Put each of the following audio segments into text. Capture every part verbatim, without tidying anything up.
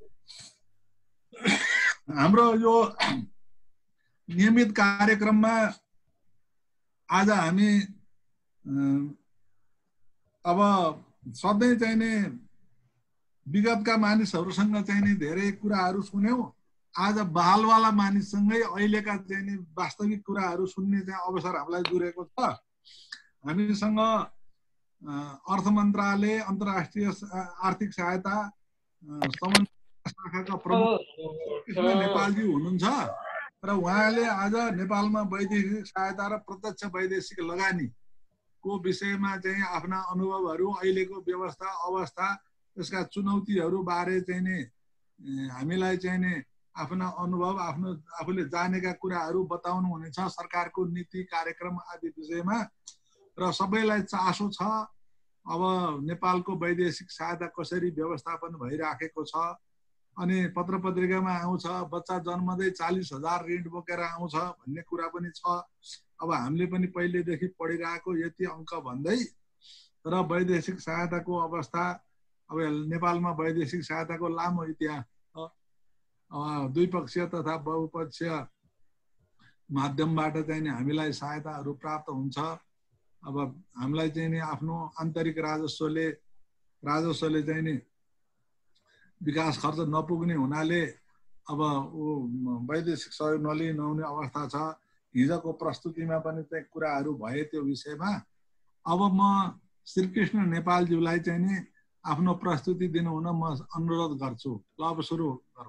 हाम्रो यो नियमित कार्यक्रममा आज हामी अब सधैँ चाहिँ नि विगतका मानिसहरूसँग चाहिँ नि धेरै कुराहरू सुन्यौं। आज बहालवाला मानिससँगै अहिलेका चाहिँ नि वास्तविक कुराहरू सुन्ने चाहिँ अवसर हामीलाई जुरेको छ। हामीसँग अर्थ मन्त्रालय अन्तर्राष्ट्रिय आर्थिक सहायता समन्वय शाखाका प्रमुख कृष्ण नेपालजी हुनुहुन्छ र उहाँले आज नेपालमा वैदेशिक सहायता र प्रत्यक्ष वैदेशिक लगानीको विषयमा चाहिँ आफ्ना अनुभवहरू, अहिलेको व्यवस्था अवस्था, यसका चुनौतीहरू बारे चाहिँ नि हामीलाई चाहिँ नि आफ्ना अनुभव, आफ्नो आफूले जानेका कुराहरू बताउनु हुनेछ सरकारको नीति कार्यक्रम आदि विषयमा। र सबैलाई चासो छ अब नेपालको वैदेशिक सहायता कसरी व्यवस्थापन भइराखेको छ। अनि पत्र पत्रिकामा आउँछ बच्चा जन्मदै चालीस हजार ऋण बोकेर आउँछ भन्ने कुरा पनि छ। अब हामीले पनि पहिलेदेखि पढिरहेको यति अङ्क भन्दै र वैदेशिक सहायताको अवस्था, अब नेपालमा वैदेशिक सहायताको लामो इतिहास द्विपक्षीय तथा बहुपक्षीय माध्यमबाट चाहिँ नि हामीलाई सहायताहरू प्राप्त हुन्छ। अब हामीलाई चाहिँ नि आफ्नो आन्तरिक राजस्वले राजस्वले चाहिँ नि विकास खर्च नपुग्ने हुनाले अब वैदेशिक सहयोग नलिई नहुने अवस्था छ। हिजोको प्रस्तुतिमा पनि चाहिँ कुराहरू भए त्यो विषयमा। अब म श्रीकृष्ण नेपालज्यूलाई चाहिँ नि आफ्नो प्रस्तुति दिनुहुन म अनुरोध गर्छु। ल अब सुरु गरौँ।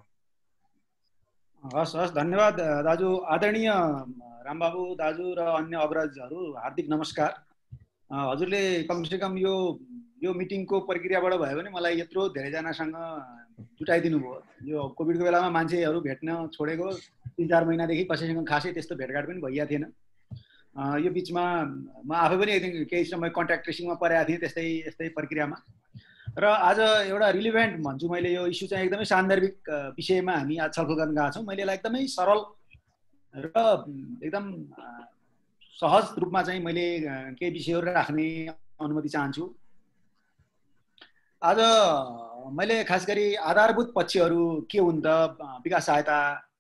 हस् हस् धन्यवाद दाजु। आदरणीय रामबाबु दाजु र अन्य अग्रजहरू हार्दिक नमस्कार। हजुरले कमसेकम यो यो मिटिङको प्रक्रियाबाट भयो भने मलाई यत्रो धेरैजनासँग जुटाइदिनु भयो। यो कोभिडको बेलामा मान्छेहरू भेट्न छोडेको तिन चार महिनादेखि कसैसँग खासै त्यस्तो भेटघाट पनि भइएको थिएन। यो बिचमा म आफै पनि एकदम केही समय कन्ट्याक्ट ट्रेसिङमा परेको थिएँ त्यस्तै यस्तै प्रक्रियामा। र आज एउटा रिलिभेन्ट भन्छु मैले, यो इस्यु चाहिँ एकदमै सान्दर्भिक विषयमा हामी आज छलफल गर्न गएका छौँ। मैले यसलाई एकदमै सरल र एकदम सहज रूपमा चाहिँ मैले केही विषयहरू राख्ने अनुमति चाहन्छु। आज मैले खास गरी आधारभूत पक्षहरू के हुन् त विकास सहायता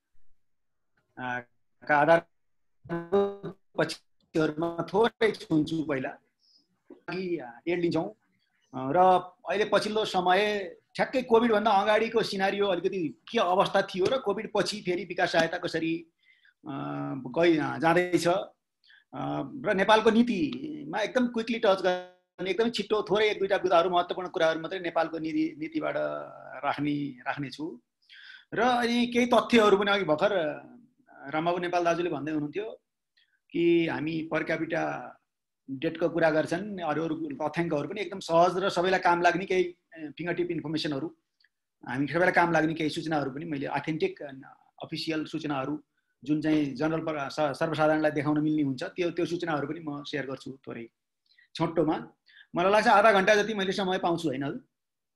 का आधारभूत पक्षहरूमा थोरै छुन्छु पहिला एड लिन्छौँ। र अहिले पछिल्लो समय ठ्याक्कै कोभिडभन्दा अगाडिको सिनारियो अलिकति के अवस्था थियो र कोभिड पछि फेरि विकास सहायता कसरी गइ जाँदैछ र नेपालको नीतिमा एकदम क्विकली टच गर्ने एकदमै छिट्टो थोरै एक दुईवटा कुराहरू महत्त्वपूर्ण कुराहरू मात्रै नेपालको नीति नीतिबाट राख्ने राख्नेछु। र अनि केही तथ्यहरू पनि अघि भर्खर रामबाबु नेपाल दाजुले भन्दै हुनुहुन्थ्यो कि हामी पर क्यापिटा डेटको कुरा गर्छन्, अरू अरू तथ्याङ्कहरू पनि एकदम सहज र सबैलाई काम लाग्ने केही फिङ्गर टिप इन्फर्मेसनहरू, हामी सबैलाई काम लाग्ने केही सूचनाहरू पनि मैले अथेन्टिक अफिसियल सूचनाहरू जुन चाहिँ जनरल सर्वसाधारणलाई देखाउन मिल्ने हुन्छ त्यो त्यो सूचनाहरू पनि म सेयर गर्छु थोरै छोटोमा। मलाई लाग्छ आधा घन्टा जति मैले समय पाउँछु होइन हजुर?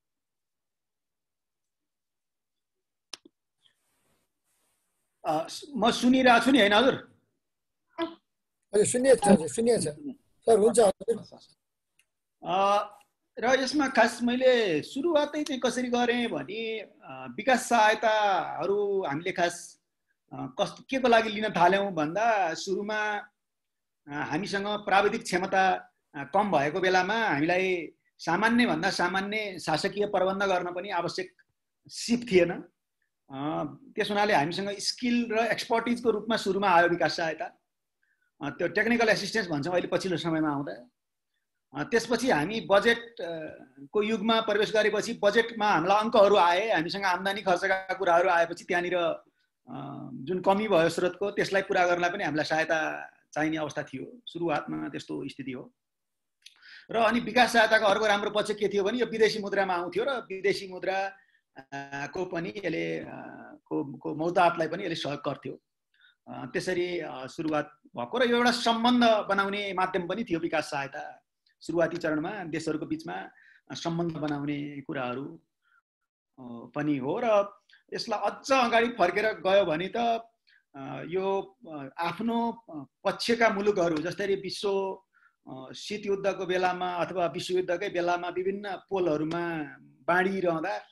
म सुनिरहेको छु नि होइन हजुर? हजुर सुनिएको छ, हजुर सुनिएको छ सर, हुन्छ हजुर। र यसमा खास मैले सुरुवातै चाहिँ कसरी गरेँ भने विकास सहायताहरू हामीले खास कस्तो के को लागि लिन थाल्यौँ भन्दा सुरुमा हामीसँग प्राविधिक क्षमता कम भएको बेलामा हामीलाई सामान्य भन्दा सामान्य शासकीय प्रबन्ध गर्न पनि आवश्यक सिप थिएन। त्यस हुनाले हामीसँग स्किल र एक्सपर्टिजको रूपमा सुरुमा आयो विकास सहायता, त्यो टेक्निकल एसिस्टेन्स भन्छौँ अहिले पछिल्लो समयमा आउँदा। त्यसपछि हामी बजेटको युगमा प्रवेश गरेपछि बजेटमा हामीलाई अङ्कहरू आए, हामीसँग आम्दानी खर्चका कुराहरू आएपछि त्यहाँनिर जुन कमी भयो स्रोतको त्यसलाई पुरा गर्नलाई पनि हामीलाई सहायता चाहिने अवस्था थियो। सुरुवातमा त्यस्तो स्थिति हो। र अनि विकास सहायताको अर्को राम्रो पक्ष के थियो भने यो विदेशी मुद्रामा आउँथ्यो र विदेशी मुद्राको पनि यसले को को मौताहतलाई पनि यसले सहयोग गर्थ्यो। त्यसरी सुरुवात भएको र यो एउटा सम्बन्ध बनाउने माध्यम पनि थियो विकास सहायता। सुरुवाती चरणमा देशहरूको बिचमा सम्बन्ध बनाउने कुराहरू पनि हो। र यसलाई अझ अगाडि फर्केर गयो भने त यो आफ्नो पक्षका मुलुकहरू जसरी विश्व शीत युद्धको बेलामा अथवा विश्वयुद्धकै बेलामा विभिन्न पोलहरूमा बाँडिरहँदा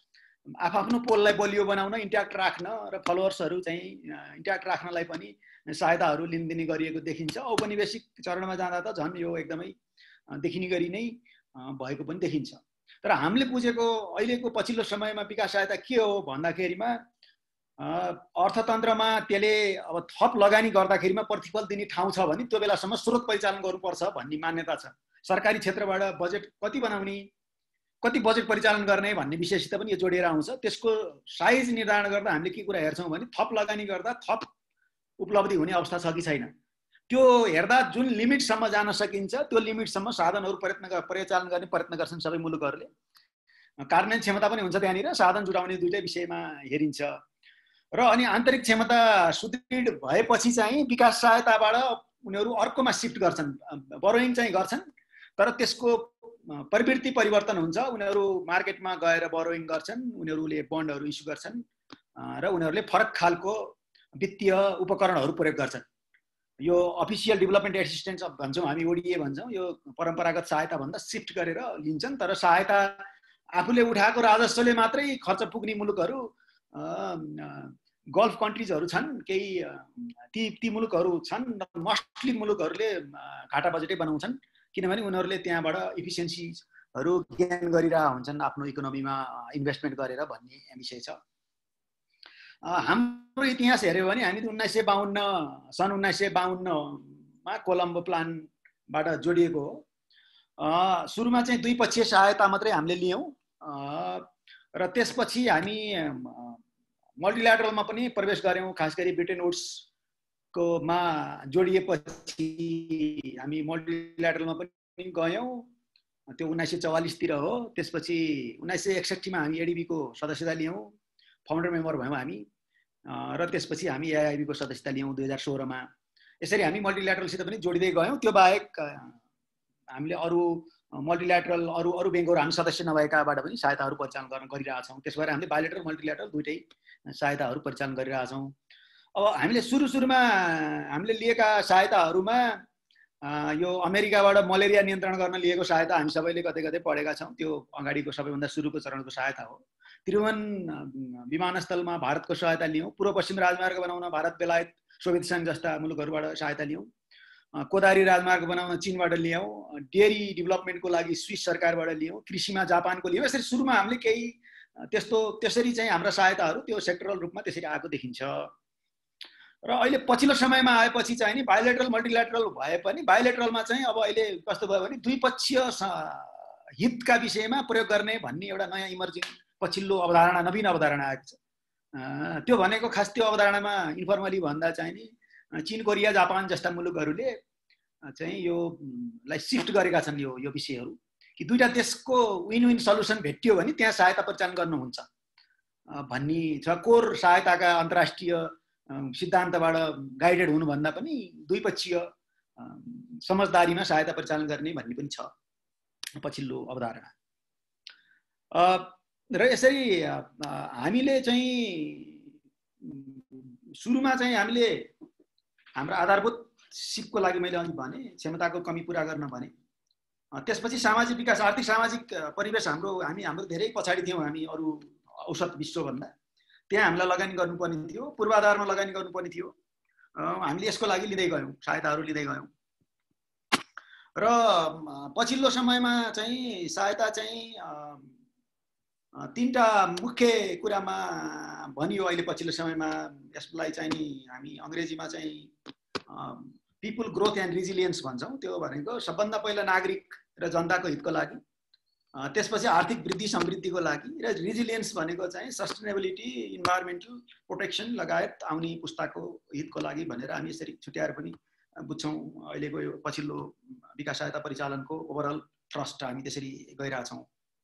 आफ्नो पोललाई बलियो बनाउन, इन्ट्याक्ट राख्न र फलोवर्सहरू चाहिँ इन्ट्याक्ट राख्नलाई पनि सहायताहरू लिनदिने गरिएको देखिन्छ। औपनिवेशिक चरणमा जाँदा त झन् यो एकदमै देखिने गरी नै भएको पनि देखिन्छ। तर हामीले बुझेको अहिलेको पछिल्लो समयमा विकास सहायता के हो भन्दाखेरिमा अर्थतन्त्रमा त्यसले अब थप लगानी गर्दाखेरिमा प्रतिफल दिने ठाउँ छ भने त्यो बेलासम्म स्रोत परिचालन गर्नुपर्छ भन्ने मान्यता छ। सरकारी क्षेत्रबाट बजेट कति बनाउने, कति बजेट परिचालन गर्ने भन्ने विषयसित पनि यो जोडिएर आउँछ। त्यसको साइज निर्धारण गर्दा हामीले के कुरा हेर्छौँ भने थप लगानी गर्दा थप उपलब्धि हुने अवस्था छ कि छैन, त्यो हेर्दा जुन लिमिटसम्म जान सकिन्छ त्यो लिमिटसम्म साधनहरू प्रयत्न परिचालन गर्ने प्रयत्न गर्छन् सबै मुलुकहरूले। कार्यान्वयन क्षमता पनि हुन्छ त्यहाँनिर, साधन जुटाउने दुईटै विषयमा हेरिन्छ। र अनि आन्तरिक क्षमता सुदृढ भएपछि चाहिँ विकास सहायताबाट उनीहरू अर्कोमा सिफ्ट गर्छन्, बरोइङ चाहिँ गर्छन्, तर त्यसको प्रवृत्ति परिवर्तन हुन्छ। उनीहरू मार्केटमा गएर बरोइङ गर्छन्, उनीहरूले बन्डहरू इस्यु गर्छन् र उनीहरूले फरक खालको वित्तीय उपकरणहरू प्रयोग गर्छन्। यो अफिसियल डेभलपमेन्ट एसिस्टेन्स भन्छौँ हामी, ओडिए भन्छौँ, यो परम्परागत सहायता भन्दा सिफ्ट गरेर लिन्छन्। तर सहायता आफूले उठाएको राजस्वले मात्रै खर्च पुग्ने मुलुकहरू गल्फ कन्ट्रिजहरू छन्, केही ती ती मुलुकहरू छन्। मोस्टली मुलुकहरूले घाटा बजेटै बनाउँछन् किनभने उनीहरूले त्यहाँबाट इफिसियन्सीहरू गेन गरिरहेका हुन्छन् आफ्नो इकोनोमीमा इन्भेस्टमेन्ट गरेर भन्ने विषय छ। हाम्रो इतिहास हेऱ्यो भने हामी उन्नाइस सय बाहन्न सन् उन्नाइस सय बाहन्नमा कोलम्बो प्लानबाट जोडिएको हो। सुरुमा चाहिँ द्विपक्षीय सहायता मात्रै हामीले लियौँ र त्यसपछि हामी मल्टिल्याटरलमा पनि प्रवेश गऱ्यौँ। खास गरी ब्रिटेन वुड्सकोमा जोडिएपछि हामी मल्टिल्याटरलमा पनि गयौँ, त्यो उन्नाइस सय चौवालिसतिर हो। त्यसपछि उन्नाइस सय एकसट्ठीमा हामी एडिबीको सदस्यता लियौँ, फाउन्डर मेम्बर भयौँ हामी, र त्यसपछि हामी एआइबीको सदस्यता लियौँ दुई हजार सोह्रमा। यसरी हामी मल्टिल्याटरलसित पनि जोडिँदै गयौँ। त्यो बाहेक हामीले अरू मल्टिल्याटरल अरू अरू ब्याङ्कहरू हामी सदस्य नभएकाबाट पनि सहायताहरू परिचालन गर्न गरिरहेछौँ। त्यसो भएर हामीले बायोलेटरल मल्टिल्याटरल दुइटै सहायताहरू परिचालन गरिरहेछौँ। अब हामीले सुरु सुरुमा हामीले लिएका सहायताहरूमा यो अमेरिकाबाट मलेरिया नियन्त्रण गर्न लिएको सहायता हामी सबैले कतै कतै पढेका छौँ। त्यो अगाडिको सबैभन्दा सुरुको चरणको सहायता हो। त्रिभुवन विमानस्थलमा भारतको सहायता लियौँ। पूर्व पश्चिम राजमार्ग बनाउन भारत, बेलायत, सोभियत सङ्घ जस्ता मुलुकहरूबाट सहायता लियौँ। कोदारी राजमार्ग बनाउन चीनबाट लियौँ। डेरी डेभलपमेन्टको लागि स्विस सरकारबाट लियौँ। कृषिमा जापानको लियौँ। यसरी सुरुमा हामीले केही त्यस्तो त्यसरी चाहिँ हाम्रा सहायताहरू त्यो सेक्टरल रूपमा त्यसरी आएको देखिन्छ। र अहिले पछिल्लो समयमा आएपछि चाहिँ नि बायोलेटरल मल्टिल्याटरल भए पनि बायोलेटरलमा चाहिँ अब अहिले कस्तो भयो भने द्विपक्षीय हितका विषयमा प्रयोग गर्ने भन्ने एउटा नयाँ इमर्जिङ पछिल्लो अवधारणा, नवीन अवधारणा आएको छ। त्यो भनेको खास त्यो अवधारणामा इन्फर्मली भन्दा चाहिँ नि चीन, कोरिया, जापान जस्ता मुलुकहरूले चाहिँ यो लाई सिफ्ट गरेका छन् यो यो विषयहरू कि दुईटा देशको विन विन सल्युसन भेटियो भने त्यहाँ सहायता परिचालन गर्नुहुन्छ भन्ने छ। कोर सहायताका अन्तर्राष्ट्रिय सिद्धान्तबाट गाइडेड हुनुभन्दा पनि द्विपक्षीय समझदारीमा सहायता परिचालन गर्ने भन्ने पनि छ पछिल्लो अवधारणा। र यसरी हामीले चाहिँ सुरुमा चाहिँ हामीले हाम्रो आधारभूत सिपको लागि मैले अघि भने क्षमताको कमी पुरा गर्न भने, त्यसपछि सामाजिक विकास, आर्थिक सामाजिक परिवेश हाम्रो हामी हाम्रो धेरै पछाडि थियौँ हामी अरू औसत विश्वभन्दा। त्यहाँ हामीलाई लगानी गर्नुपर्ने थियो, पूर्वाधारमा लगानी गर्नुपर्ने थियो। हामीले यसको लागि लिँदै गयौँ, सहायताहरू लिँदै गयौँ। र पछिल्लो समयमा चाहिँ सहायता चाहिँ तीनटा मुख्य कुरामा भनियो अहिले पछिल्लो समयमा। यसलाई चाहिँ नि हामी अङ्ग्रेजीमा चाहिँ पिपुल ग्रोथ एन्ड रिजिलियन्स भन्छौँ। त्यो भनेको सबभन्दा पहिला नागरिक र जनताको हितको लागि, त्यसपछि आर्थिक वृद्धि समृद्धिको लागि, र रिजिलियन्स भनेको चाहिँ सस्टेनेबिलिटी, इन्भाइरोमेन्टल प्रोटेक्सन लगायत आउने पुस्ताको हितको लागि भनेर हामी यसरी छुट्याएर पनि बुझ्छौँ। अहिलेको यो पछिल्लो विकास सहायता परिचालनको ओभरअल ट्रस्ट हामी त्यसरी गइरहेछौँ।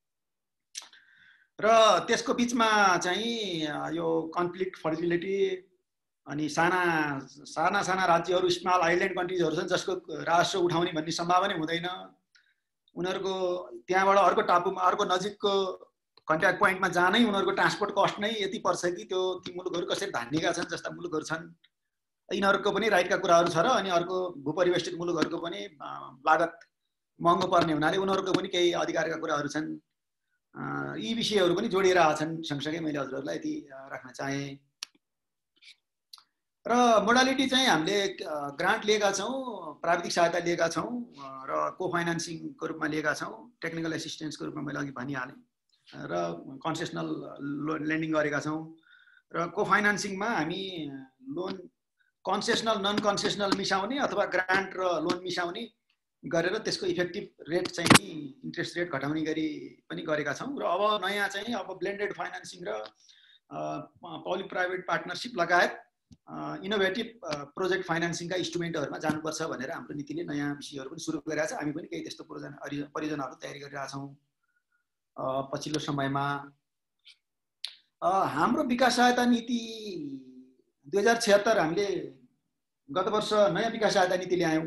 र त्यसको बिचमा चाहिँ यो कन्फ्लिक्ट, फर्टिलिटी, अनि साना साना साना राज्यहरू, स्मल आइल्यान्ड कन्ट्रिजहरू छन् जसको राजस्व उठाउने भन्ने सम्भावना हुँदैन। उनीहरूको त्यहाँबाट अर्को टापुमा, अर्को नजिकको कन्ट्याक्ट पोइन्टमा जानै उनीहरूको ट्रान्सपोर्ट कस्ट नै यति पर्छ कि त्यो ती मुलुकहरू कसरी धान्नेका छन् जस्ता मुलुकहरू छन्। यिनीहरूको पनि राइटका कुराहरू छ र अनि अर्को भूपरिवेष्टित मुलुकहरूको पनि लागत महँगो पर्ने हुनाले उनीहरूको पनि केही अधिकारका कुराहरू छन्। यी विषयहरू पनि जोडिएर आछन्। सँगसँगै मैले हजुरहरूलाई यति राख्न चाहे। र मोडालिटी चाहिँ हामीले ग्रान्ट लिएका छौँ, प्राविधिक सहायता लिएका छौँ र को फाइनान्सिङको रूपमा लिएका छौँ, टेक्निकल एसिस्टेन्सको रूपमा मैले अघि भनिहालेँ, र कन्सेसनल लेन्डिङ गरेका छौँ। र को फाइनान्सिङमा हामी लोन कन्सेसनल नन कन्सेसनल मिसाउने अथवा ग्रान्ट र लोन मिसाउने गरेर त्यसको इफेक्टिभ रेट चाहिँ इन्ट्रेस्ट रेट घटाउने गरी पनि गरेका छौँ। र अब नयाँ चाहिँ अब ब्लेन्डेड फाइनान्सिङ र पब्लिक प्राइभेट पार्टनरसिप लगायत इनोभेटिभ प्रोजेक्ट फाइनान्सिङका इन्स्ट्रुमेन्टहरूमा जानुपर्छ भनेर हाम्रो नीतिले नयाँ विषयहरू पनि सुरु गरेका छ। हामी पनि केही त्यस्तो परियोजना परियोजनाहरू तयारी गरिरहेका छौँ पछिल्लो समयमा। हाम्रो विकास सहायता नीति दुई हजार छिहत्तर हामीले गत वर्ष नयाँ विकास सहायता नीति ल्यायौँ।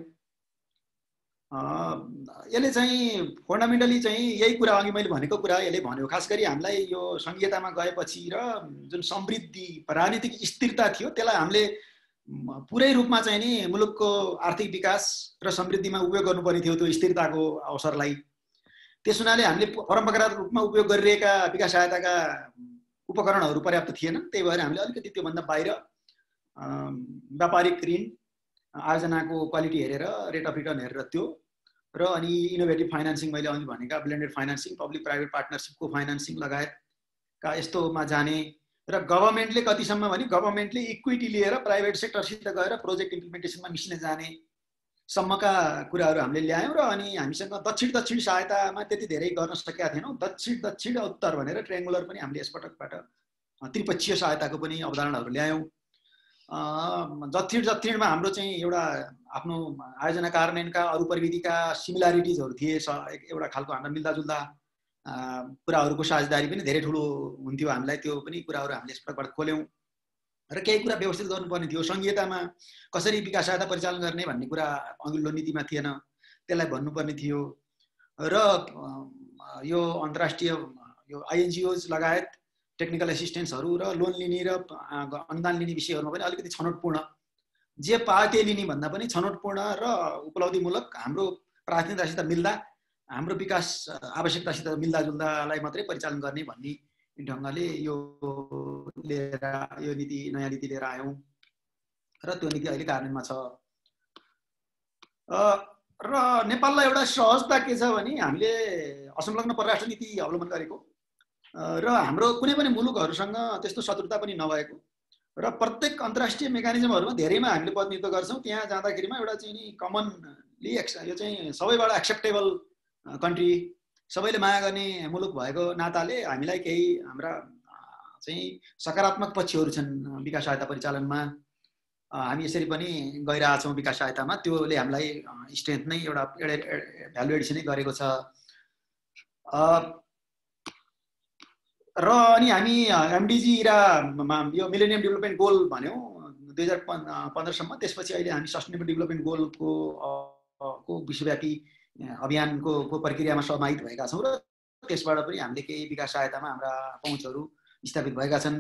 यसले चाहिँ फन्डामेन्टली चाहिँ यही कुरा अघि मैले भनेको कुरा यसले भन्यो। खास गरी हामीलाई यो संघीयतामा गएपछि र जुन समृद्धि राजनीतिक स्थिरता थियो त्यसलाई हामीले पुरै रूपमा चाहिँ नि मुलुकको आर्थिक विकास र समृद्धिमा उपयोग गर्नुपर्ने थियो त्यो स्थिरताको अवसरलाई। त्यस हुनाले हामीले परम्परागत रूपमा उपयोग गरिरहेका विकास सहायताका उपकरणहरू पर्याप्त थिएनन्। त्यही भएर हामीले अलिकति त्योभन्दा बाहिर व्यापारिक ऋण आयोजनाको क्वालिटी हेरेर रेट अफ रिटर्न हेरेर त्यो र अनि इनोभेटिभ फाइनान्सिङ मैले अघि भनेका ब्लेन्डेड फाइनान्सिङ पब्लिक प्राइभेट पार्टनरसिपको फाइनान्सिङ लगायतका यस्तोमा जाने र गभर्मेन्टले कतिसम्म भने गभर्मेन्टले इक्विटी लिएर प्राइभेट सेक्टरसित गएर प्रोजेक्ट इम्प्लिमेन्टेसनमा मिसिन जाने सम्मका कुराहरू हामीले ल्यायौँ। र अनि हामीसँग दक्षिण दक्षिण सहायतामा त्यति धेरै गर्न सकेका थिएनौँ। दक्षिण दक्षिण उत्तर भनेर ट्रायङ्गुलर पनि हामीले यसपटकबाट त्रिपक्षीय सहायताको पनि अवधारणाहरू ल्यायौँ। दक्षिण दक्षिणमा हाम्रो चाहिँ एउटा आफ्नो आयोजना कार्यान्वयनका अरू प्रविधिका सिमिलारिटिजहरू थिए। एउटा खालको हाम्रो मिल्दाजुल्दा कुराहरूको साझेदारी पनि धेरै ठुलो हुन्थ्यो हामीलाई। त्यो पनि कुराहरू हामीले यसपटकबाट खोल्यौँ र केही कुरा व्यवस्थित गर्नुपर्ने थियो। सङ्घीयतामा कसरी विकास सहायता परिचालन गर्ने भन्ने कुरा अघिल्लो नीतिमा थिएन, त्यसलाई भन्नुपर्ने थियो। र यो अन्तर्राष्ट्रिय यो आइएनजिओज लगायत टेक्निकल एसिस्टेन्सहरू र लोन लिने र अनुदान लिने विषयहरूमा पनि अलिकति छनौटपूर्ण जे पाए त्यही लिने भन्दा पनि छनौटपूर्ण र उपलब्धिमूलक हाम्रो प्राथमिकतासित मिल्दा हाम्रो विकास आवश्यकतासित मिल्दाजुल्दालाई मात्रै परिचालन गर्ने भन्ने ढङ्गले यो लिएर यो नीति नयाँ नीति लिएर आयौँ र त्यो नीति अहिले कार्यान्वयनमा छ। र नेपाललाई एउटा सहजता के छ भने हामीले असंलग्न परराष्ट्र नीति अवलम्बन गरेको र हाम्रो कुनै पनि मुलुकहरूसँग त्यस्तो शत्रुता पनि नभएको र प्रत्येक अन्तर्राष्ट्रिय मेकानिजमहरूमा धेरैमा हामीले प्रतिनिधित्व गर्छौँ। त्यहाँ जाँदाखेरिमा एउटा चाहिँ नि कमनली यो चाहिँ सबैबाट एक्सेप्टेबल कन्ट्री, सबैले माया गर्ने मुलुक भएको नाताले हामीलाई केही हाम्रा चाहिँ सकारात्मक पक्षहरू छन् विकास सहायता परिचालनमा। हामी यसरी पनि गइरहेछौँ विकास सहायतामा। त्योले हामीलाई स्ट्रेन्थ नै एउटा भ्यालु एडिसनै गरेको छ। र अनि हामी एमडिजी र यो मिलेनियम डेभलपमेन्ट गोल भन्यौँ दुई हजार पन्ध्रसम्म। त्यसपछि अहिले हामी सस्टेनेबल डेभलपमेन्ट गोलको को विश्वव्यापी अभियानको को प्रक्रियामा समाहित भएका छौँ र त्यसबाट पनि हामीले केही विकास सहायतामा हाम्रा पहुँचहरू स्थापित भएका छन्।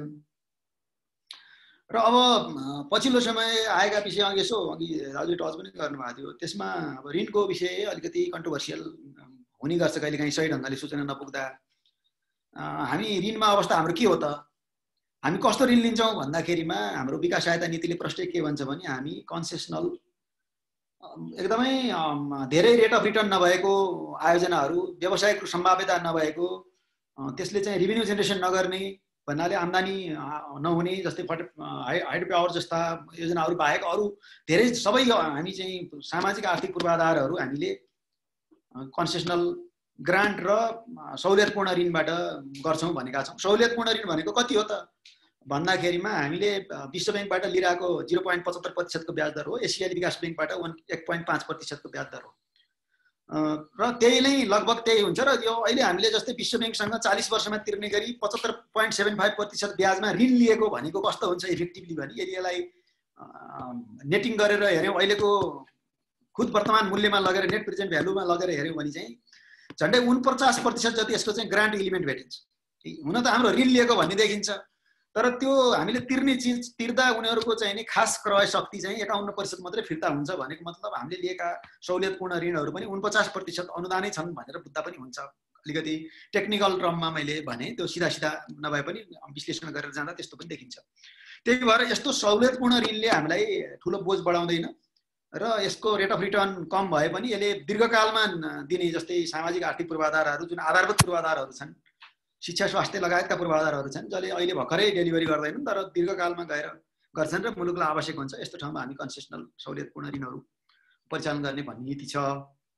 र अब पछिल्लो समय आएका विषय अघि यसो अघि हजुरले टच पनि गर्नुभएको थियो, त्यसमा अब ऋणको विषय अलिकति कन्ट्रोभर्सियल हुने गर्छ कहिलेकाहीँ सही ढङ्गले सूचना नपुग्दा। हामी ऋणमा अवस्था हाम्रो के हो त, हामी कस्तो ऋण लिन्छौँ भन्दाखेरिमा हाम्रो विकास सहायता नीतिले प्रष्टै के भन्छ भने हामी कन्सेसनल एकदमै धेरै रेट अफ रिटर्न नभएको आयोजनाहरू, व्यवसायिक सम्भाव्यता नभएको, त्यसले चाहिँ रेभेन्यू जेनेरेसन नगर्ने भन्नाले आम्दानी नहुने जस्तै हाइड्रो पावर जस्ता योजनाहरू बाहेक अरू धेरै सबै हामी चाहिँ सामाजिक आर्थिक पूर्वाधारहरू हामीले कन्सेसनल ग्रान्ट र सहुलियतपूर्ण ऋणबाट गर्छौँ भनेका छौँ। सहुलियतपूर्ण ऋण भनेको कति हो त भन्दाखेरिमा हामीले विश्व ब्याङ्कबाट लिइरहेको जिरो पोइन्ट पचहत्तर प्रतिशतको ब्याज दर हो। एसियाली विकास ब्याङ्कबाट वान एक पोइन्ट पाँच प्रतिशतको ब्याज दर हो र त्यही नै लगभग त्यही हुन्छ। र यो अहिले हामीले जस्तै विश्व ब्याङ्कसँग चालिस वर्षमा तिर्ने गरी पचहत्तर पोइन्ट सेभेन फाइभ प्रतिशत ब्याजमा ऋण लिएको भनेको कस्तो हुन्छ इफेक्टिभली भने यदि यसलाई नेटिङ गरेर हेऱ्यौँ, अहिलेको खुद वर्तमान मूल्यमा लगेर नेट प्रेजेन्ट भ्यालुमा लगेर हेऱ्यौँ भने चाहिँ झन्डै उनपचास प्रतिशत जति यसको चाहिँ ग्रान्ट इलिमेन्ट भेटिन्छ। हुन त हाम्रो ऋण लिएको भन्ने देखिन्छ, तर त्यो हामीले तिर्ने चिज तिर्दा उनीहरूको चाहिँ नि खास क्रय शक्ति चाहिँ एकाउन्न प्रतिशत मात्रै फिर्ता हुन्छ भनेको मतलब हामीले लिएका सहुलियतपूर्ण ऋणहरू पनि उनपचास प्रतिशत अनुदानै छन् भनेर बुझ्दा पनि हुन्छ। अलिकति टेक्निकल टर्ममा मैले भने त्यो सिधा सिधा नभए पनि विश्लेषण गरेर जाँदा त्यस्तो पनि देखिन्छ। त्यही भएर यस्तो सहुलियतपूर्ण ऋणले हामीलाई ठुलो बोझ बढाउँदैन र यसको रेट अफ रिटर्न कम भए पनि यसले दीर्घकालमा दिने जस्तै सामाजिक आर्थिक पूर्वाधारहरू जुन आधारभूत पूर्वाधारहरू छन्, शिक्षा स्वास्थ्य लगायतका पूर्वाधारहरू छन् जसले अहिले भर्खरै डेलिभरी गर्दैनन् तर दीर्घकालमा गएर गर्छन् र मुलुकलाई आवश्यक हुन्छ, यस्तो ठाउँमा हामी कन्सेसनल सहुलियतपूर्ण ऋणहरू परिचालन गर्ने भन्ने नीति छ।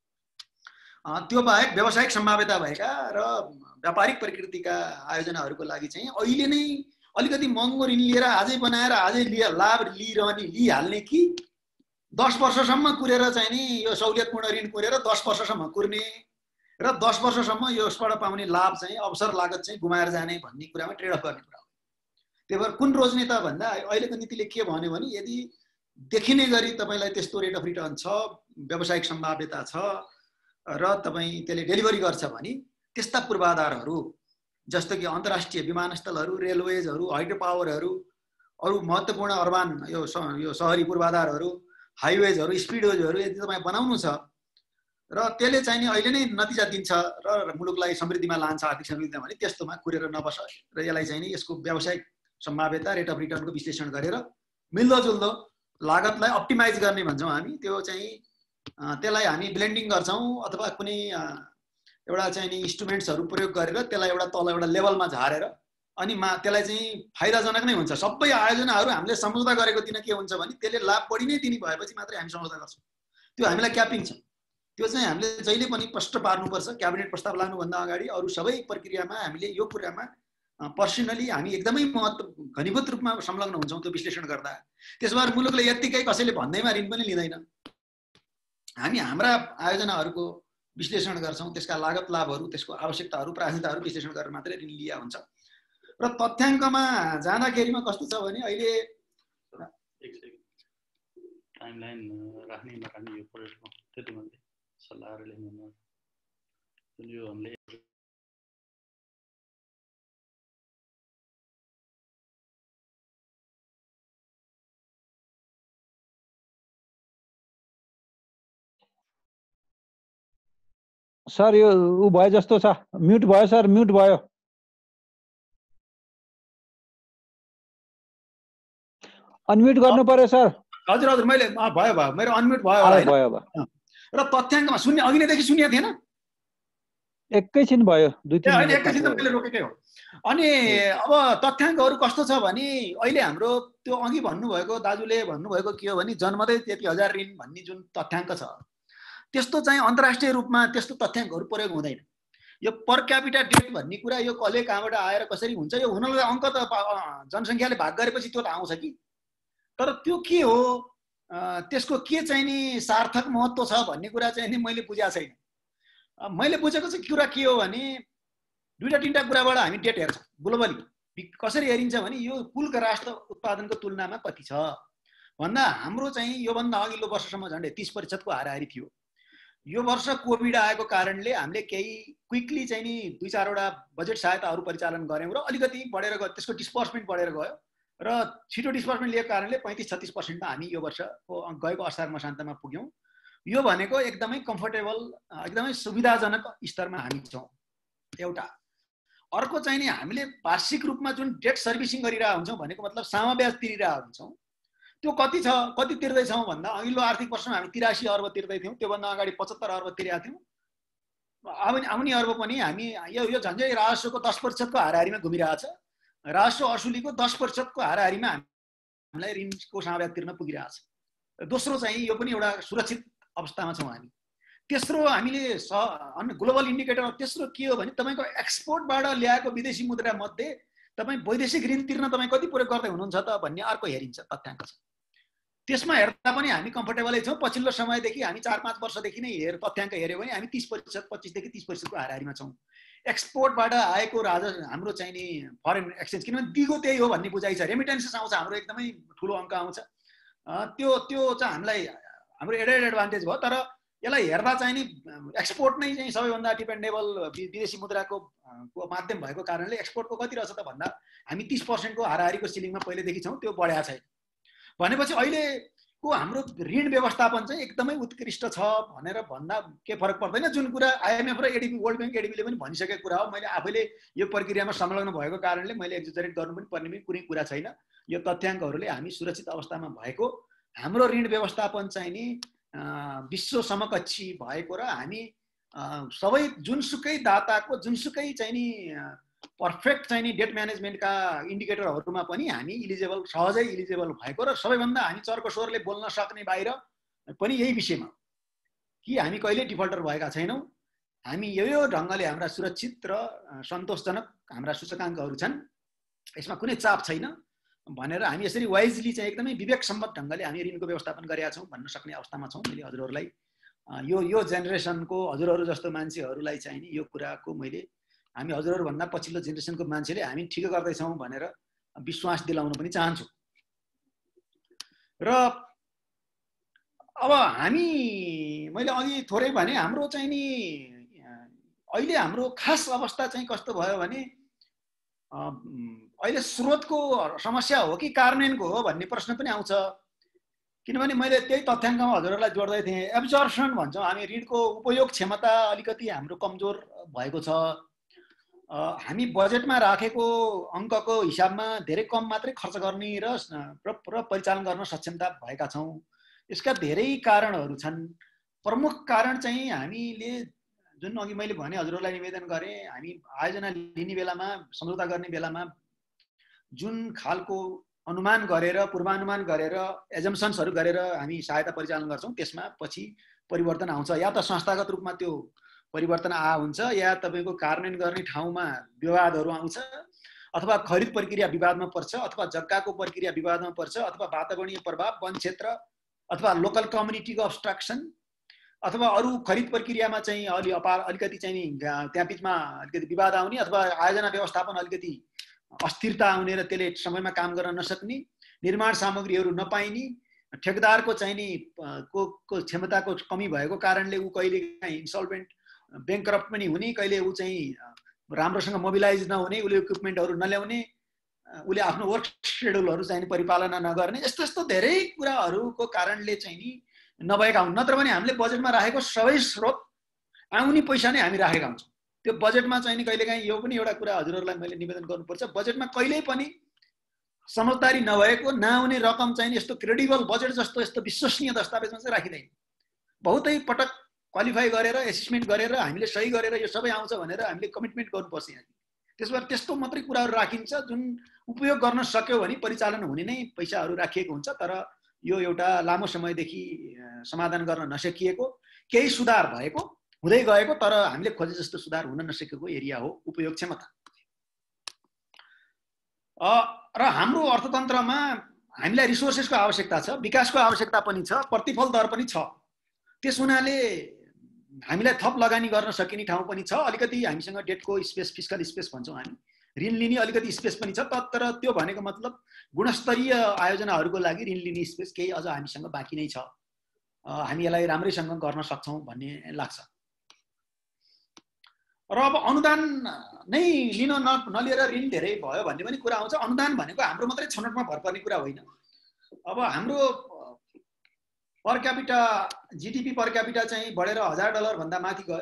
त्यो बाहेक व्यावसायिक सम्भाव्यता भएका र व्यापारिक प्रकृतिका आयोजनाहरूको लागि चाहिँ अहिले नै अलिकति महँगो ऋण लिएर आजै बनाएर आजै लिएर लाभ लिइरहने लिइहाल्ने कि दस वर्षसम्म कुरेर चाहिँ नि यो सहुलियतपूर्ण ऋण कुरेर दस वर्षसम्म कुर्ने र दस वर्षसम्म यसबाट पाउने लाभ चाहिँ अवसर लागत चाहिँ गुमाएर जाने भन्ने कुरामा ट्रेड अफ गर्ने कुरा हो। त्यही भएर कुन रोज्ने त भन्दा अहिलेको नीतिले के भन्यो भने यदि देखिने गरी तपाईँलाई त्यस्तो रेट अफ रिटर्न छ, व्यावसायिक सम्भाव्यता छ र तपाईँ त्यसले डेलिभरी गर्छ भने त्यस्ता पूर्वाधारहरू जस्तो कि अन्तर्राष्ट्रिय विमानस्थलहरू, रेलवेजहरू, हाइड्रो पावरहरू, अरू महत्त्वपूर्ण अर्बान यो यो सहरी पूर्वाधारहरू, हाइवेजहरू, स्पिडवेजहरू यदि तपाईँ बनाउनु छ र त्यसले चाहिँ नि अहिले नै नतिजा दिन्छ र मुलुकलाई समृद्धिमा लान्छ, आर्थिक समृद्धिमा भने त्यस्तोमा कुरेर नबस र यसलाई चाहिँ नि यसको व्यावसायिक सम्भाव्यता रेट अफ रिटर्नको विश्लेषण गरेर मिल्दोजुल्दो लागतलाई अप्टिमाइज गर्ने भन्छौँ हामी, त्यो चाहिँ त्यसलाई हामी ब्लेन्डिङ गर्छौँ अथवा कुनै एउटा चाहिँ नि इन्स्ट्रुमेन्ट्सहरू प्रयोग गरेर त्यसलाई एउटा तल एउटा लेभलमा झारेर अनि मा त्यसलाई चाहिँ फाइदाजनक नै हुन्छ। सबै आयोजनाहरू हामीले सम्झौता गरेको दिन के हुन्छ भने त्यसले लाभ बढी नै दिने भएपछि मात्रै हामी सम्झौता गर्छौँ, त्यो हामीलाई क्यापिङ छ। त्यो चाहिँ हामीले जहिले पनि प्रष्ट पार्नुपर्छ। क्याबिनेट प्रस्ताव लानुभन्दा अगाडि अरू सबै प्रक्रियामा हामीले यो कुरामा पर्सनली हामी एकदमै महत्त्व घनीभूत रूपमा संलग्न हुन्छौँ त्यो विश्लेषण गर्दा। त्यस भएर मुलुकले यत्तिकै कसैले भन्दैमा ऋण पनि लिँदैन, हामी हाम्रा आयोजनाहरूको विश्लेषण गर्छौँ, त्यसका लागत लाभहरू, त्यसको आवश्यकताहरू, प्राथमिकताहरू विश्लेषण गरेर मात्रै ऋण लिया हुन्छ। र तथ्याङ्कमा जाँदाखेरिमा कस्तो छ भने अहिले टाइमलाइन राख्ने नराख्ने यो प्रोजेक्टमा त्यति मात्रै सल्लाहहरू ल्याउनु जुन यो हामीले सर यो उ भयो जस्तो छ, म्युट भयो सर, म्युट भयो। अनम्युट गर्नु पर्यो सर। हजुर हजुर मैले भयो भयो मेरो अनम्युट भयो भयो भयो। र तथ्याङ्कमा सुन्ने अघि नैदेखि सुनिएको थिएन, एकैछिन भयो, दुई तिन मिनेट एकैछिन त मैले रोकेकै हो। अनि अब तथ्याङ्कहरू कस्तो छ भने अहिले हाम्रो त्यो अघि भन्नुभएको दाजुले भन्नुभएको के हो भने जन्मदै त्यति हजार ऋण भन्ने जुन तथ्याङ्क छ त्यस्तो चाहिँ अन्तर्राष्ट्रिय रूपमा त्यस्तो तथ्याङ्कहरू प्रयोग हुँदैन। यो पर क्यापिटा डेट भन्ने कुरा यो कसले कहाँबाट आएर कसरी हुन्छ, यो हुनलाई अङ्क त जनसङ्ख्याले भाग गरेपछि त्यो त आउँछ कि, तर त्यो के हो त्यसको के चाहिँ नि सार्थक महत्त्व छ भन्ने कुरा चाहिँ नि मैले बुझाएको छैन। मैले बुझेको चाहिँ कुरा के हो भने दुईवटा तिनवटा कुराबाट हामी डेट हेर्छौँ ग्लोबली। कसरी हेरिन्छ भने यो कुलका राष्ट्र उत्पादनको तुलनामा कति छ भन्दा हाम्रो चाहिँ योभन्दा अघिल्लो वर्षसम्म झन्डै तिस प्रतिशतको हाराहारी थियो। यो वर्ष कोभिड आएको कारणले हामीले केही क्विकली चाहिँ नि दुई चारवटा बजेट सहायताहरू परिचालन गऱ्यौँ र अलिकति बढेर गयो, त्यसको डिस्पर्समेन्ट बढेर गयो र छिटो डिस्पर्समेन्ट लिएको कारणले पैँतिस छत्तिस पर्सेन्टमा हामी यो वर्षको गएको असार मसान्तमा पुग्यौँ। यो भनेको एकदमै कम्फर्टेबल एकदमै सुविधाजनक स्तरमा हामी छौँ एउटा। अर्को चाहिँ नि हामीले वार्षिक रूपमा जुन डेट सर्भिसिङ गरिरहेको हुन्छौँ भनेको मतलब सामाब्याज तिरिरहेको हुन्छौँ, त्यो कति छ कति तिर्दैछौँ भन्दा अघिल्लो आर्थिक वर्षमा हामी तिरासी अर्ब तिर्दै थियौँ, त्योभन्दा अगाडि पचहत्तर अर्ब तिरेका थियौँ। आउने आउने अर्ब पनि हामी यो यो झन्डै राजस्वको दस प्रतिशतको हाराहारीमा घुमिरहेछ। राजस्व असुलीको दस प्रतिशतको हाराहारीमा हामीलाई ऋणको सामाब्याज तिर्न पुगिरहेछ। दोस्रो चाहिँ यो पनि एउटा सुरक्षित अवस्थामा छौँ हामी। तेस्रो हामीले स अन्य ग्लोबल इन्डिकेटर तेस्रो के हो भने तपाईँको एक्सपोर्टबाट ल्याएको विदेशी मुद्रा मध्ये तपाईँ वैदेशिक ऋण तिर्न तपाईँ कति प्रयोग गर्दै हुनुहुन्छ त भन्ने अर्को हेरिन्छ तथ्याङ्क छ। त्यसमा हेर्दा पनि हामी कम्फर्टेबलै छौँ। पछिल्लो समयदेखि हामी चार पाँच वर्षदेखि नै हेर तथ्याङ्क हेऱ्यो भने हामी तिस प्रतिशत पच्चिसदेखि तिस प्रतिशतको हाराहारीमा छौँ। एक्सपोर्टबाट आएको राजस्व हाम्रो चाहिँ नि फरेन एक्सचेन्ज, किनभने दिगो त्यही हो भन्ने बुझाइ छ। रेमिटेन्सेस आउँछ, हाम्रो एकदमै ठुलो अङ्क आउँछ, त्यो त्यो चाहिँ हामीलाई हाम्रो एडेड एडभान्टेज भयो। तर यसलाई हेर्दा चाहिँ नि एक्सपोर्ट नै चाहिँ सबैभन्दा डिपेन्डेबल विदेशी मुद्राको माध्यम भएको कारणले एक्सपोर्टको कति रहेछ त भन्दा हामी तिस पर्सेन्टको हाराहारीको सिलिङमा पहिलेदेखि छौँ, त्यो बढेको छैन। भनेपछि अहिले को हाम्रो ऋण व्यवस्थापन चाहिँ एकदमै उत्कृष्ट छ भनेर भन्दा के फरक पर्दैन। जुन कुरा आइएमएफ र एडिबी वर्ल्ड ब्याङ्क एडिबीले पनि भनिसकेको कुरा हो। मैले आफैले यो प्रक्रियामा संलग्न भएको कारणले मैले एक्जिजरेट गर्नु पनि पर्ने पनि कुनै कुरा छैन। यो तथ्याङ्कहरूले हामी सुरक्षित अवस्थामा भएको, हाम्रो ऋण व्यवस्थापन चाहिँ नि विश्व समकक्षी भएको र हामी सबै जुनसुकै दाताको जुनसुकै चाहिँ नि पर्फेक्ट चाहिँ नि डेट म्यानेजमेन्टका इन्डिकेटरहरूमा पनि हामी इलिजिबल सहजै इलिजिबल भएको र सबैभन्दा हामी चर्को स्वरले बोल्न सक्ने बाहिर पनि यही विषयमा कि हामी कहिले डिफल्टर भएका छैनौँ। हामी यो यो ढङ्गले हाम्रा सुरक्षित र सन्तोषजनक हाम्रा सूचकाङ्कहरू छन्, यसमा कुनै चाप छैन भनेर हामी यसरी वाइजली चाहिँ एकदमै विवेकसम्मत ढङ्गले हामी ऋणको व्यवस्थापन गरेका छौँ भन्न सक्ने अवस्थामा छौँ। मैले हजुरहरूलाई यो यो जेनेरेसनको हजुरहरू जस्तो मान्छेहरूलाई चाहिँ नि यो कुराको मैले हामी हजुरहरूभन्दा पछिल्लो जेनेरेसनको मान्छेले हामी ठिक गर्दैछौँ भनेर विश्वास दिलाउन पनि चाहन्छु। र अब हामी मैले अघि थोरै भने हाम्रो चाहिँ नि अहिले हाम्रो खास अवस्था चाहिँ कस्तो भयो भने अहिले स्रोतको समस्या हो कि कार्यान्वयनको हो भन्ने प्रश्न पनि आउँछ। किनभने मैले त्यही तथ्याङ्कमा हजुरहरूलाई जोड्दै थिएँ, एब्जर्प्सन भन्छौँ हामी, ऋणको उपयोग क्षमता अलिकति हाम्रो कमजोर भएको छ। हामी बजेटमा राखेको अङ्कको हिसाबमा धेरै कम मात्रै खर्च गर्ने र र परिचालन गर्न सक्षमता भएका छौँ। यसका धेरै कारणहरू छन्। प्रमुख कारण चाहिँ हामीले जुन अघि मैले भने हजुरहरूलाई निवेदन गरेँ, हामी आयोजना लिने बेलामा सम्झौता गर्ने बेलामा जुन खालको अनुमान गरेर पूर्वानुमान गरेर एजम्सन्सहरू गरेर हामी सहायता परिचालन गर्छौँ त्यसमा पछि परिवर्तन आउँछ। या त संस्थागत रूपमा त्यो परिवर्तन आ हुन्छ, या तपाईँको कार्यान्वयन गर्ने ठाउँमा विवादहरू आउँछ, अथवा खरिद प्रक्रिया विवादमा पर्छ, अथवा जग्गाको प्रक्रिया विवादमा पर्छ, अथवा वातावरणीय प्रभाव, वन क्षेत्र अथवा लोकल कम्युनिटीको अब्स्ट्रक्सन, अथवा अरू खरिद प्रक्रियामा चाहिँ अलि अपार अलिकति चाहिँ त्यहाँ बिचमा अलिकति विवाद आउने, अथवा आयोजना व्यवस्थापन अलिकति अस्थिरता आउने र त्यसले समयमा काम गर्न नसक्ने, निर्माण सामग्रीहरू नपाइने, ठेकेदारको चाहिँ नि को को क्षमताको कमी भएको कारणले ऊ कहिले काहीँ इन्सल्भेन्ट ब्याङ्करप्ट पनि हुने, कहिले ऊ चाहिँ राम्रोसँग मोबिलाइज नहुने, उसले इक्विपमेन्टहरू नल्याउने, उसले आफ्नो वर्क सेड्युलहरू चाहिँ परिपालना नगर्ने, यस्तो यस्तो धेरै कुराहरूको कारणले चाहिँ नि नभएका हुन्। नत्र भने हामीले बजेटमा राखेको सबै स्रोत आउने पैसा नै हामी राखेका हुन्छौँ। त्यो बजेटमा चाहिँ नि कहिलेकाहीँ यो पनि एउटा कुरा हजुरहरूलाई मैले निवेदन गर्नुपर्छ, बजेटमा कहिल्यै पनि समझदारी नभएको नआउने रकम चाहिँ यस्तो क्रेडिबल बजेट जस्तो यस्तो विश्वसनीय दस्तावेजमा चाहिँ राखिँदैन। बहुतै पटक क्वालिफाई गरेर एसेसमेन्ट गरेर हामीले सही गरेर यो सबै आउँछ भनेर हामीले कमिटमेन्ट गर्नुपर्छ। यहाँ त्यसबाट त्यस्तो मात्रै कुराहरू राखिन्छ जुन उपयोग गर्न सक्यो भने परिचालन हुने नै पैसाहरू राखिएको हुन्छ, तर यो एउटा लामो समयदेखि समाधान गर्न नसकिएको, केही सुधार भएको हुँदै गएको तर हामीले खोजे जस्तो सुधार हुन नसकेको एरिया हो उपयोग क्षमता। र हाम्रो अर्थतन्त्रमा हामीलाई रिसोर्सेसको आवश्यकता छ, विकासको आवश्यकता पनि छ, प्रतिफल दर पनि छ। त्यस हुनाले हामीलाई थप लगानी गर्न सकिने ठाउँ पनि छ। अलिकति हामीसँग डेटको स्पेस, फिस्कल स्पेस भन्छौँ हामी, ऋण लिने अलिकति स्पेस पनि छ। तर त्यो भनेको मतलब गुणस्तरीय आयोजनाहरूको लागि ऋण लिने स्पेस केही अझ हामीसँग बाँकी नै छ। हामी यसलाई राम्रैसँग गर्न सक्छौँ भन्ने लाग्छ। र अब अनुदान नै लिन न नलिएर ऋण धेरै भयो भन्ने पनि कुरा आउँछ। अनुदान भनेको हाम्रो मात्रै छनौटमा भर पर्ने कुरा होइन। अब हाम्रो per capita GDP per capita चाहिँ बढेर हजार डलर भन्दा माथि गयो।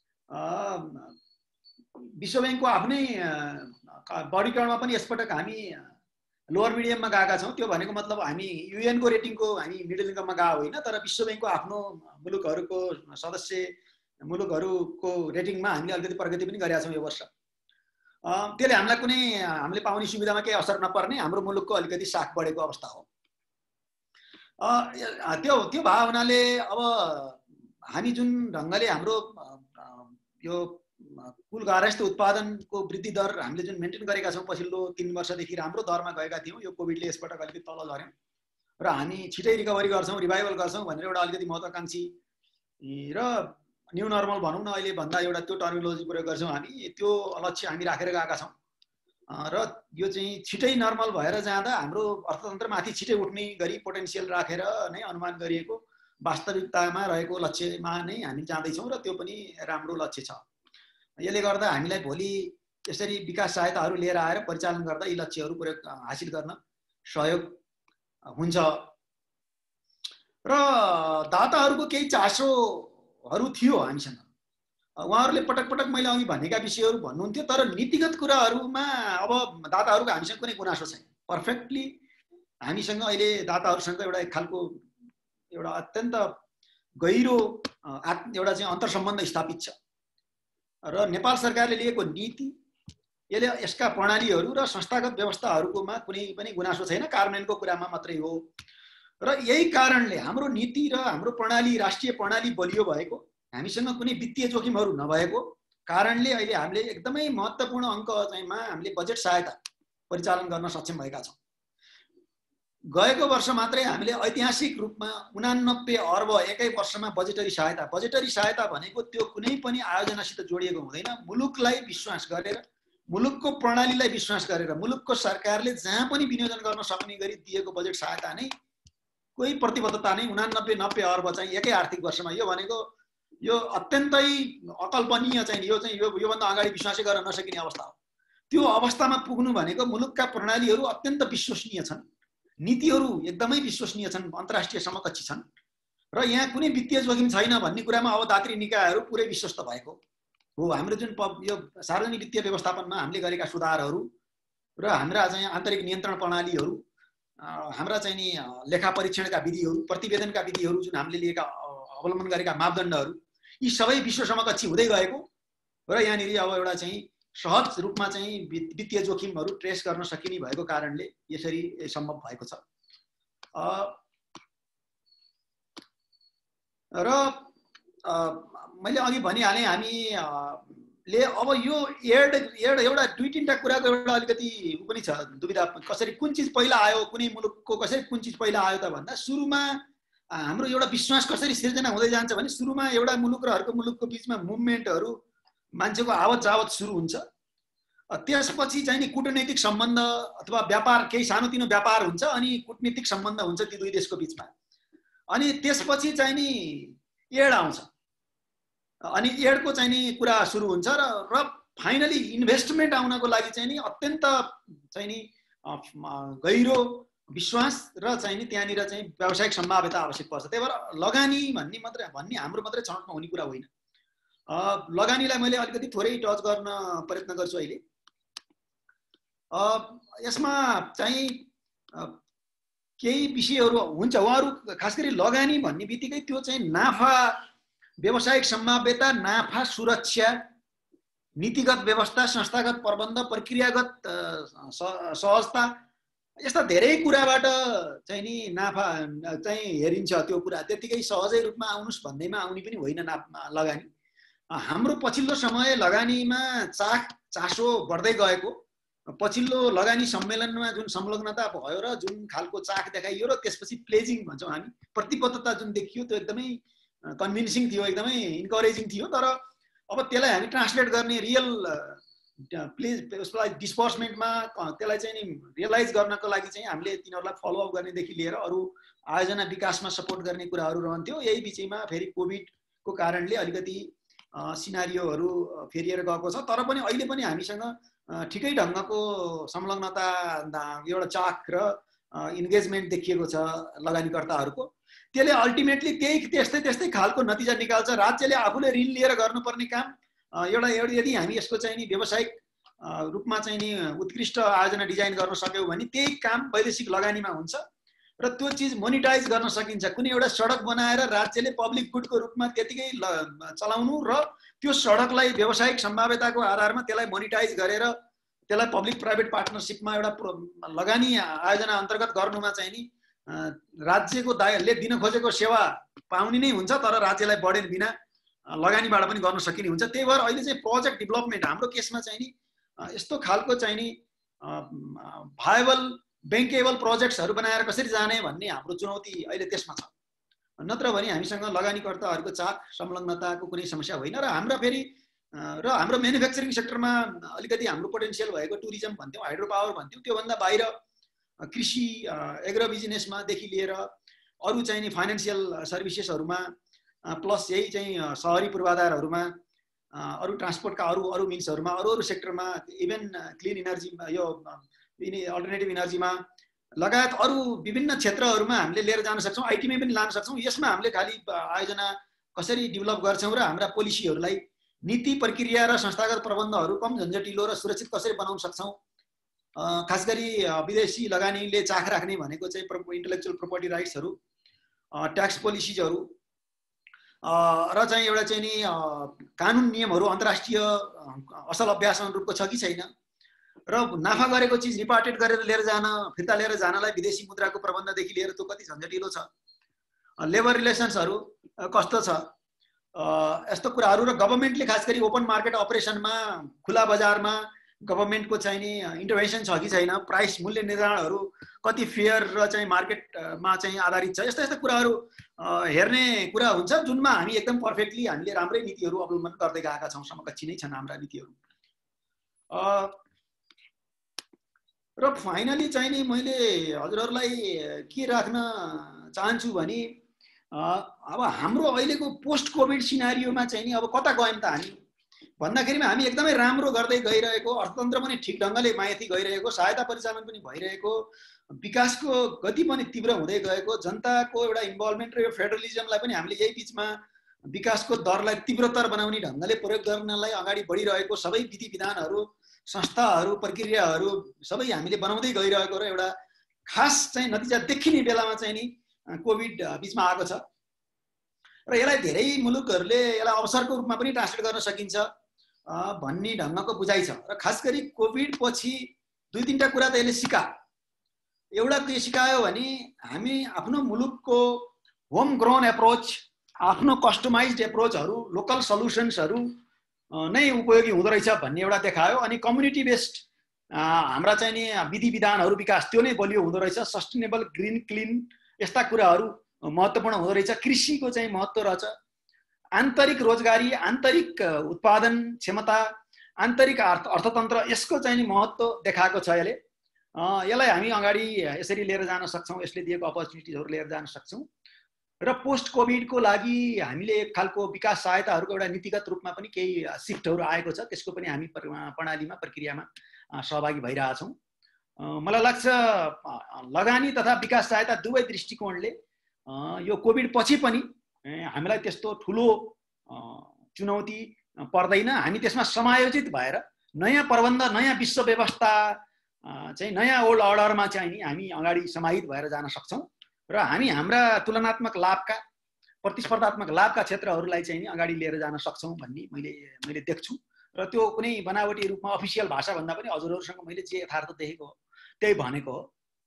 विश्व ब्याङ्कको आफ्नै वर्गीकरणमा पनि यसपटक हामी लोअर मिडियममा गएका छौँ। त्यो भनेको मतलब हामी युएनको रेटिङको हामी मिडल इन्कममा गएको होइन, तर विश्व ब्याङ्कको आफ्नो मुलुकहरूको सदस्य मुलुकहरूको रेटिङमा हामीले अलिकति प्रगति पनि गरेका छौँ यो वर्ष। त्यसले हामीलाई कुनै हामीले पाउने सुविधामा केही असर नपर्ने, हाम्रो मुलुकको अलिकति साख बढेको अवस्था हो। त्यो त्यो भए हुनाले अब हामी जुन ढङ्गले हाम्रो यो कुल गार्हस्थ्य उत्पादनको वृद्धि दर हामीले जुन मेन्टेन गरेका छौँ पछिल्लो तीन वर्षदेखि राम्रो दरमा गएका थियौँ। यो कोभिडले यसपटक अलिकति तल झऱ्यौँ र हामी छिटै रिकभरी गर्छौँ, रिभाइभल गर्छौँ भनेर एउटा अलिकति महत्त्वाकाङ्क्षी र न्यू नर्मल भनौँ न अहिले भन्दा एउटा त्यो टर्मिनोलोजी प्रयोग गर्छौँ हामी। त्यो लक्ष्य हामी राखेर गएका छौँ र यो चाहिँ छिटै नर्मल भएर जाँदा हाम्रो अर्थतन्त्रमाथि छिटै उठ्ने गरी पोटेन्सियल राखेर नै अनुमान गरिएको वास्तविकतामा रहेको लक्ष्यमा नै हामी जाँदैछौँ र त्यो पनि राम्रो लक्ष्य छ। यसले गर्दा हामीलाई भोलि यसरी विकास सहायताहरू लिएर आएर परिचालन गर्दा यी लक्ष्यहरू प्रयोग हासिल गर्न सहयोग हुन्छ। र दाताहरूको केही चासोहरू थियो हामीसँग। उहाँहरूले पटक पटक मैले अघि भनेका विषयहरू भन्नुहुन्थ्यो, तर नीतिगत कुराहरूमा अब दाताहरूको हामीसँग कुनै गुनासो छैन। पर्फेक्टली हामीसँग अहिले दाताहरूसँग एउटा एक खालको एउटा अत्यन्त गहिरो एउटा चाहिँ अन्तर्सम्बन्ध स्थापित छ र नेपाल सरकारले लिएको नीति, यसले यसका प्रणालीहरू र संस्थागत व्यवस्थाहरूकोमा कुनै पनि गुनासो छैन, कार्यान्वयनको कुरामा मात्रै हो। र यही कारणले हाम्रो नीति र हाम्रो प्रणाली, राष्ट्रिय प्रणाली बलियो भएको, हामीसँग कुनै वित्तीय जोखिमहरू नभएको कारणले अहिले हामीले एकदमै महत्त्वपूर्ण अङ्क चाहिँमा हामीले बजेट सहायता परिचालन गर्न सक्षम भएका छौँ। गएको वर्ष मात्रै हामीले ऐतिहासिक रूपमा उनानब्बे अर्ब एकै वर्षमा बजेटरी सहायता, बजेटरी सहायता भनेको त्यो कुनै पनि आयोजनासित जोडिएको हुँदैन। मुलुकलाई विश्वास गरेर, मुलुकको प्रणालीलाई विश्वास गरेर, मुलुकको सरकारले जहाँ पनि विनियोजन गर्न सक्ने गरी दिएको बजेट सहायता नै, कोही प्रतिबद्धता नै उनानब्बे नब्बे अर्ब चाहिँ एकै आर्थिक वर्षमा। यो भनेको यो अत्यन्तै अकल्पनीय चाहिँ यो चाहिँ यो योभन्दा अगाडि विश्वासै गर्न नसकिने अवस्था हो। त्यो अवस्थामा पुग्नु भनेको मुलुकका प्रणालीहरू अत्यन्त विश्वसनीय छन्, नीतिहरू एकदमै विश्वसनीय छन्, अन्तर्राष्ट्रिय समकक्षी छन् र यहाँ कुनै वित्तीय जोखिम छैन भन्ने कुरामा अब दात्री निकायहरू पुरै विश्वस्त भएको हो। हाम्रो जुन यो सार्वजनिक वित्तीय व्यवस्थापनमा हामीले गरेका सुधारहरू र हाम्रा चाहिँ आन्तरिक नियन्त्रण प्रणालीहरू, हाम्रा चाहिँ नि लेखा परीक्षणका विधिहरू, प्रतिवेदनका विधिहरू, जुन हामीले लिएका अवलम्बन गरेका मापदण्डहरू, यी सबै विश्व समकक्षी हुँदै गएको र यहाँनिर अब एउटा चाहिँ सहज रूपमा चाहिँ वित्तीय जोखिमहरू ट्रेस गर्न सकिने भएको कारणले यसरी सम्भव भएको छ। र मैले अघि भनिहालेँ, हामीले अब यो एड एड एउटा दुई तिनवटा कुराको एउटा अलिकति उ पनि छ दुविधा, कसरी कुन चिज पहिला आयो, कुनै मुलुकको कसरी कुन चिज पहिला आयो त भन्दा सुरुमा हाम्रो एउटा विश्वास कसरी सिर्जना हुँदै जान्छ भने सुरुमा एउटा मुलुक र अर्को मुलुकको बिचमा मुभमेन्टहरू, मान्छेको आवत जावत सुरु हुन्छ। त्यसपछि चाहिँ नि कूटनैतिक सम्बन्ध अथवा व्यापार, केही सानोतिनो व्यापार हुन्छ अनि कूटनीतिक सम्बन्ध हुन्छ ती दुई देशको बिचमा। अनि त्यसपछि चाहिँ नि एड आउँछ, अनि एडको चाहिँ नि कुरा सुरु हुन्छ र र फाइनली इन्भेस्टमेन्ट आउनको लागि चाहिँ नि अत्यन्त चाहिँ नि गहिरो विश्वास र चाहिँ नि त्यहाँनिर चाहिँ व्यावसायिक सम्भाव्यता आवश्यक पर्छ। त्यही भएर लगानी भन्ने मात्रै भन्ने हाम्रो मात्रै छनौटमा हुने कुरा होइन। लगानीलाई मैले अलिकति थोरै टच गर्न प्रयत्न गर्छु अहिले। यसमा चाहिँ केही विषयहरू हुन्छ, उहाँहरू खास गरी लगानी भन्ने बित्तिकै त्यो चाहिँ नाफा, व्यावसायिक सम्भाव्यता, नाफा सुरक्षा, नीतिगत व्यवस्था, संस्थागत प्रबन्ध, प्रक्रियागत सहजता, यस्ता धेरै कुराबाट चाहिँ नि नाफा चाहिँ हेरिन्छ। त्यो कुरा त्यतिकै सहजै रूपमा आउनुस् भन्दैमा आउने पनि होइन ना लगानी। हाम्रो पछिल्लो समय लगानीमा चाख चासो बढ्दै गएको, पछिल्लो लगानी सम्मेलनमा जुन संलग्नता भयो र जुन खालको चाख देखाइयो र त्यसपछि प्लेजिङ भन्छौँ हामी, प्रतिबद्धता जुन देखियो त्यो एकदमै कन्भिन्सिङ थियो, एकदमै इन्करेजिङ थियो। तर अब त्यसलाई हामी ट्रान्सलेट गर्ने रियल प्लेज उसलाई डिस्पर्समेन्टमा त्यसलाई चाहिँ नि रियलाइज गर्नको लागि चाहिँ हामीले तिनीहरूलाई फलोअप गर्नेदेखि लिएर अरू आयोजना विकासमा सपोर्ट गर्ने कुराहरू रहन्थ्यो। यही बिचैमा फेरि कोभिडको कारणले अलिकति सिनारियोहरू फेरिएर गएको छ। तर पनि अहिले पनि हामीसँग ठिकै ढङ्गको संलग्नता, एउटा चाख र इन्गेजमेन्ट देखिएको छ लगानीकर्ताहरूको। त्यसले अल्टिमेटली त्यही त्यस्तै त्यस्तै खालको नतिजा निकाल्छ। राज्यले आफूले ऋण लिएर गर्नुपर्ने काम एउटा एउटा यदि हामी यसको चाहिँ नि व्यावसायिक रूपमा चाहिँ नि उत्कृष्ट आयोजना डिजाइन गर्न सक्यौँ भने त्यही काम वैदेशिक लगानीमा हुन्छ र त्यो चिज मोनिटाइज गर्न सकिन्छ। कुनै एउटा सडक बनाएर राज्यले पब्लिक गुडको रूपमा त्यतिकै चलाउनु र त्यो सडकलाई व्यावसायिक सम्भाव्यताको आधारमा त्यसलाई मोनिटाइज गरेर त्यसलाई पब्लिक प्राइभेट पार्टनरसिपमा एउटा लगानी आयोजना अन्तर्गत गर्नुमा चाहिँ नि राज्यको दायले दिन खोजेको सेवा पाउने नै हुन्छ, तर राज्यलाई बढेन बिना लगानीबाट पनि गर्न सकिने हुन्छ। त्यही भएर अहिले चाहिँ प्रोजेक्ट डेभलपमेन्ट हाम्रो केसमा चाहिँ नि यस्तो खालको चाहिँ नि भायबल ब्याङ्केबल प्रोजेक्ट्सहरू बनाएर कसरी जाने भन्ने हाम्रो चुनौती अहिले त्यसमा छ। नत्र भने हामीसँग लगानीकर्ताहरूको चाख संलग्नताको कुनै समस्या होइन। र हाम्रा फेरि र हाम्रो म्यानुफ्याक्चरिङ सेक्टरमा अलिकति हाम्रो पोटेन्सियल भएको टुरिज्म भन्थ्यौँ, हाइड्रो पावर भन्थ्यौँ, त्योभन्दा बाहिर कृषि, एग्रो बिजनेसमादेखि लिएर अरू चाहिँ नि फाइनेन्सियल सर्भिसेसहरूमा, प्लस यही चाहिँ सहरी पूर्वाधारहरूमा, अरू ट्रान्सपोर्टका अरू अरू मिन्सहरूमा, अरू अरू सेक्टरमा, इभन क्लिन इनर्जीमा, यो अल्टरनेटिभ इनर्जीमा लगायत अरू विभिन्न क्षेत्रहरूमा हामीले लिएर जान सक्छौँ, आइटीमै पनि लान सक्छौँ। यसमा हामीले खालि आयोजना कसरी डेभलप गर्छौँ र हाम्रा पोलिसीहरूलाई नीति प्रक्रिया र संस्थागत प्रबन्धहरू कम झन्झटिलो र सुरक्षित कसरी बनाउन सक्छौँ। खास गरी विदेशी लगानीले चाख राख्ने भनेको चाहिँ इन्टेलेक्चुअल प्रोपर्टी राइट्सहरू, ट्याक्स पोलिसिजहरू र चाहिँ एउटा चाहिँ नि कानुन नियमहरू अन्तर्राष्ट्रिय असल अभ्यास अनुरूपको छ कि छैन, र नाफा गरेको चिज रिपार्टेड गरेर लिएर जान फिर्ता लिएर जानलाई विदेशी मुद्राको प्रबन्धदेखि लिएर त्यो कति झन्झटिलो छ, लेबर रिलेसन्सहरू कस्तो छ, यस्तो कुराहरू। र गभर्मेन्टले खास गरी ओपन मार्केट अपरेसनमा खुला बजारमा गभर्मेन्टको चाहिँ नि इन्टरभेन्सन छ कि छैन, प्राइस मूल्य निर्धारणहरू कति फेयर र चाहिँ मार्केटमा चाहिँ आधारित छ, यस्ता यस्ता कुराहरू हेर्ने कुरा हुन्छ, जुनमा हामी एकदम पर्फेक्टली हामीले राम्रै नीतिहरू अवलम्बन गर्दै गएका छौँ, समकक्षी नै छन् हाम्रा नीतिहरू। र फाइनली चाहिँ नि मैले हजुरहरूलाई के राख्न चाहन्छु भने अब हाम्रो अहिलेको पोस्ट कोभिड सिनारियोमा चाहिँ नि अब कता गयौँ त हामी भन्दाखेरिमा हामी एकदमै राम्रो गर्दै गइरहेको, अर्थतन्त्र पनि ठिक ढङ्गले माथि गइरहेको, सहायता परिचालन पनि भइरहेको, विकासको गति पनि तीव्र हुँदै गएको, जनताको एउटा इन्भल्भमेन्ट र यो फेडरलिजमलाई पनि हामीले यही बिचमा विकासको दरलाई तीव्रतर बनाउने ढङ्गले प्रयोग गर्नलाई अगाडि बढिरहेको, सबै विधि विधानहरू संस्थाहरू प्रक्रियाहरू सबै हामीले बनाउँदै गइरहेको र एउटा खास चाहिँ नतिजा देखिने बेलामा चाहिँ नि कोभिड बिचमा आएको छ र यसलाई धेरै मुलुकहरूले यसलाई अवसरको रूपमा पनि ट्रान्सलेट गर्न सकिन्छ भन्ने ढङ्गको बुझाइ छ। र खास गरी कोभिड पछि दुई तिनवटा कुरा त यसले सिकायो। एउटा के सिकायो भने हामी आफ्नो मुलुकको होम ग्रोन एप्रोच, आफ्नो कस्टमाइज्ड एप्रोचहरू, लोकल सल्युसन्सहरू नै उपयोगी हुँदो रहेछ भन्ने एउटा देखायो। अनि कम्युनिटी बेस्ड हाम्रा चाहिँ नि विधि विधानहरू विकास त्यो नै बलियो हुँदो रहेछ। सस्टेनेबल ग्रिन क्लिन यस्ता कुराहरू महत्त्वपूर्ण हुँदो रहेछ। कृषिको चाहिँ महत्त्व रहेछ। आन्तरिक रोजगारी, आन्तरिक उत्पादन क्षमता, आन्तरिक अर्थ अर्थतन्त्र यसको चाहिँ नि महत्त्व देखाएको छ यसले। यसलाई हामी अगाडि यसरी लिएर जान सक्छौँ, यसले दिएको अपर्च्युनिटिजहरू लिएर जान सक्छौँ। र पोस्ट कोभिडको लागि हामीले एक खालको विकास सहायताहरूको एउटा नीतिगत रूपमा पनि केही सिफ्टहरू आएको छ, त्यसको पनि हामी प्रणालीमा प्रक्रियामा सहभागी भइरहेछौँ। मलाई लाग्छ लगानी तथा विकास सहायता दुवै दृष्टिकोणले यो कोभिड पछि पनि हामीलाई त्यस्तो ठुलो चुनौती पर्दैन। हामी त्यसमा समायोजित भएर नयाँ प्रबन्ध, नयाँ विश्व व्यवस्था चाहिँ नयाँ ओल्ड अर्डरमा चाहिँ नि हामी अगाडि समाहित भएर जान सक्छौँ र हामी हाम्रा तुलनात्मक लाभका, प्रतिस्पर्धात्मक लाभका क्षेत्रहरूलाई चाहिँ नि अगाडि लिएर जान सक्छौँ भन्ने मैले मैले देख्छु। र त्यो कुनै बनावटी रूपमा अफिसियल भाषा भन्दा पनि हजुरहरूसँग मैले जे यथार्थ देखेको हो त्यही भनेको हो।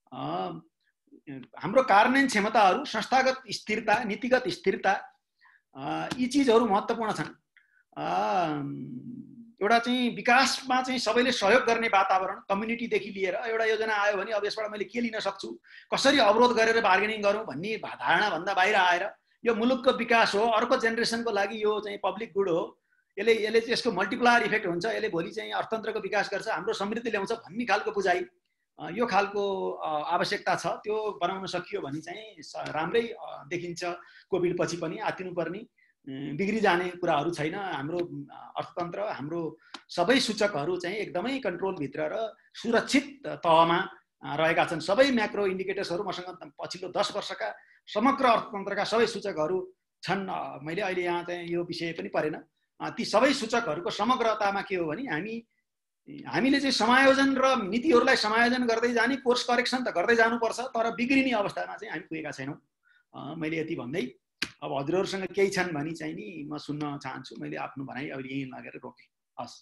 हाम्रो कार्यान्वयन क्षमताहरू, संस्थागत स्थिरता, नीतिगत स्थिरता यी चिजहरू महत्त्वपूर्ण छन्। एउटा चाहिँ विकासमा चाहिँ सबैले सहयोग गर्ने वातावरण, कम्युनिटीदेखि लिएर एउटा योजना आयो भने अब यसबाट मैले के लिन सक्छु, कसरी अवरोध गरेर बार्गेनिङ गरौँ भन्ने धारणाभन्दा बाहिर आएर यो मुलुकको विकास हो, अर्को जेनेरेसनको लागि यो चाहिँ पब्लिक गुड हो, यसले यसले चाहिँ यसको मल्टिप्लायर इफेक्ट हुन्छ, यसले भोलि चाहिँ अर्थतन्त्रको विकास गर्छ, हाम्रो समृद्धि ल्याउँछ भन्ने खालको बुझाइ, यो खालको आवश्यकता छ। त्यो बनाउन सकियो भने चाहिँ राम्रै देखिन्छ। कोभिड पछि पनि आत्तिनुपर्ने, बिग्री जाने कुराहरू छैन। हाम्रो अर्थतन्त्र, हाम्रो सबै सूचकहरू चाहिँ एकदमै कन्ट्रोलभित्र र सुरक्षित तहमा रहेका छन्। सबै म्याक्रो इन्डिकेटर्सहरू मसँग पछिल्लो दस वर्षका समग्र अर्थतन्त्रका सबै सूचकहरू छन्। मैले अहिले यहाँ चाहिँ यो विषय पनि परेन। ती सबै सूचकहरूको समग्रतामा के हो भने हामी हामीले चाहिँ समायोजन र नीतिहरूलाई समायोजन गर्दै जाने, कोर्स करेक्सन त गर्दै जानुपर्छ, तर बिग्रिने अवस्थामा चाहिँ हामी पुगेका छैनौँ। मैले यति भन्दै अब हजुरहरूसँग केही छन् भने चाहिँ नि म सुन्न चाहन्छु। मैले आफ्नो भनाइ अब यहीँ लगेर रोकेँ। हस्।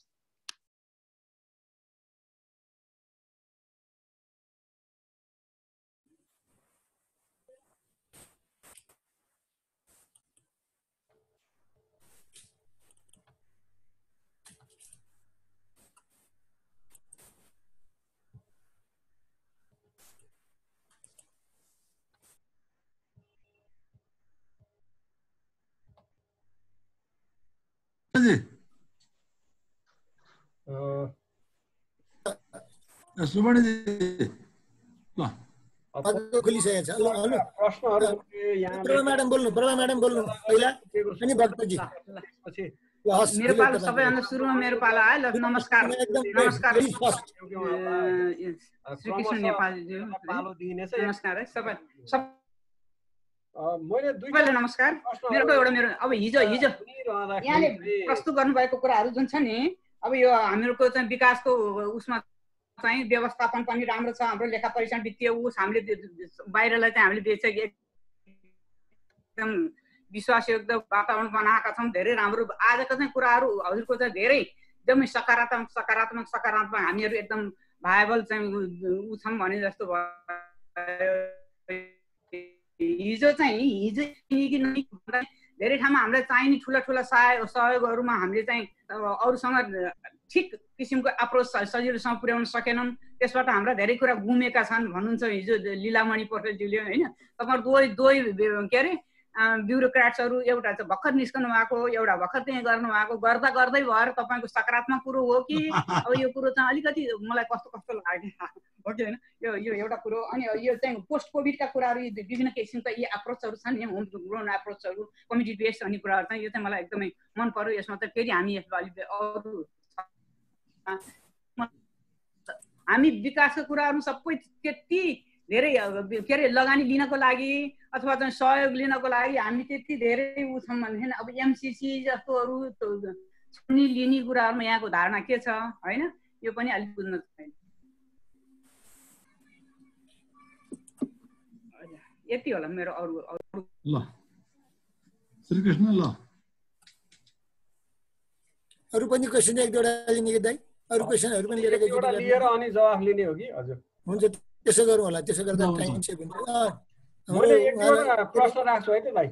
सुमणजी ल खोलिसकेको छ। ल हेलो प्रभा म्याडम बोल्नु, प्रभा म्याडम बोल्नु पहिला, अनि भक्तजी। हस्, मेरो अहिले पालो तपाईँ सबैभन्दा सुरुमा मेरो पालो आयो। ल नमस्कार एकदम नमस्कार लेडिज फर्स्ट। श्रीकृष्ण नेपालज्यू पालो दिइनेछ। नमस्कार है सबै सब मैले दुईटा सबैलाई नमस्कार। मेरो एउटा मेरो अब हिजो हिजो यहाँले प्रस्तुत गर्नुभएको कुराहरू जुन छ नि, अब यो हामीहरूको चाहिँ विकासको उसमा चाहिँ व्यवस्थापन पनि राम्रो छ, हाम्रो लेखा परीक्षण वित्तीय उस हामीले बाहिरलाई चाहिँ हामीले बेच एकदम विश्वासयोग्य वातावरण बनाएका छौँ, धेरै राम्रो। आजको चाहिँ कुराहरू हजुरको चाहिँ धेरै एकदमै सकारात्मक सकारात्मक सकारात्मक हामीहरू एकदम भाइबल चाहिँ ऊ छौँ भने जस्तो भयो। हिजो चाहिँ हिजो धेरै ठाउँमा हामीलाई चाहिने ठुला ठुला सहाय सहयोगहरूमा हामीले चाहिँ अरूसँग ठिक किसिमको अप्रोच सजिलोसँग पुर्याउन सकेनौँ। त्यसबाट हाम्रा धेरै कुरा गुमेका छन् भन्नुहुन्छ हिजो लीलामणि पौडेलज्यूले होइन। तपाईँहरू दुवै दुवै के अरे ब्युरोक्राट्सहरू एउटा चाहिँ भर्खर निस्कनु भएको, एउटा भर्खर त्यहाँ गर्नु भएको, गर्दा गर्दै भएर तपाईँको सकारात्मक कुरो हो कि अब यो कुरो चाहिँ अलिकति मलाई कस्तो कस्तो लाग्यो हो कि होइन। यो यो एउटा कुरो। अनि यो चाहिँ पोस्ट कोभिडका कुराहरू विभिन्न किसिमका यी एप्रोचहरू छन् नि, होम ग्रोन एप्रोचहरू, कम्युनिटी बेस्ड भन्ने कुराहरू चाहिँ यो चाहिँ मलाई एकदमै मन पर्यो। यसमा चाहिँ फेरि हामी यसमा अलिक अरू हामी विकासका कुराहरू सबै त्यति धेरै के अरे लगानी लिनको लागि अथवा चाहिँ सहयोग लिनको लागि हामी त्यति धेरै उ छौँ भनेदेखि अब एमसिसी जस्तोहरू लिने कुराहरूमा यहाँको धारणा के छ होइन, यो पनि अलिक बुझ्न छैन। यति होला मेरो अरू अरू ल श्रीकृष्ण। ल अरू पनि क्वेसन एक दुईवटा लिने दाइ, अरू क्वेसनहरू पनि लिएर एउटा लिएर अनि जवाफ लिने हो कि हजुर? हुन्छ त्यसो गरौँ होला। त्यसो गर्दा टाइम सेभ हुन्छ। मैले एक दुईवटा प्रश्न राख्छु है त भाइ।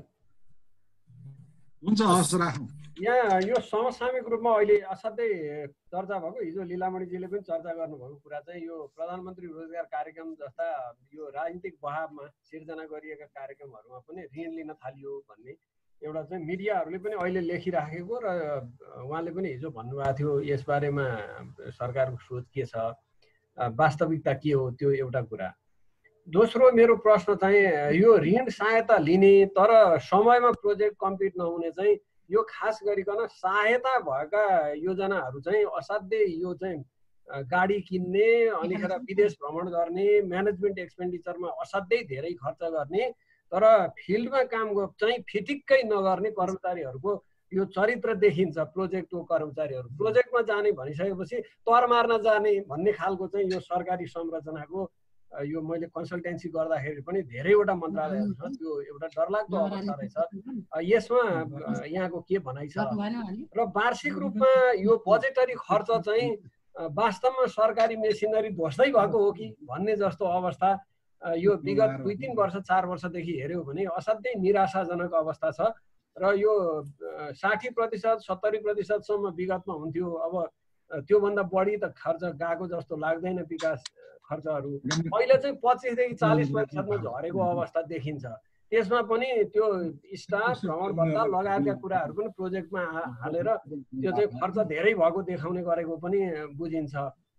हुन्छ हस् राखौँ। यहाँ यो समसामयिक रूपमा अहिले असाध्यै चर्चा भएको, हिजो लीलामणिजीले पनि चर्चा गर्नुभएको कुरा चाहिँ यो प्रधानमन्त्री रोजगार कार्यक्रम जस्ता यो राजनीतिक बहावमा सिर्जना गरिएका कार्यक्रमहरूमा पनि ऋण लिन थालियो भन्ने एउटा चाहिँ मिडियाहरूले पनि अहिले लेखिराखेको र उहाँले पनि हिजो भन्नुभएको थियो यसबारेमा सरकारको सोच के छ, वास्तविकता के हो, त्यो एउटा कुरा। दोस्रो मेरो प्रश्न चाहिँ यो ऋण सहायता लिने तर समयमा प्रोजेक्ट कम्प्लिट नहुने चाहिँ यो खास गरिकन सहायता भएका योजनाहरू चाहिँ असाध्यै यो चाहिँ गाडी किन्ने अनिखेर विदेश भ्रमण गर्ने म्यानेजमेन्ट एक्सपेन्डिचरमा असाध्यै धेरै खर्च गर्ने तर फिल्डमा काम चाहिँ फिटिक्कै नगर्ने कर्मचारीहरूको यो चरित्र देखिन्छ। प्रोजेक्टको कर्मचारीहरू प्रोजेक्टमा जाने भनिसकेपछि तर मार्न जाने भन्ने खालको चाहिँ यो सरकारी संरचनाको यो मैले कन्सल्टेन्सी गर्दाखेरि पनि धेरैवटा मन्त्रालयहरू छ, त्यो एउटा डरलाग्दो अवस्था रहेछ। यसमा यहाँको के भनाइ छ र वार्षिक रूपमा यो बजेटरी खर्च चाहिँ वास्तवमा सरकारी मेसिनरी ध्वस्तै भएको हो कि भन्ने जस्तो अवस्था यो विगत दुई तिन वर्ष चार वर्षदेखि हेऱ्यौँ भने असाध्यै निराशाजनक अवस्था छ। र यो साठी प्रतिशत सत्तरी प्रतिशतसम्म विगतमा हुन्थ्यो, अब त्योभन्दा बढी त खर्च गएको जस्तो लाग्दैन विकास खर्चहरू। अहिले चाहिँ पच्चिसदेखि चालिस प्रतिशतमा झरेको अवस्था देखिन्छ। त्यसमा पनि त्यो स्टाफ भ्रमण भत्ता लगायतका कुराहरू पनि प्रोजेक्टमा हालेर त्यो चाहिँ खर्च धेरै भएको देखाउने गरेको पनि बुझिन्छ।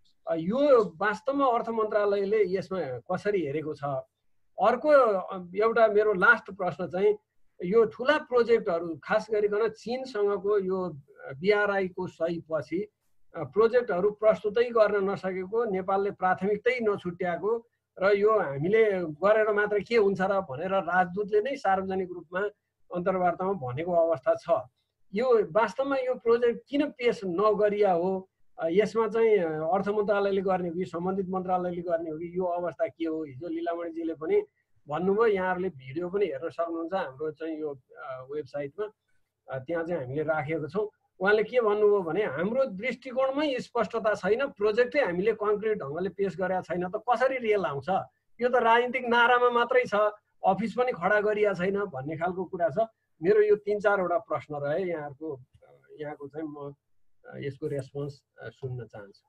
यो वास्तवमा अर्थ मन्त्रालयले यसमा कसरी हेरेको छ? अर्को एउटा मेरो लास्ट प्रश्न चाहिँ यो ठुला प्रोजेक्टहरू खास गरिकन चीनसँगको यो बिआरआईको सही पछि प्रोजेक्टहरू प्रस्तुतै गर्न नसकेको, नेपालले प्राथमिकतै नछुट्याएको र यो हामीले गरेर मात्र के हुन्छ र भनेर राजदूतले नै सार्वजनिक रूपमा अन्तर्वार्तामा भनेको अवस्था छ। यो वास्तवमा यो प्रोजेक्ट किन पेश नगरिया हो? यसमा चाहिँ अर्थ मन्त्रालयले गर्ने हो कि सम्बन्धित मन्त्रालयले गर्ने हो कि यो अवस्था के हो? हिजो लीलामणिजीले पनि भन्नुभयो, यहाँहरूले भिडियो पनि हेर्न सक्नुहुन्छ हाम्रो चाहिँ यो वेबसाइटमा, त्यहाँ चाहिँ हामीले राखेको छौँ। उहाँले के भन्नुभयो भने हाम्रो दृष्टिकोणमै स्पष्टता छैन, प्रोजेक्टै हामीले कङ्क्रिट ढङ्गले पेश गरेका छैन त कसरी रेल आउँछ? यो त राजनीतिक नारामा मात्रै छ, अफिस पनि खडा गरिया छैन भन्ने खालको कुरा छ। मेरो यो तिन चारवटा प्रश्न रहे, यहाँहरूको यहाँको चाहिँ म यसको रेस्पोन्स सुन्न चाहन्छु।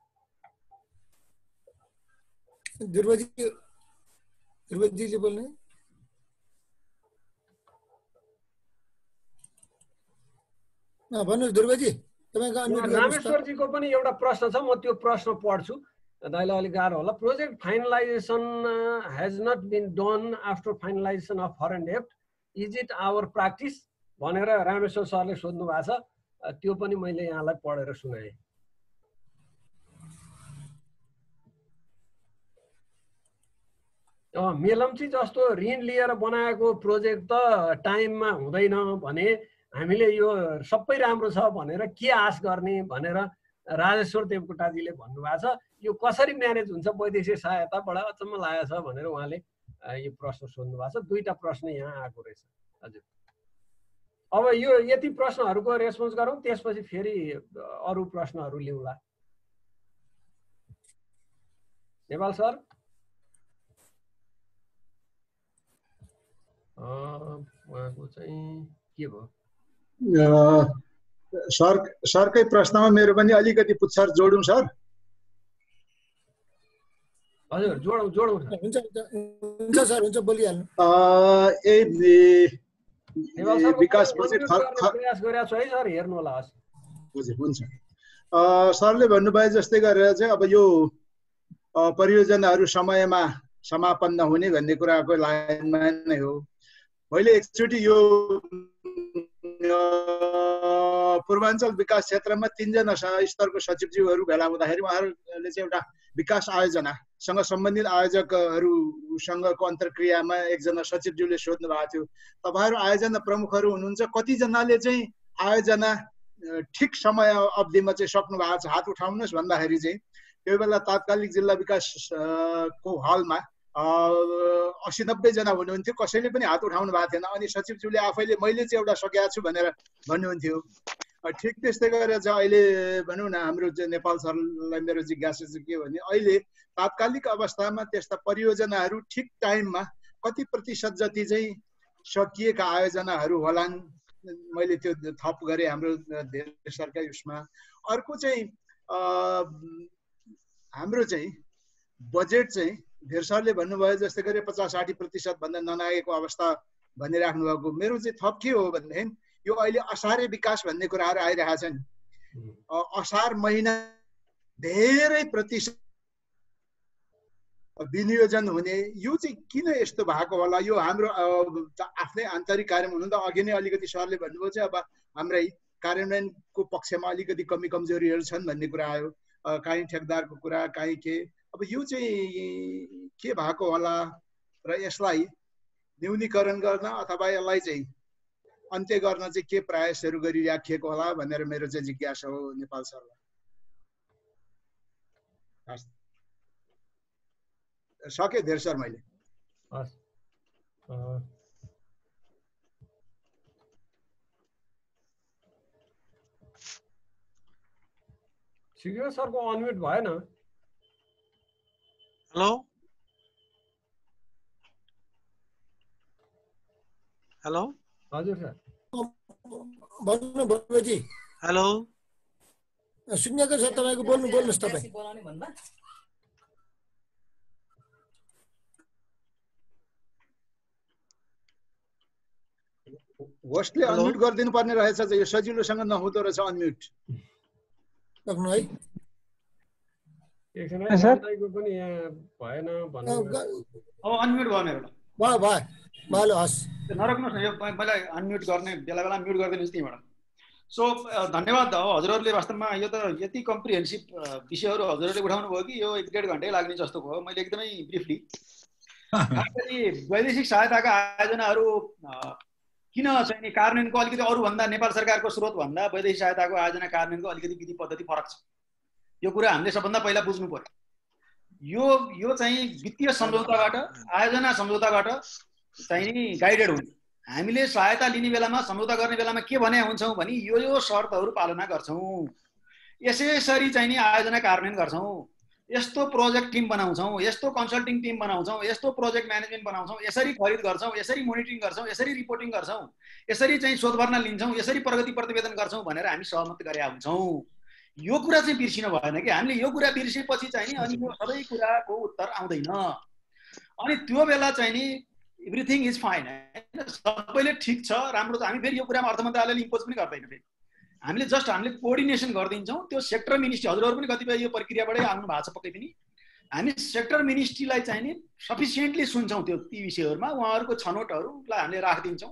ध्रुवजी ध्रुवजीले बोल्ने। भन्नुहोस् ध्रुवजी, तपाईँको अनम्युट गर्नुहोस्। रामेश्वरजीको पनि एउटा प्रश्न छ, म त्यो प्रश्न पढ्छु, दाइलाई अलिक गाह्रो होला। Project finalisation has not been done after finalisation of foreign डेप्ट, इज इट आवर प्र्याक्टिस भनेर रामेश्वर सरले सोध्नु भएको छ। त्यो पनि मैले यहाँलाई पढेर सुनाएँ। मेलम्ची जस्तो ऋण लिएर बनाएको प्रोजेक्ट त टाइममा हुँदैन भने हामीले यो सबै राम्रो छ भनेर के आश गर्ने भनेर राजेश्वर देवकोटाजीले भन्नुभएको छ। यो कसरी म्यानेज हुन्छ वैदेशिक सहायताबाट अचम्म लागेको छ भनेर उहाँले यो प्रश्न सोध्नु भएको छ। दुईटा प्रश्न यहाँ आएको रहेछ। हजुर, अब यो यति प्रश्नहरूको रेस्पोन्स गरौँ, त्यसपछि फेरि अरू प्रश्नहरू लिउँला। नेपाल सर उहाँको चाहिँ के भयो? सर सरकै प्रश्नमा मेरो पनि अलिकति पुच्छर जोडौँ सर। हजुर जोडौँ जोडौँ। हुन्छ हुन्छ सर, हुन्छ बोलिहाल्नु। ए विकास बजेट प्रयास गरेको छु है सर, हेर्नु होला। हजुर हुन्छ। सरले भन्नुभयो जस्तै गरेर चाहिँ अब यो परियोजनाहरू समयमा समापन नहुने भन्ने कुराको लाइनमा नै हो। मैले एकचोटि यो पूर्वाञ्चल विकास क्षेत्रमा तीनजना स्तरको सचिवज्यूहरू भेला हुँदाखेरि उहाँहरूले चाहिँ एउटा विकास आयोजनासँग सम्बन्धित आयोजकहरूसँगको अन्तर्क्रियामा एकजना सचिवज्यूले सोध्नु भएको थियो, तपाईँहरू आयोजना प्रमुखहरू हुनुहुन्छ, कतिजनाले चाहिँ आयोजना ठिक समय अवधिमा चाहिँ सक्नु भएको छ, हात उठाउनुहोस् भन्दाखेरि चाहिँ त्यो बेला तात्कालिक जिल्ला विकास को हलमा असी नब्बे जना हुनुहुन्थ्यो, कसैले पनि हात उठाउनु भएको थिएन। अनि सचिवज्यूले आफैले मैले चाहिँ एउटा सकेको छु भनेर भन्नुहुन्थ्यो। ठिक त्यस्तै गरेर चाहिँ अहिले भनौँ न, हाम्रो चाहिँ नेपाल सरलाई मेरो जिज्ञासा चाहिँ के भने अहिले तात्कालिक अवस्थामा त्यस्ता परियोजनाहरू ठिक टाइममा कति प्रतिशत जति चाहिँ सकिएका आयोजनाहरू होलान्, मैले त्यो थप गरेँ हाम्रो देश सरकारी उसमा। अर्को चाहिँ हाम्रो चाहिँ बजेट चाहिँ धेर सरले भन्नुभयो जस्तै गरी पचास साठी प्रतिशत भन्दा ननागेको अवस्था भनिराख्नु भएको। मेरो चाहिँ थप के हो भनेदेखि यो अहिले असारे विकास भन्ने कुराहरू आइरहेका छन्। असार महिना धेरै प्रतिशत विनियोजन हुने, यो चाहिँ किन यस्तो भएको होला? यो हाम्रो आफ्नै आन्तरिक कार्य हुनु त अघि नै अलिकति सरले भन्नुभयो चाहिँ अब हाम्रै कार्यान्वयनको पक्षमा अलिकति कमी कमजोरीहरू छन् भन्ने कुरा आयो। काहीँ ठेकदारको कुरा, काहीँ के, अब यो चाहिँ के भएको होला र यसलाई न्यूनीकरण गर्न अथवा यसलाई चाहिँ अन्त्य गर्न चाहिँ के प्रयासहरू गरिराखिएको होला भनेर मेरो चाहिँ जिज्ञासा हो नेपाल सरलाई। सके धेर सर मैले। सिग्यो सरको अनम्युट भएन। हेलो हेलो हजुर सर भन्नु भोजी। हेलो सुन्नेको छ तपाईँको, बोल्नु बोल्नुहोस् तपाईँ। होस्टले अनम्युट गरिदिनु पर्ने रहेछ, यो सजिलोसँग नहुँदो रहेछ अनम्युट। सक्नु है एकछिन है, सरको पनि यहाँ भएन भन्नु। अब अनम्युट भयो मेरो। भयो भयो भयो, हस् नरोक्नुहोस् न, यो पहिला अनम्युट गर्ने बेला बेला म्युट गरिदिनुहोस् त्यहीँबाट। सो धन्यवाद। अब हजुरहरूले वास्तवमा यो त यति कम्प्रिहेन्सिभ विषयहरू हजुरहरूले उठाउनु भयो कि यो एक डेढ घन्टै लाग्ने जस्तो भयो। मैले एकदमै ब्रिफली खास गरी वैदेशिक सहायताका आयोजनाहरू किन चाहिँ नि कार्यान्वयनको अलिकति अरूभन्दा नेपाल सरकारको स्रोतभन्दा वैदेशिक सहायताको आयोजना कार्यान्वयनको अलिकति विधि पद्धति फरक छ, यो कुरा हामीले सबभन्दा पहिला बुझ्नु पर्यो। यो यो चाहिँ वित्तीय सम्झौताबाट, आयोजना सम्झौताबाट चाहिँ नि गाइडेड हुन्छ। हामीले सहायता लिने बेलामा, सम्झौता गर्ने बेलामा के भने हुन्छौँ भने यो यो शर्तहरू पालना गर्छौँ, यसरी चाहिँ नि आयोजना कार्यान्वयन गर्छौँ, यस्तो प्रोजेक्ट टिम बनाउँछौँ, यस्तो कन्सल्टिङ टिम बनाउँछौँ, यस्तो प्रोजेक्ट म्यानेजमेन्ट बनाउँछौँ, यसरी खरिद गर्छौँ, यसरी मोनिटरिङ गर्छौँ, यसरी रिपोर्टिङ गर्छौँ, यसरी चाहिँ शोधभर्ना लिन्छौँ, यसरी प्रगति प्रतिवेदन गर्छौँ भनेर हामी सहमत गरेका हुन्छौँ। यो कुरा चाहिँ बिर्सिनु भएन कि हामीले यो कुरा बिर्सेपछि चाहिँ नि अनि यो सबै कुराको उत्तर आउँदैन। अनि त्यो बेला चाहिँ नि एभ्रिथिङ इज फाइन, होइन, सबैले ठिक छ, राम्रो छ। हामी फेरि यो कुरामा अर्थ मन्त्रालयले इम्पोज पनि गर्दैन, फेरि हामीले जस्ट हामीले कोअर्डिनेसन गरिदिन्छौँ। त्यो सेक्टर मिनिस्ट्री, हजुरहरू पनि कतिपय यो प्रक्रियाबाटै आउनु भएको छ पक्कै पनि, हामी सेक्टर मिनिस्ट्रीलाई चाहिँ नि सफिसियन्टली सुन्छौँ त्यो ती विषयहरूमा, उहाँहरूको छनौटहरूलाई हामीले राखिदिन्छौँ।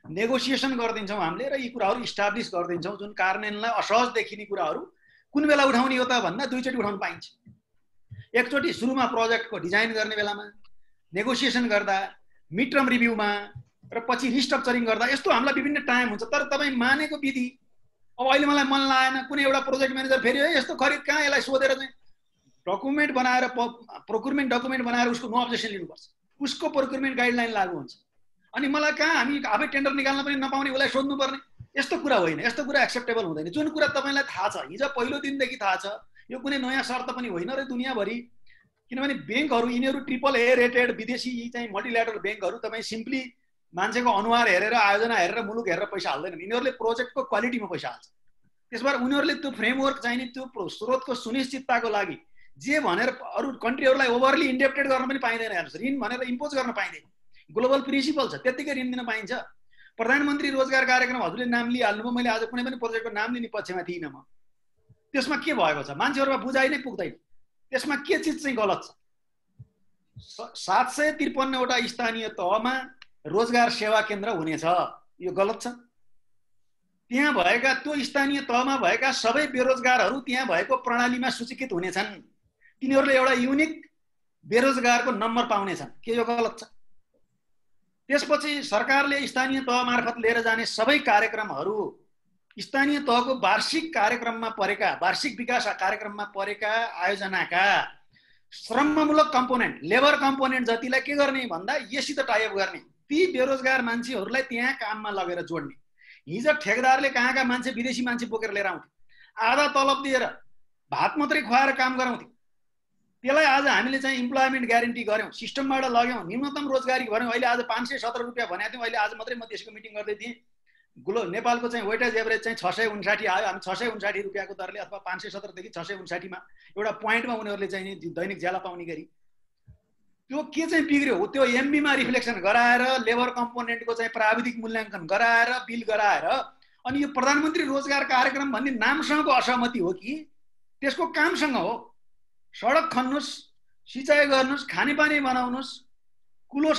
नेगोसिएसन गरिदिन्छौँ हामीले र यी कुराहरू इस्टाब्लिस गरिदिन्छौँ जुन कार्यान्वयनलाई असहज देखिने कुराहरू कुन बेला उठाउने हो त भन्दा दुईचोटि उठाउन पाइन्छ। एकचोटि सुरुमा प्रोजेक्टको डिजाइन गर्ने बेलामा, नेगोसिएसन गर्दा, मिड टर्म रिभ्यूमा र पछि रिस्ट्रक्चरिङ गर्दा यस्तो हामीलाई विभिन्न टाइम हुन्छ। तर तपाईँ मानेको विधि अब अहिले मलाई मन लागेन, कुनै एउटा प्रोजेक्ट म्यानेजर फेरि है यस्तो खरिद कहाँ, यसलाई सोधेर चाहिँ डकुमेन्ट बनाएर प्रोक्युरमेन्ट डकुमेन्ट बनाएर उसको नो अब्जेक्सन लिनुपर्छ, उसको प्रोक्युरमेन्ट गाइडलाइन लागू हुन्छ। अनि मलाई कहाँ हामी आफै टेन्डर निकाल्न पनि नपाउने उसलाई सोध्नुपर्ने, यस्तो कुरा होइन, यस्तो कुरा एक्सेप्टेबल हुँदैन। जुन कुरा तपाईँलाई थाहा छ, हिजो पहिलो दिनदेखि थाहा छ, यो कुनै नयाँ शर्त पनि होइन र दुनियाँभरि, किनभने ब्याङ्कहरू यिनीहरू ट्रिपल ए रेटेड विदेशी चाहिँ मल्टिल्याटरल ब्याङ्कहरू तपाईँ सिम्पली मान्छेको अनुहार हेरेर आयोजना हेरेर मुलुक हेरेर पैसा हाल्दैनन्, यिनीहरूले प्रोजेक्टको क्वालिटीमा पैसा हाल्छ। त्यसबाट उनीहरूले त्यो फ्रेमवर्क चाहिने त्यो स्रोतको सुनिश्चितताको लागि जे भनेर अरू कन्ट्रीहरूलाई ओभरली इन्डेप्टेड गर्न पनि पाइँदैन, हेर्नुहोस् ऋण भनेर इम्पोज गर्न पाइँदैन, ग्लोबल प्रिन्सिपल छ, त्यत्तिकै ऋण दिन पाइन्छ। प्रधानमन्त्री रोजगार कार्यक्रम हजुरले नाम लिइहाल्नुभयो, मैले आज कुनै पनि प्रोजेक्टको नाम लिने पक्षमा थिइनँ म। त्यसमा के भएको छ, मान्छेहरूमा बुझाइ नै पुग्दैन, त्यसमा के चिज चाहिँ गलत छ। सात सय त्रिपन्नवटा स्थानीय तहमा रोजगार सेवा केन्द्र हुनेछ, यो गलत छ। त्यहाँ भएका त्यो स्थानीय तहमा भएका सबै बेरोजगारहरू त्यहाँ भएको प्रणालीमा सूचीकृत हुनेछन्, तिनीहरूले एउटा युनिक बेरोजगारको नम्बर पाउनेछन्, के यो गलत छ? त्यसपछि सरकारले स्थानीय तह मार्फत लिएर जाने सबै कार्यक्रमहरू स्थानीय तहको वार्षिक कार्यक्रममा परेका, वार्षिक विकास कार्यक्रममा परेका आयोजनाका श्रममूलक कम्पोनेन्ट, लेबर कम्पोनेन्ट जतिलाई के गर्ने भन्दा यससित टाइअप गर्ने, ती बेरोजगार मान्छेहरूलाई त्यहाँ काममा लगेर जोड्ने। हिजो ठेकदारले कहाँका मान्छे विदेशी मान्छे बोकेर लिएर आउँथे, आधा तलब दिएर भात मात्रै खुवाएर काम गराउँथे, त्यसलाई आज हामीले चाहिँ इम्प्लोइमेन्ट ग्यारेन्टी गऱ्यौँ, सिस्टमबाट लग्यौँ, न्यूनतम रोजगारी गऱ्यौँ। अहिले आज पाँच सय सत्र रुपियाँ भनेको थियौँ, अहिले आज मात्रै म देशको मिटिङ गर्दै थिएँ, ग्लो नेपालको चाहिँ वेटेज एभरेज चाहिँ छ सय उन्साठी आयो। हामी छ सय उन्साठी रुपियाँको दरले अथवा पाँच सय सत्रदेखि छ सय उन्साठीमा एउटा पोइन्टमा उनीहरूले चाहिँ दैनिक ज्याला पाउने गरी त्यो के चाहिँ बिग्रियो, त्यो एमबीमा रिफ्लेक्सन गराएर लेबर कम्पोनेन्टको चाहिँ प्राविधिक मूल्याङ्कन गराएर बिल गराएर अनि यो प्रधानमन्त्री रोजगार कार्यक्रम भन्ने नामसँगको असहमति हो कि त्यसको कामसँग हो? सडक खन्नुस्, सिँचाइ गर्नुस्, खानेपानी बनाउनुस्, कुलो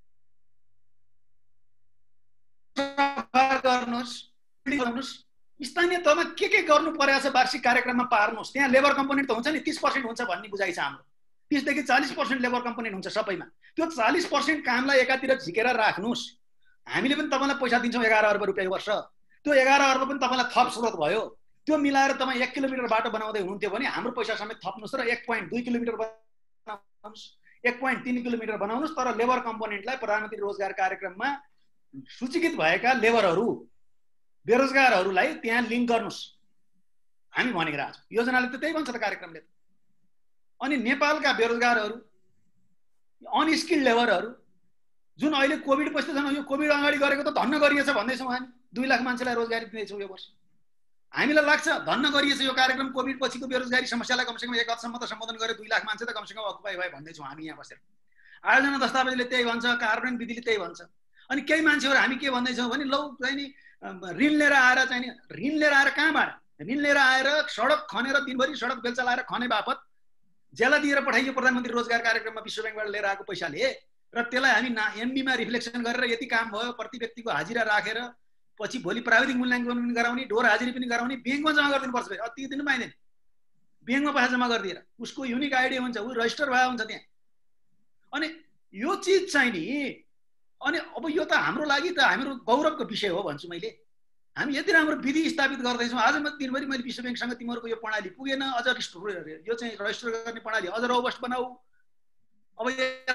गर्नुस्, गर्नुस्, स्थानीय तहमा के के गर्नु परेको छ वार्षिक कार्यक्रममा पार्नुहोस्। त्यहाँ लेबर कम्पोनेन्ट त हुन्छ नि, तीस पर्सेन्ट हुन्छ भन्ने बुझाइ छ हाम्रो। तीसदेखि चालिस पर्सेन्ट लेबर कम्पोनेन्ट हुन्छ सबैमा। त्यो चालिस पर्सेन्ट कामलाई एकातिर झिकेर राख्नुहोस्। हामीले पनि तपाईँलाई पैसा दिन्छौँ एघार अर्ब रुपियाँ वर्ष, त्यो एघार अर्ब पनि तपाईँलाई थप स्रोत भयो। त्यो मिलाएर तपाईँ एक किलोमिटर बाटो बनाउँदै हुनुहुन्थ्यो भने हाम्रो पैसा समेत थप्नुहोस् र एक पोइन्ट दुई किलोमिटर बनाउनुहोस्, एक पोइन्ट तिन किलोमिटर बनाउनुहोस्, तर लेबर कम्पोनेन्टलाई प्रधानमन्त्री रोजगार कार्यक्रममा सूचीकृत भएका लेबरहरू बेरोजगारहरूलाई त्यहाँ लिङ्क गर्नुहोस्। हामी भनेको आज योजनाले त त्यही भन्छ त, कार्यक्रमले त। अनि नेपालका बेरोजगारहरू, अनस्किल्ड लेबरहरू जुन अहिले कोभिड पछि छन्, यो कोभिड अगाडि गरेको त धन्न गरिएछ भन्दैछौँ हामी, दुई लाख मान्छेलाई रोजगारी दिँदैछौँ यो वर्ष। हामीलाई लाग्छ धन्न गरिएछ यो कार्यक्रम, कोभिड पछिको बेरोजगारी समस्यालाई कमसेकम एक हदसम्म त सम्बोधन गरेर दुई लाख मान्छे त कमसेकम अकुपाई भए भन्दैछौँ हामी यहाँ बसेर। आयोजना दस्तावेजले त्यही भन्छ, कार्यान्वयन विधिले त्यही भन्छ। अनि केही मान्छेहरू हामी के भन्दैछौँ भने लौ चाहिँ नि ऋण लिएर आएर चाहिँ नि ऋण लिएर आएर कहाँबाट ऋण लिएर आएर सडक खनेर दिनभरि सडक बेल्चा लाएर खने बापत ज्याला दिएर पठाइयो प्रधानमन्त्री रोजगार कार्यक्रममा विश्व ब्याङ्कबाट लिएर आएको पैसाले, र त्यसलाई हामी ना एमबीमा रिफ्लेक्सन गरेर यति काम भयो प्रति व्यक्तिको हाजिरा राखेर पछि भोलि प्राविधिक मूल्याङ्कन पनि गराउने, डोर हाजिरी पनि गराउने, ब्याङ्कमा जम्मा गरिदिनुपर्छ। फेरि अति दिनु पाइँदैन, ब्याङ्कमा पैसा जम्मा गरिदिएर उसको युनिक आइडी हुन्छ, ऊ रजिस्टर भए हुन्छ त्यहाँ। अनि यो चिज चाहिँ नि, अनि अब यो त हाम्रो लागि त हाम्रो गौरवको विषय हो भन्छु मैले। हामी यति राम्रो विधि स्थापित गर्दैछौँ। आज म दिनभरि मैले विश्व ब्याङ्कसँग तिमीहरूको यो प्रणाली पुगेन, अझ यो चाहिँ रजिस्टर गर्ने प्रणाली अझ रोबस्ट बनाऊ, अब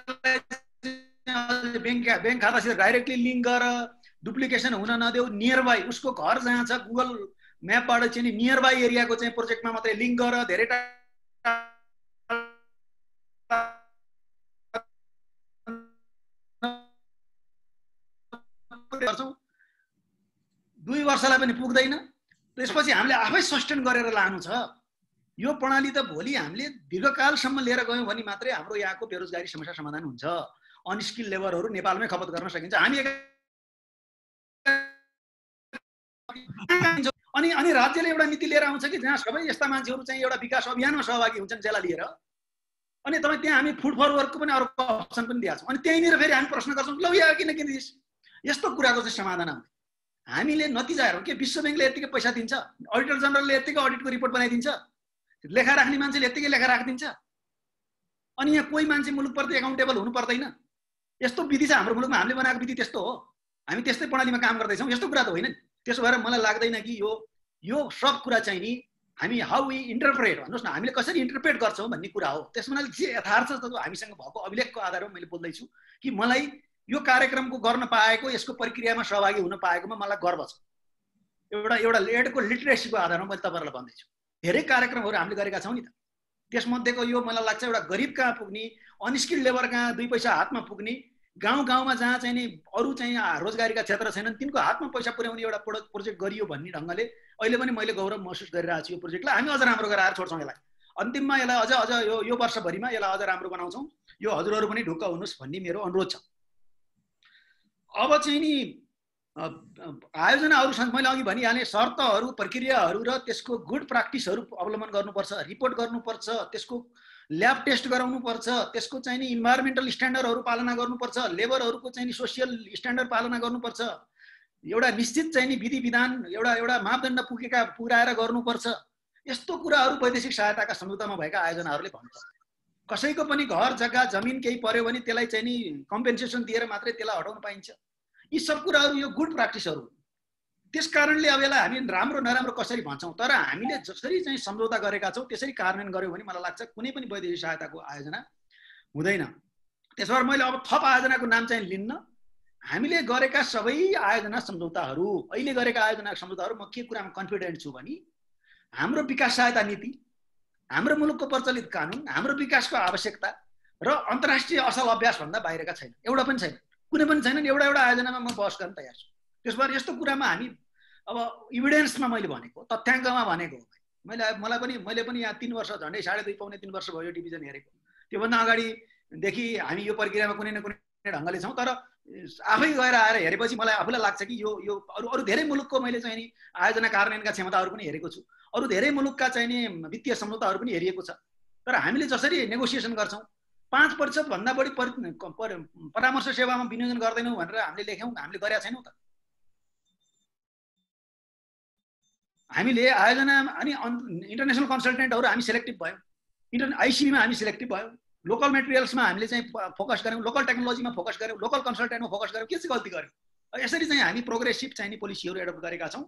ब्याङ्क ब्याङ्क खातासित डाइरेक्टली लिङ्क गर, डुप्लिकेसन हुन नदेऊ, नियर बाई उसको घर जहाँ छ गुगल म्यापबाट चाहिँ नि नियर बाई एरियाको चाहिँ प्रोजेक्टमा मात्रै लिङ्क गर, धेरै गर्छौँ, दुई वर्षलाई पनि पुग्दैन। त्यसपछि हामीले आफै सस्टेन गरेर लानु छ यो प्रणाली। त भोलि हामीले दीर्घकालसम्म लिएर गयौँ भने मात्रै हाम्रो यहाँको बेरोजगारी समस्या समाधान हुन्छ। अनस्किल्ड लेबरहरू नेपालमै खपत गर्न सकिन्छ। हामी अनि अनि राज्यले एउटा नीति लिएर आउँछ कि जहाँ सबै यस्ता मान्छेहरू चाहिँ एउटा विकास अभियानमा सहभागी हुन्छन् ज्याला लिएर, अनि तपाईँ त्यहाँ हामी फुड फर वर्कको पनि अर्को अप्सन पनि दिएको छौँ। अनि त्यहीँनिर फेरि हामी प्रश्न गर्छौँ, लौ यहाँ किन किन दिस यस्तो कुराको चाहिँ समाधान आउँछ। हामीले नतिजाहरू के विश्व ब्याङ्कले यतिकै पैसा दिन्छ, अडिटर जनरलले यतिकै अडिटको रिपोर्ट बनाइदिन्छ, लेखा राख्ने मान्छेले यतिकै लेखा राखिदिन्छ, अनि यहाँ कोही मान्छे मुलुकप्रति एकाउन्टेबल हुनु पर्दैन। यस्तो विधि छ हाम्रो मुलुकमा, हामीले बनाएको विधि त्यस्तो हो, हामी त्यस्तै प्रणालीमा काम गर्दैछौँ। यस्तो कुरा त होइन नि। त्यसो भएर मलाई लाग्दैन कि यो यो सब कुरा चाहिँ नि हामी हाउ वी इन्टरप्रेट, भन्नुहोस् न, हामीले कसरी इन्टरप्रेट गर्छौँ भन्ने कुरा हो। त्यसमा जे यथार्थ छ हामीसँग भएको अभिलेखको आधारमा मैले बोल्दैछु कि मलाई यो कार्यक्रमको गर्न पाएको, यसको प्रक्रियामा सहभागी हुन पाएकोमा मलाई गर्व छ। एउटा एउटा एडको लिटरेसीको आधारमा मैले तपाईँहरूलाई भन्दैछु। धेरै कार्यक्रमहरू हामीले गरेका छौँ नि त। त्यसमध्येको यो मलाई लाग्छ एउटा गरिब कहाँ पुग्ने, अनस्किल्ड लेबर कहाँ दुई पैसा हातमा पुग्ने, गाउँ गाउँमा जहाँ चाहिँ नि अरू चाहिँ रोजगारीका क्षेत्र छैनन् तिनको हातमा पैसा पुर्याउने एउटा प्रोजेक्ट गरियो भन्ने ढङ्गले अहिले पनि मैले गौरव महसुस गरिरहेको छु। यो प्रोजेक्टलाई हामी अझ राम्रो गराएर छोड्छौँ। यसलाई अन्तिममा यसलाई अझ अझ यो यो वर्षभरिमा यसलाई अझ राम्रो बनाउँछौँ। यो हजुरहरू पनि ढुक्क हुनुहोस् भन्ने मेरो अनुरोध छ। अब चाहिँ नि आयोजनाहरू मैले अघि भनिहालेँ, शर्तहरू, प्रक्रियाहरू र त्यसको गुड प्र्याक्टिसहरू अवलम्बन गर्नुपर्छ, रिपोर्ट गर्नुपर्छ, त्यसको ल्याब टेस्ट गराउनुपर्छ, त्यसको चाहिँ नि इन्भाइरोमेन्टल स्ट्यान्डर्डहरू पालना गर्नुपर्छ, लेबरहरूको चाहिँ नि सोसियल स्ट्यान्डर्ड पालना गर्नुपर्छ, एउटा निश्चित चाहिँ नि विधि विधान एउटा एउटा मापदण्ड पुगेका पुर्याएर गर्नुपर्छ। यस्तो कुराहरू वैदेशिक सहायताका सम्झौतामा भएका आयोजनाहरूले भन्छ। कसैको पनि घर जग्गा जमिन केही पर्यो भने त्यसलाई चाहिँ नि कम्पेन्सेसन दिएर मात्रै त्यसलाई हटाउन पाइन्छ। यी सब कुराहरू यो गुड प्र्याक्टिसहरू। त्यस कारणले अब यसलाई हामी राम्रो नराम्रो कसरी भन्छौँ, तर हामीले जसरी चाहिँ सम्झौता गरेका छौँ त्यसरी कार्यान्वयन गऱ्यौँ भने मलाई लाग्छ कुनै पनि वैदेशिक सहायताको आयोजना हुँदैन। त्यसो भएर मैले अब थप आयोजनाको नाम चाहिँ लिन्न। हामीले गरेका सबै आयोजना सम्झौताहरू, अहिले गरेका आयोजना सम्झौताहरू, म के कुरामा कन्फिडेन्ट छु भने हाम्रो विकास सहायता नीति, हाम्रो मुलुकको प्रचलित कानुन, हाम्रो विकासको आवश्यकता र अन्तर्राष्ट्रिय असल अभ्यासभन्दा बाहिरका छैन, एउटा पनि छैन, कुनै पनि छैन। एउटा एउटा आयोजनामा म बहस गर्न तयार छु। त्यस भएर यस्तो कुरामा हामी अब इभिडेन्समा मैले भनेको, तथ्याङ्कमा भनेको, मैले मलाई पनि मैले पनि यहाँ तिन वर्ष झन्डै साढे दुई पाउने तिन वर्ष भयो डिभिजन हेरेको। त्योभन्दा अगाडिदेखि हामी यो प्रक्रियामा कुनै न कुनै ढङ्गले छौँ। तर आफै गएर आएर हेरेपछि मलाई आफूलाई लाग्छ कि यो यो अरू अरू धेरै मुलुकको मैले चाहिँ नि आयोजना कार्यान्वयनका क्षमताहरू पनि हेरेको छु, अरू धेरै मुलुकका चाहिँ नि वित्तीय सम्झौताहरू पनि हेरिएको छ। तर हामीले जसरी नेगोसिएसन गर्छौँ, पाँच प्रतिशत भन्दा बढी परामर्श सेवामा विनियोजन गर्दैनौँ भनेर हामीले लेख्यौँ, हामीले गरेका छैनौँ त। हामीले आयोजना अनि इन्टरनेसनल कन्सल्टेन्टहरू हामी सेलेक्टिभ भयौँ, इन्टर आइसिबीमा हामी सेलेक्टिभ भयौँ, लोकल मेटेरियल्समा हामीले चाहिँ फोकस गऱ्यौँ, लोकल टेक्नोलोजीमा फोकस गऱ्यौँ, लोकल कन्सल्टेन्टमा फोकस गऱ्यौँ। के चाहिँ गल्ती गऱ्यौँ? यसरी चाहिँ हामी प्रोग्रेसिभ चाहिँ पोलिसीहरू एडप्ट गरेका छौँ।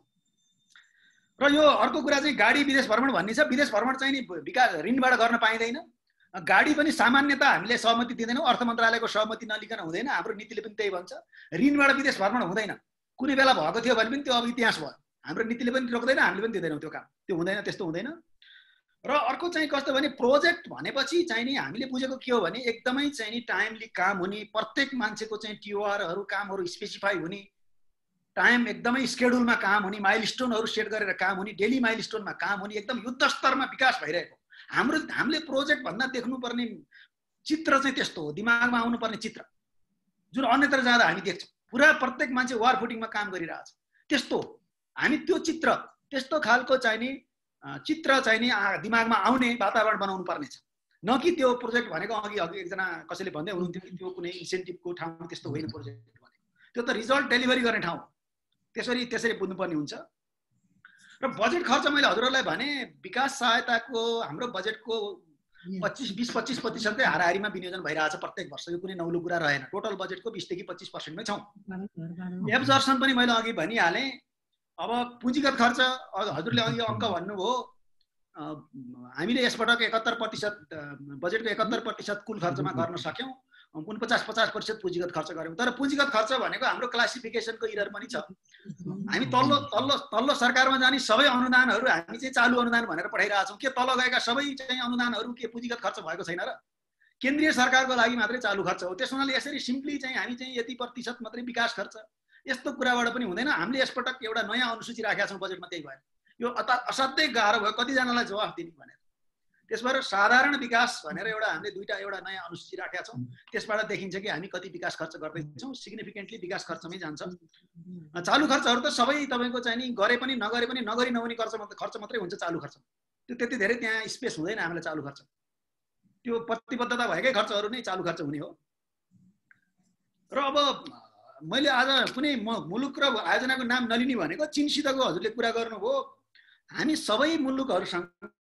र यो अर्को कुरा चाहिँ गाडी विदेश भ्रमण भन्ने छ। विदेश भ्रमण चाहिँ नि विकास ऋणबाट गर्न पाइँदैन। गाडी पनि सामान्यतः हामीले सहमति दिँदैनौँ, अर्थ मन्त्रालयको सहमति नलिकन हुँदैन। हाम्रो नीतिले पनि त्यही भन्छ, ऋणबाट विदेश भ्रमण हुँदैन। कुनै बेला भएको थियो भने पनि त्यो अब इतिहास भयो। हाम्रो नीतिले पनि रोक्दैन, हामीले पनि दिँदैनौँ त्यो काम, त्यो हुँदैन, त्यस्तो हुँदैन। र अर्को चाहिँ कस्तो भने प्रोजेक्ट भनेपछि चाहिँ नि हामीले बुझेको के हो भने एकदमै चाहिँ नि टाइमली काम हुने, प्रत्येक मान्छेको चाहिँ टिओआरहरू कामहरू स्पेसिफाई हुने, टाइम एकदमै स्केड्युलमा काम हुने, माइलस्टोनहरू सेट गरेर काम हुने, डेली माइलस्टोनमा काम हुने, एकदम युद्ध स्तरमा विकास भइरहेको। हाम्रो हामीले प्रोजेक्ट भन्दा देख्नुपर्ने चित्र चाहिँ त्यस्तो हो, दिमागमा आउनुपर्ने चित्र जुन अन्यत्र जाँदा हामी देख्छौँ। पुरा प्रत्येक मान्छे वार फुटिङमा काम गरिरहेछ। त्यस्तो हामी त्यो चित्र, त्यस्तो खालको चाहिँ नि चित्र चाहिँ नि दिमागमा आउने वातावरण बनाउनु पर्नेछ। न कि त्यो प्रोजेक्ट भनेको अघि अघि एकजना कसैले भन्दै हुनुहुन्थ्यो कि त्यो कुनै इन्सेन्टिभको ठाउँ त्यस्तो होइन प्रोजेक्ट भनेको, त्यो त रिजल्ट डेलिभरी गर्ने ठाउँ। त्यसरी त्यसरी बुझ्नुपर्ने हुन्छ। र बजेट खर्च मैले हजुरहरूलाई भने विकास सहायताको हाम्रो बजेटको पच्चिस बिस पच्चिस प्रतिशत चाहिँ हाराहारीमा विनियोजन भइरहेछ प्रत्येक वर्ष। यो कुनै नौलो कुरा रहेन। टोटल बजेटको बिसदेखि पच्चिस पर्सेन्टमै छौँ। एब्जर्सन पनि मैले अघि भनिहालेँ। अब पुँजीगत खर्च हजुरले अघि अङ्क भन्नुभयो, हामीले यसपटक एकहत्तर प्रतिशत बजेटको एकहत्तर प्रतिशत कुल खर्चमा गर्न सक्यौँ, उनपचास पचास प्रतिशत पुँजीगत खर्च गऱ्यौँ। तर पुँजीगत खर्च भनेको हाम्रो क्लासिफिकेसनको इरर पनि छ। हामी तल्लो तल्लो तल्लो सरकारमा जाने सबै अनुदानहरू हामी चाहिँ चालु अनुदान भनेर पठाइरहेछौँ। के तल गएका सबै चाहिँ अनुदानहरू के पुँजीगत खर्च भएको छैन र? केन्द्रीय सरकारको लागि मात्रै चालु खर्च हो। त्यस हुनाले यसरी सिम्पली चाहिँ हामी चाहिँ यति प्रतिशत मात्रै विकास खर्च, यस्तो कुराबाट पनि हुँदैन। हामीले यसपटक एउटा नयाँ अनुसूची राखेका छौँ बजेटमा, त्यही भएर यो अता असाध्यै गाह्रो भयो कतिजनालाई जवाफ दिने भनेर। त्यस भएर साधारण विकास भनेर एउटा हामीले दुईवटा एउटा नयाँ अनुसूची राखेका छौँ। त्यसबाट देखिन्छ कि हामी कति विकास खर्च गर्दैछौँ, सिग्निफिकेन्टली विकास खर्चमै जान्छ। चालु खर्चहरू त सबै तपाईँको चाहिँ नि गरे पनि नगरे पनि नगरी नहुने खर्च खर्च मात्रै हुन्छ चालु खर्च। त्यो त्यति धेरै त्यहाँ स्पेस हुँदैन हामीलाई चालु खर्च। त्यो प्रतिबद्धता भएकै खर्चहरू नै चालु खर्च हुने हो। र अब मैले आज कुनै मुलुक र आयोजनाको नाम नलिने भनेको चीनसितको हजुरले कुरा गर्नुभयो। हामी सबै मुलुकहरूसँग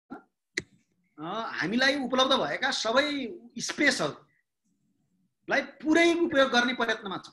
हामीलाई उपलब्ध भएका सबै स्पेसहरूलाई पुरै उपयोग गर्ने प्रयत्नमा छ।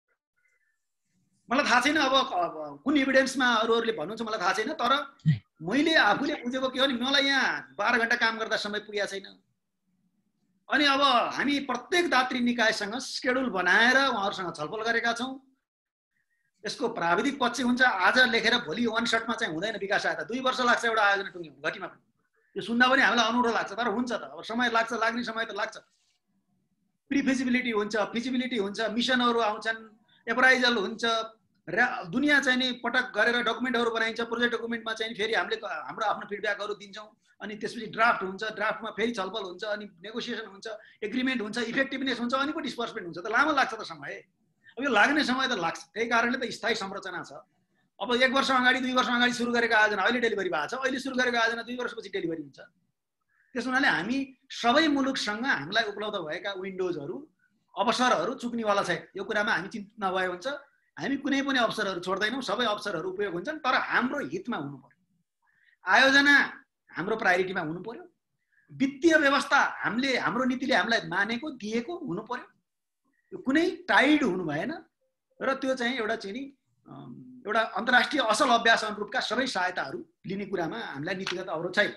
मलाई थाहा छैन अब कुन इभिडेन्समा अरूहरूले भन्नुहुन्छ मलाई थाहा छैन, तर मैले आफूले बुझेको के हो भने मलाई यहाँ बाह्र घन्टा काम गर्दा समय पुगेको छैन। अनि अब हामी प्रत्येक दात्री निकायसँग स्केड्युल बनाएर उहाँहरूसँग छलफल गरेका छौँ। यसको प्राविधिक पक्ष हुन्छ, आज लेखेर भोलि वान सटमा चाहिँ हुँदैन। विकास सहायता दुई वर्ष लाग्छ एउटा आयोजना टुङ्ग्याउनु, घटीमा पनि। यो सुन्दा पनि हामीलाई अनौठो लाग्छ, तर हुन्छ त। अब समय लाग्छ, लाग्ने समय त लाग्छ। प्री फिजिबिलिटी हुन्छ, फिजिबिलिटी हुन्छ, मिसनहरू आउँछन्, एप्राइजल हुन्छ, र दुनियाँ चाहिँ नि पटक गरेर डकुमेन्टहरू बनाइन्छ। प्रोजेक्ट डकुमेन्टमा चाहिँ फेरि हामीले हाम्रो आफ्नो फिडब्याकहरू दिन्छौँ। अनि त्यसपछि ड्राफ्ट हुन्छ, ड्राफ्टमा फेरि छलफल हुन्छ, अनि नेगोसिएसन हुन्छ, एग्रिमेन्ट हुन्छ, इफेक्टिभनेस हुन्छ, अनि पो डिस्पर्समेन्ट हुन्छ। त लामो लाग्छ त समय। अब यो लाग्ने समय त लाग्छ। त्यही कारणले त स्थायी संरचना छ। अब एक वर्ष अगाडि दुई वर्ष अगाडि सुरु गरेको आयोजना अहिले डेलिभरी भएको छ, अहिले सुरु गरेको आयोजना दुई वर्षपछि डेलिभरी हुन्छ। त्यस हुनाले हामी सबै मुलुकसँग हामीलाई उपलब्ध भएका विन्डोजहरू अवसरहरू चुक्नेवाला छैन। यो कुरामा हामी चिन्तित नभए हुन्छ। हामी कुनै पनि अवसरहरू छोड्दैनौँ, सबै अवसरहरू उपयोग हुन्छन्, तर हाम्रो हितमा हुनु पर्यो। आयोजना हाम्रो प्रायोरिटीमा हुनु पर्यो। वित्तीय व्यवस्था हामीले हाम्रो नीतिले हामीलाई मानेको दिएको हुनु पर्यो। यो कुनै टाइड हुनु भएन र त्यो चाहिँ एउटा चाहिँ नि एउटा अन्तर्राष्ट्रिय असल अभ्यास अनुरूपका सबै सहायताहरू लिने कुरामा हामीलाई नीतिगत अवरोध छैन।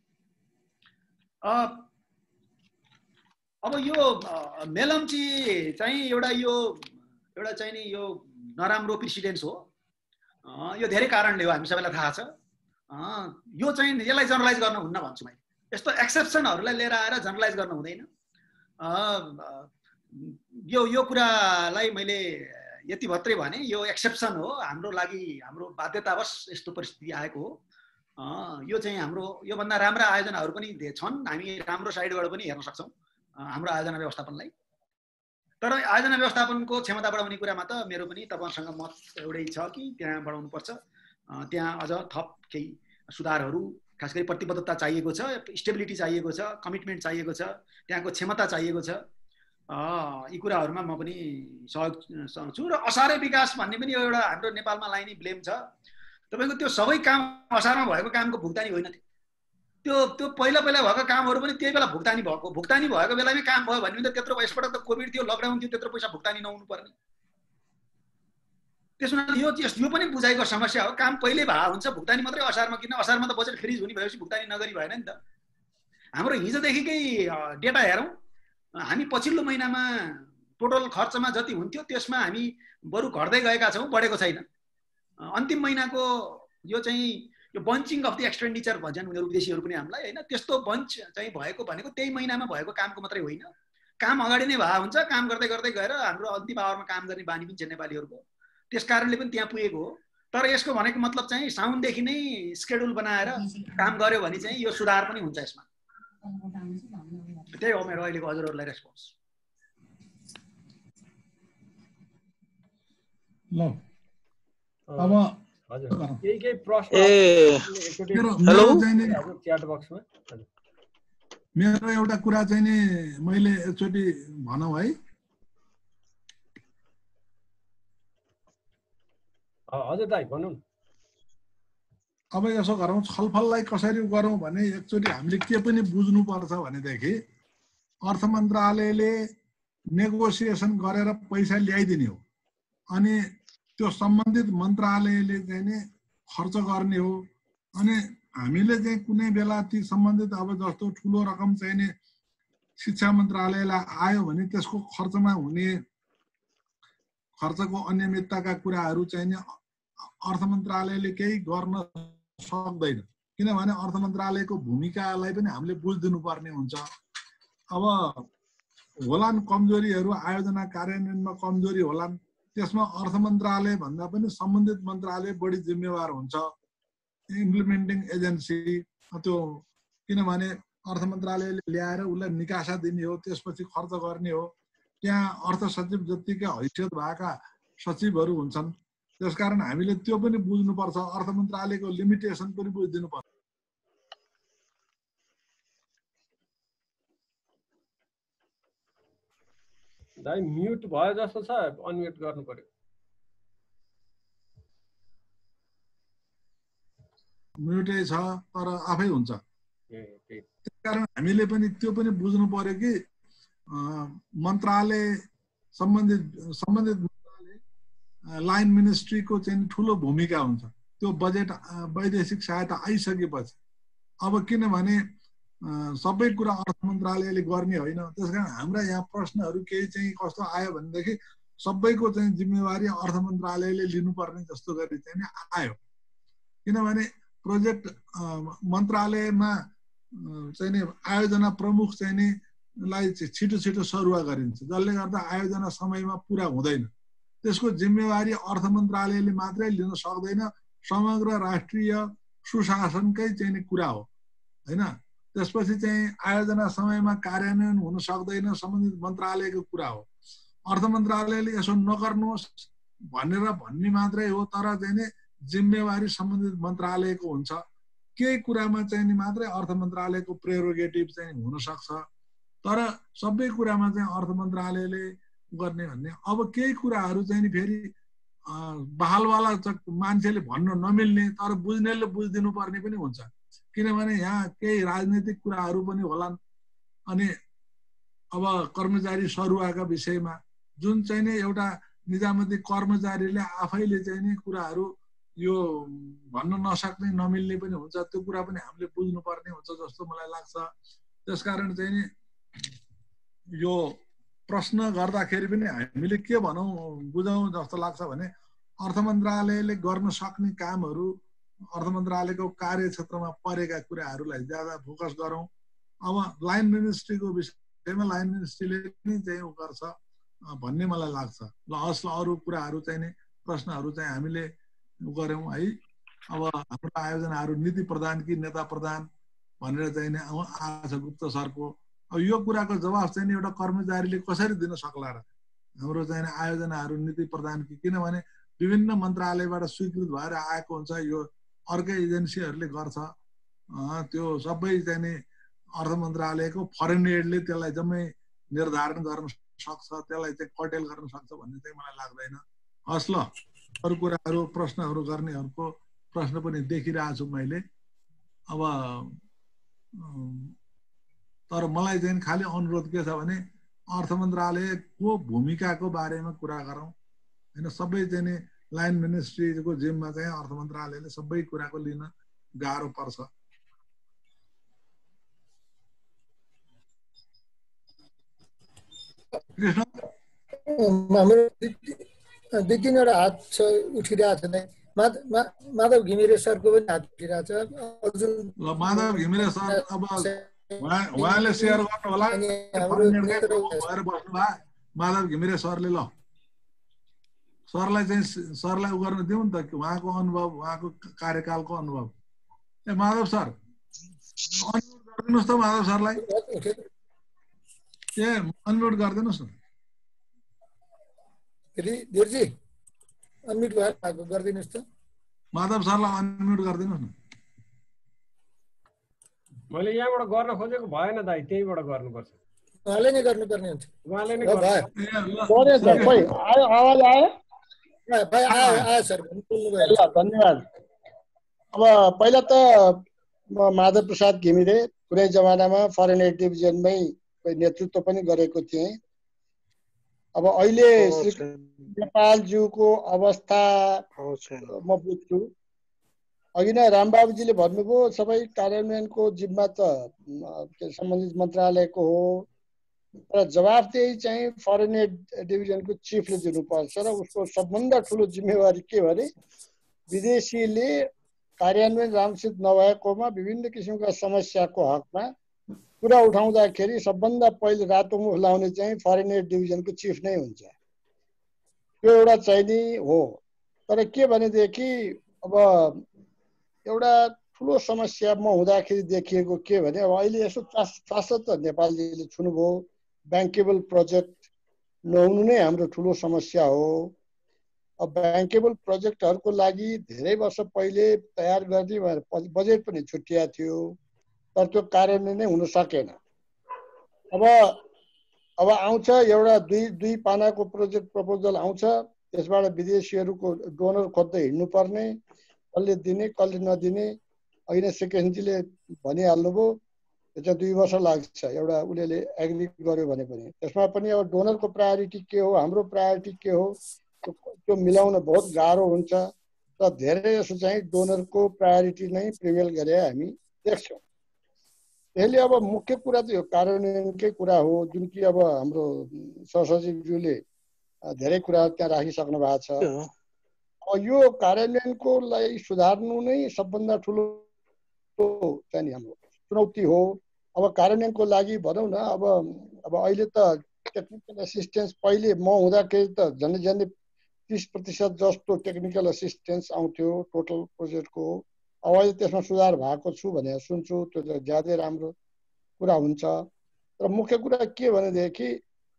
अब यो मेलम्ची चाहिँ एउटा यो एउटा चाहिँ नि यो नराम्रो प्रेसिडेन्स हो। यो धेरै कारणले हो, हामी सबैलाई थाहा छ। यो चाहिँ यसलाई जनरलाइज गर्न हुन्न भन्छु मैले। यस्तो एक्सेप्सनहरूलाई लिएर आएर जनरलाइज गर्न हुँदैन। यो यो कुरालाई मैले यति मात्रै भने, यो एक्सेप्सन हो हाम्रो लागि, हाम्रो बाध्यतावश यस्तो परिस्थिति आएको हो। यो चाहिँ हाम्रो योभन्दा राम्रा आयोजनाहरू पनि छन्, हामी राम्रो साइडबाट पनि हेर्न सक्छौँ हाम्रो आयोजना व्यवस्थापनलाई। तर आयोजना व्यवस्थापनको क्षमता बढाउने कुरामा त मेरो पनि तपाईँसँग मत एउटै छ कि त्यहाँ बढाउनुपर्छ। त्यहाँ अझ थप केही सुधारहरू, खास गरी प्रतिबद्धता चाहिएको छ, स्टेबिलिटी चाहिएको छ, कमिटमेन्ट चाहिएको छ, त्यहाँको क्षमता चाहिएको छ। यी कुराहरूमा म पनि सहयोग छु। र असारे विकास भन्ने पनि एउटा हाम्रो नेपालमा लाइने ब्लेम छ। तपाईँको त्यो सबै काम असारमा भएको कामको भुक्तानी होइन। त्यो त्यो पहिला पहिला भएको कामहरू पनि त्यही बेला भुक्तानी भएको भुक्तानी भएको बेलामै काम भयो भने त त्यत्रो यसपटक त कोभिड थियो, लकडाउन थियो, त्यत्रो पैसा भुक्तानी नहुनु पर्ने। त्यसो हुनाले यो यो पनि बुझाइको समस्या हो। काम पहिल्यै भए हुन्छ, भुक्तानी मात्रै असारमा किन? असारमा त बजेट फ्रिज हुने भएपछि भुक्तानी नगरी भएन नि त। हाम्रो हिजोदेखिकै डेटा हेरौँ, हामी पछिल्लो महिनामा टोटल खर्चमा जति हुन्थ्यो त्यसमा हामी बरु घट्दै गएका छौँ, बढेको छैन। अन्तिम महिनाको यो चाहिँ यो बन्चिङ अफ द एक्सपेन्डिचर भन्छन् उनीहरू विदेशीहरू पनि हामीलाई, होइन? त्यस्तो बन्च चाहिँ भएको भनेको त्यही महिनामा भएको कामको मात्रै होइन। काम अगाडि नै भए हुन्छ, काम गर्दै गर्दै गएर हाम्रो अन्तिम आवरमा काम गर्ने बानी पनि छ नेपालीहरूको। त्यस कारणले पनि त्यहाँ पुगेको हो। तर यसको भनेको मतलब चाहिँ साउन्डदेखि नै स्केड्युल बनाएर काम गर्यो भने चाहिँ यो सुधार पनि हुन्छ यसमा। त्यही हो मेरो अहिलेको हजुरहरूलाई रेस्पोन्स। ल अब हजुर केही केही प्रश्न हेलो च्याट बक्समा मेरो एउटा कुरा चाहिँ नि मैले एकचोटि भनौँ है। हजुर दाइ भन्नु। अब यसो गरौँ, छलफललाई कसरी गरौँ भने एकचोटि हामीले के पनि बुझ्नुपर्छ भनेदेखि अर्थ मन्त्रालयले नेगोसिएसन गरेर पैसा ल्याइदिने हो, अनि त्यो सम्बन्धित मन्त्रालयले चाहिँ नि खर्च गर्ने हो। अनि हामीले चाहिँ कुनै बेला ती सम्बन्धित अब जस्तो ठुलो रकम चाहिँ नि शिक्षा मन्त्रालयलाई आयो भने त्यसको खर्चमा हुने खर्चको अनियमितताका कुराहरू चाहिँ नि अर्थ मन्त्रालयले केही गर्न सक्दैन, किनभने अर्थ मन्त्रालयको भूमिकालाई पनि हामीले बुझिदिनु पर्ने हुन्छ। अब होलान् कमजोरीहरू, आयोजना कार्यान्वयनमा कमजोरी होलान्, त्यसमा अर्थ मन्त्रालय भन्दा पनि सम्बन्धित मन्त्रालय बढी जिम्मेवार हुन्छ, इम्प्लिमेन्टिङ एजेन्सी त्यो। किनभने अर्थ मन्त्रालयले ल्याएर उसलाई निकासा दिने हो, त्यसपछि खर्च गर्ने हो। त्यहाँ अर्थ सचिव जत्तिकै हैसियत भएका सचिवहरू हुन्छन्। त्यसकारण हामीले त्यो पनि बुझ्नुपर्छ, अर्थ मन्त्रालयको लिमिटेसन पनि बुझिदिनुपर्छ। दाइ म्युट भयो जस्तो छ, अनम्युट गर्नु पर्यो। म्युटै छ तर आफै हुन्छ। ए त्यही त्यसकारण हामीले पनि त्यो पनि बुझ्नु पर्यो कि मन्त्रालय सम्बन्धित सम्बन्धित मन्त्रालय लाइन मिनिस्ट्रीको चाहिँ ठुलो भूमिका हुन्छ त्यो बजेट वैदेशिक सहायता आइसकेपछि। अब किनभने सबै कुरा अर्थ मन्त्रालयले गर्ने होइन, त्यसकारण हाम्रा यहाँ प्रश्नहरू केही चाहिँ कस्तो आयो भनेदेखि सबैको चाहिँ जिम्मेवारी अर्थ मन्त्रालयले लिनुपर्ने जस्तो गरी चाहिँ आयो। किनभने प्रोजेक्ट मन्त्रालयमा चाहिँ नि आयोजना प्रमुख चाहिँ नि लाई छिटो छिटो सरुवा गरिन्छ, जसले गर्दा आयोजना समयमा पुरा हुँदैन। त्यसको जिम्मेवारी अर्थ मन्त्रालयले मात्रै लिन सक्दैन, समग्र राष्ट्रिय सुशासनकै चाहिँ नि कुरा हो हैन। त्यसपछि चाहिँ आयोजना समयमा कार्यान्वयन हुन सक्दैन, सम्बन्धित मन्त्रालयको कुरा हो। अर्थ मन्त्रालयले यसो नगर्नुहोस् भनेर भन्ने मात्रै हो, तर चाहिँ नि जिम्मेवारी सम्बन्धित मन्त्रालयको हुन्छ। केही कुरामा चाहिँ नि मात्रै अर्थ मन्त्रालयको प्रेरोगेटिभ चाहिँ हुन सक्छ, तर सबै कुरामा चाहिँ अर्थ मन्त्रालयले गर्ने भन्ने। अब केही कुराहरू चाहिँ नि फेरि बहालवाला मान्छेले भन्न नमिल्ने तर बुझ्नेले बुझिदिनु पर्ने पनि हुन्छ, किनभने यहाँ केही राजनीतिक कुराहरू पनि होलान्। अनि अब कर्मचारी सरुवाका विषयमा जुन चाहिँ नि एउटा निजामती कर्मचारीले आफैले चाहिँ नि कुराहरू यो भन्न नसक्ने नमिल्ने पनि हुन्छ, त्यो कुरा पनि हामीले बुझ्नुपर्ने हुन्छ जस्तो मलाई लाग्छ। त्यसकारण चाहिँ नि यो प्रश्न गर्दाखेरि पनि हामीले के भनौँ बुझौँ जस्तो लाग्छ भने अर्थ मन्त्रालयले गर्न सक्ने कामहरू अर्थ मन्त्रालयको कार्यक्षेत्रमा परेका कुराहरूलाई ज्यादा फोकस गरौँ। अब लाइन मिनिस्ट्रीको विषयमा लाइन मिनिस्ट्रीले पनि चाहिँ उ गर्छ भन्ने मलाई लाग्छ। ल हस्, अरू कुराहरू चाहिँ नि प्रश्नहरू चाहिँ हामीले गऱ्यौँ है। अब हाम्रो आयोजनाहरू नीति प्रधान कि नेता प्रधान भनेर चाहिँ नि आछ गुप्त सरको। अब यो कुराको जवाफ चाहिँ नि एउटा कर्मचारीले कसरी दिन सक्ला र? हाम्रो चाहिँ आयोजनाहरू नीति प्रधान कि, किनभने विभिन्न मन्त्रालयबाट स्वीकृत भएर आएको हुन्छ, यो अर्कै एजेन्सीहरूले गर्छ। त्यो सबै चाहिँ नि अर्थ मन्त्रालयको फरेन एडले त्यसलाई जम्मै निर्धारण गर्न सक्छ, त्यसलाई चाहिँ कटेल गर्न सक्छ भन्ने चाहिँ मलाई लाग्दैन। हस् ल, अरू कुराहरू प्रश्नहरू गर्नेहरूको प्रश्न पनि देखिरहेको छु मैले। अब तर मलाई चाहिँ खालि अनुरोध के छ भने अर्थ मन्त्रालयको भूमिकाको बारेमा कुरा गरौँ हैन। सबै चाहिँ नि लाइन मिनिस्ट्रीको जिम्मा चाहिँ अर्थ मन्त्रालयले सबै कुराको लिन गाह्रो पर्छ। हाम्रो दुई तिनवटा हात छ उठिरहेको छ नै। माधव घिमिरे सरको पनि हात उठिरहेको छ। अर्जुन ल माधव घिमिरे सर अब उहाँले सेयर गर्नु होला भएर बस्नु भए माधव घिमिरे सरले। ल सरलाई चाहिँ सरलाई उ गर्न दिउँ नि त, उहाँको अनुभव उहाँको कार्यकालको अनुभव। ए माधव सर अनम्युट गरिदिनुहोस् त माधव सरलाई। ए अनम्युट गरिदिनुहोस् न धीरजी, अनम्युट गरिदिनुहोस् त। माधव सरलाई अनम्युट गरिदिनुहोस् न। मैले यहाँबाट गर्न खोजेको भएन दाइ, त्यहीबाट गर्नुपर्छ। उहाँले नै गर्नुपर्ने हुन्छ। उहाँले नै आवाज आयो? आयो सर, धन्यवाद। अब पहिला त म माधव प्रसाद घिमिरे कुनै जमानामा फरेन एड डिभिजनमै नेतृत्व पनि गरेको थिएँ। अब अहिले नेपालज्यूको अवस्था म बुझ्छु। अघि नै रामबाबुजीले भन्नुभयो सबै कार्यान्वयनको जिम्मा त सम्बन्धित मन्त्रालयको हो, तर जवाफदेही चाहिँ फरेन एड डिभिजनको चिफले दिनुपर्छ र उसको सबभन्दा ठुलो जिम्मेवारी के भने विदेशीले कार्यान्वयन राम्रोसित नभएकोमा विभिन्न किसिमका समस्याको हकमा कुरा उठाउँदाखेरि सबभन्दा पहिले रातो मुख लाउने चाहिँ फरेन एड डिभिजनको चिफ नै हुन्छ। त्यो एउटा चाहिँ नि हो। तर के भनेदेखि अब एउटा ठुलो समस्या म हुँदाखेरि देखिएको के भने अब अहिले यसो चास त नेपालजीले छुनुभयो, ब्याङ्केबल प्रोजेक्ट नहुनु नै हाम्रो ठुलो समस्या हो। अब ब्याङ्केबल प्रोजेक्टहरूको लागि धेरै वर्ष पहिले तयार गर्ने भनेर बजेट पनि छुट्टिएको थियो, तर त्यो कार्यान्वयन नै हुन सकेन। अब अब आउँछ एउटा दुई दुई पानाको प्रोजेक्ट प्रपोजल आउँछ, त्यसबाट विदेशीहरूको डोनर खोज्दै हिँड्नुपर्ने, कसले दिने कसले नदिने। अघि नै सेकेन्डजीले भनिहाल्नुभयो, त्यो चाहिँ दुई वर्ष लाग्छ एउटा उसले एग्री गर्यो भने पनि। त्यसमा पनि अब डोनरको प्रायोरिटी के हो, हाम्रो प्रायोरिटी के हो, त्यो मिलाउन बहुत गाह्रो हुन्छ। र धेरै जसो चाहिँ डोनरको प्रायोरिटी नै प्रिभेल गरे हामी देख्छौँ। त्यसले अब मुख्य कुरा चाहिँ यो कार्यान्वयनकै कुरा हो, जुन कि अब हाम्रो सहसचिवज्यूले धेरै कुरा त्यहाँ राखिसक्नु भएको छ। अब यो कार्यान्वयनको लागि सुधार्नु नै सबभन्दा ठुलो चाहिँ नि हाम्रो चुनौती हो। अब कार्यान्वयनको लागि भनौँ न, अब अब अहिले त टेक्निकल एसिस्टेन्स, पहिले म हुँदाखेरि त झन्डै झन्डै तीस प्रतिशत जस्तो टेक्निकल एसिस्टेन्स आउँथ्यो टोटल प्रोजेक्टको। अब अहिले त्यसमा सुधार भएको छु भनेर सुन्छु, त्यो त ज्यादै राम्रो कुरा हुन्छ। र मुख्य कुरा के भनेदेखि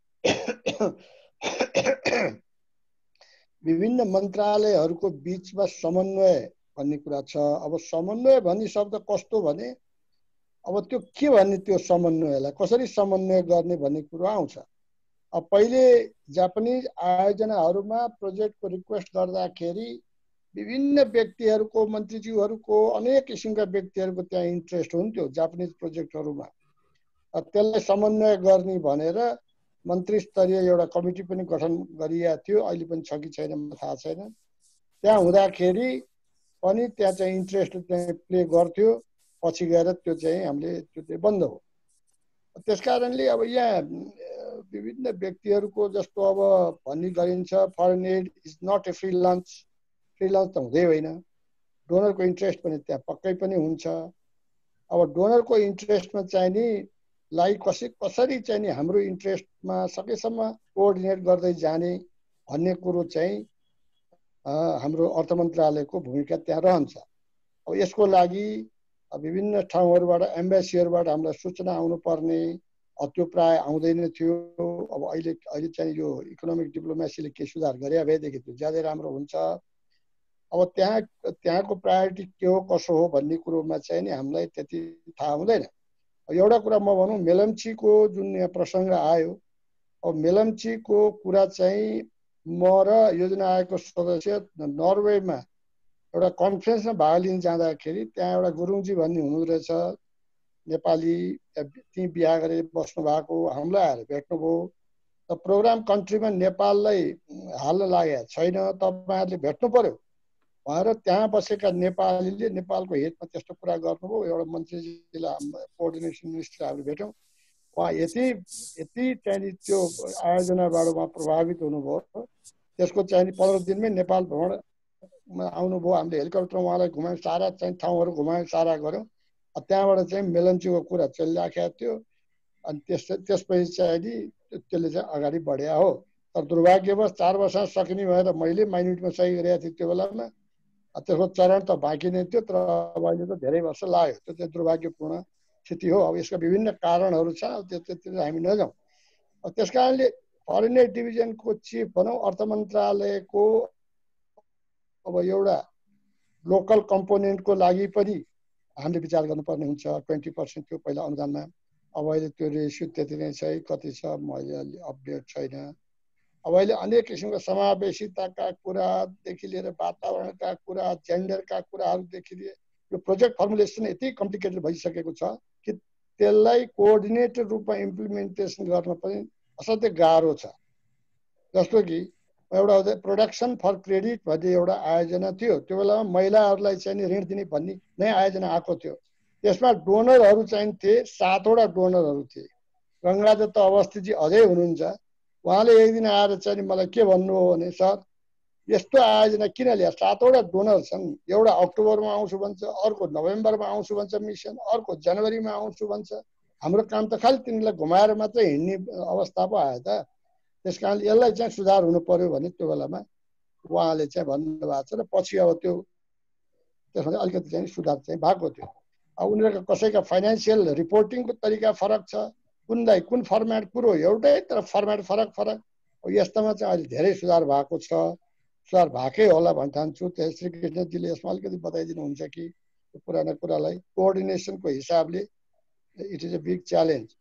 विभिन्न मन्त्रालयहरूको बिचमा समन्वय भन्ने कुरा छ। अब समन्वय भन्ने शब्द कस्तो भने, अब त्यो के भन्ने, त्यो समन्वयलाई कसरी समन्वय गर्ने भन्ने कुरो आउँछ। अब पहिले जापानिज आयोजनाहरूमा प्रोजेक्टको रिक्वेस्ट गर्दाखेरि विभिन्न व्यक्तिहरूको, मन्त्रीज्यूहरूको, अनेक किसिमका व्यक्तिहरूको त्यहाँ इन्ट्रेस्ट हुन्थ्यो जापानिज प्रोजेक्टहरूमा। त्यसलाई समन्वय गर्ने भनेर मन्त्री स्तरीय एउटा कमिटी पनि गठन गरिएको थियो, अहिले पनि छ कि छैन थाहा छैन। त्यहाँ हुँदाखेरि पनि त्यहाँ चाहिँ इन्ट्रेस्ट चाहिँ प्ले गर्थ्यो, पछि गएर त्यो चाहिँ हामीले त्यो चाहिँ बन्द हो। त्यस कारणले अब यहाँ विभिन्न व्यक्तिहरूको जस्तो अब भन्ने गरिन्छ, foreign aid is not a free lunch, free lunch त हुँदै होइन। डोनरको इन्ट्रेस्ट पनि त्यहाँ पक्कै पनि हुन्छ। अब डोनरको इन्ट्रेस्टमा चाहिँ नि लाई कसै कसरी चाहिँ नि हाम्रो इन्ट्रेस्टमा सकेसम्म कोअर्डिनेट गर्दै जाने भन्ने कुरो चाहिँ हाम्रो अर्थ मन्त्रालयको भूमिका त्यहाँ रहन्छ। अब यसको लागि विभिन्न ठाउँहरूबाट, एम्बेसीहरूबाट हामीलाई सूचना आउनुपर्ने, त्यो प्राय आउँदैन थियो। अब अहिले अहिले चाहिँ यो इकोनोमिक डिप्लोमेसीले के सुधार गरे भएदेखि त्यो ज्यादै राम्रो हुन्छ। अब त्यहाँ त्यहाँको प्रायोरिटी के हो कसो हो भन्ने कुरोमा चाहिँ नि हामीलाई त्यति थाहा हुँदैन। एउटा कुरा म भनौँ, मेलम्चीको जुन यहाँ प्रसङ्ग आयो, अब मेलम्चीको कुरा चाहिँ म र योजना आयोगको सदस्य नर्वेमा एउटा कन्फरेन्समा भाग लिन जाँदाखेरि त्यहाँ एउटा गुरुङजी भन्ने हुनु रहेछ, नेपाली, ती बिहा गरेर बस्नु भएको, हामीलाई आएर भेट्नुभयो। त प्रोग्राम कन्ट्रीमा नेपाललाई हाल्न लागेको छैन, तपाईँहरूले भेट्नु पर्यो भनेर त्यहाँ बसेका नेपालीले नेपालको हितमा त्यस्तो कुरा गर्नुभयो। एउटा मन्त्रीजीलाई कोअर्डिनेसन मिनिस्टर हामीले भेट्यौँ, उहाँ यति यति चाहिँ त्यो आयोजनाबाट उहाँ प्रभावित हुनुभयो। त्यसको चाहिँ पन्ध्र दिनमै नेपाल भ्रमणमा आउनुभयो, हामीले हेलिकप्टरमा उहाँलाई घुमायौँ, सारा चाहिँ ठाउँहरू घुमायौँ, सारा गऱ्यौँ। त्यहाँबाट चाहिँ मेलम्चीको कुरा चलिराखेको थियो। अनि त्यस त्यसपछि चाहिँ नि त्यसले चाहिँ अगाडि बढ्या हो। तर दुर्भाग्यवश चार वर्ष सकिने भएर मैले माइन्युटमा सही गरेको थिएँ त्यो बेलामा, त्यसको चरण त बाँकी नै थियो, तर अब अहिले त धेरै वर्ष लाग्यो। त्यो चाहिँ दुर्भाग्यपूर्ण स्थिति हो। अब यसका विभिन्न कारणहरू छ, अब त्यतिर हामी नजाउँ। त्यस कारणले फरेन एड डिभिजनको चिफ भनौँ, अर्थ मन्त्रालयको अब एउटा लोकल कम्पोनेन्टको लागि पनि हामीले विचार गर्नुपर्ने हुन्छ। ट्वेन्टी पर्सेन्ट थियो पहिला अनुदानमा, अब अहिले त्यो रेसियो त्यति नै छ, कति छ मैले अलि अपडेट छैन। अब अहिले अनेक किसिमको समावेशिताका कुरादेखि लिएर वातावरणका कुरा, जेन्डरका कुराहरूदेखि लिएर यो प्रोजेक्ट फर्मुलेसन यति कम्प्लिकेटेड भइसकेको छ कि त्यसलाई कोअर्डिनेटेड रूपमा इम्प्लिमेन्टेसन गर्न पनि असाध्यै गाह्रो छ। जस्तो कि एउटा प्रोडक्सन फर क्रेडिट भन्ने एउटा आयोजना थियो, त्यो बेलामा महिलाहरूलाई चाहिँ ऋण दिने भन्ने नै आयोजना आएको थियो। त्यसमा डोनरहरू चाहिँ थिए, सातवटा डोनरहरू थिए। गङ्गादत्त अवस्थीजी अझै हुनुहुन्छ, उहाँले एक दिन आएर चाहिँ मलाई के भन्नुभयो भने, सर यस्तो आयोजना किन ल्याए, सातवटा डोनर छन्, एउटा अक्टोबरमा आउँछु भन्छ, अर्को नोभेम्बरमा आउँछु भन्छ मिसन, अर्को जनवरीमा आउँछु भन्छ, हाम्रो काम त खालि तिनीलाई घुमाएर मात्रै हिँड्ने अवस्था पो आयो त। त्यस कारणले यसलाई चाहिँ सुधार हुनु पर्यो भने त्यो बेलामा उहाँले चाहिँ भन्नुभएको छ। र पछि अब त्यो त्यसमा चाहिँ अलिकति चाहिँ सुधार चाहिँ भएको थियो। अब उनीहरूको कसैका फाइनेन्सियल रिपोर्टिङको तरिका फरक छ, कुनलाई कुन फर्मेट कुरो एउटै तर फर्मेट फरक फरक। यस्तामा चाहिँ अहिले धेरै सुधार भएको छ, सुधार भएकै होला भन्न ठान्छु। त्यस श्री कृष्णजीले यसमा अलिकति बताइदिनुहुन्छ कि पुरानो कुरालाई कोअर्डिनेसनको हिसाबले it is a big challenge.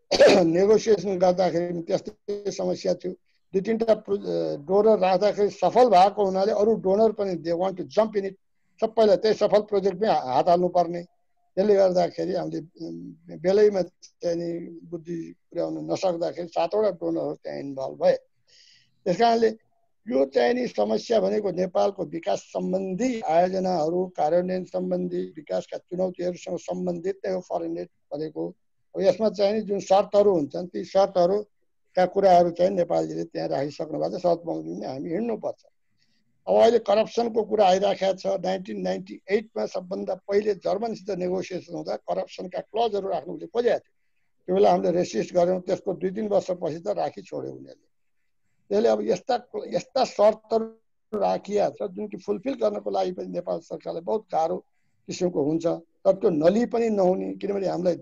Negotiation गर्दाखेरि त्यस्तै समस्या थियो। दुई तिनवटा डोनर राख्दाखेरि सफल भएको हुनाले अरू डोनर पनि they want to jump in it, सबैलाई त्यही सफल प्रोजेक्टमै हात हाल्नुपर्ने। त्यसले गर्दाखेरि हामीले बेलैमा चाहिँ नि बुद्धि पुर्याउन नसक्दाखेरि सातवटा डोनरहरू त्यहाँ इन्भल्भ भए। त्यस कारणले यो चाहिँ नि समस्या भनेको नेपालको विकास सम्बन्धी आयोजनाहरू कार्यान्वयन सम्बन्धी विकासका चुनौतीहरूसँग सम्बन्धित नै हो फरेन एड भनेको। अब यसमा चाहिँ नि जुन शर्तहरू हुन्छन् ती शर्तहरूका कुराहरू चाहिँ नेपालले त्यहाँ राखिसक्नु भएको छ, शर्त बमोजिमले हामी हिँड्नुपर्छ। अब अहिले करप्सनको कुरा आइराखेको छ। नाइन्टिन नाइन्टी एटमा सबभन्दा पहिले जर्मनसित नेगोसिएसन हुँदा करप्सनका क्लजहरू राख्नु उसले खोजेको थियो। त्यो बेला हामीले रेसिस्ट गऱ्यौँ, त्यसको दुई तिन वर्षपछि त राखी छोड्यो उनीहरूले। त्यसले अब यस्ता यस्ता शर्तहरू राखिया छ जुन कि फुलफिल गर्नको लागि पनि नेपाल सरकारलाई बहुत गाह्रो किसिमको हुन्छ। तर त्यो नली पनि नहुने, किनभने हामीलाई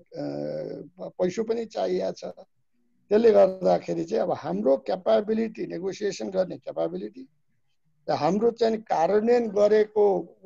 पैसा पनि चाहिएको छ। त्यसले गर्दाखेरि चाहिँ अब हाम्रो क्यापाबिलिटी, नेगोसिएसन गर्ने क्यापाबिलिटी र हाम्रो चाहिँ कार्यान्वयन गरेको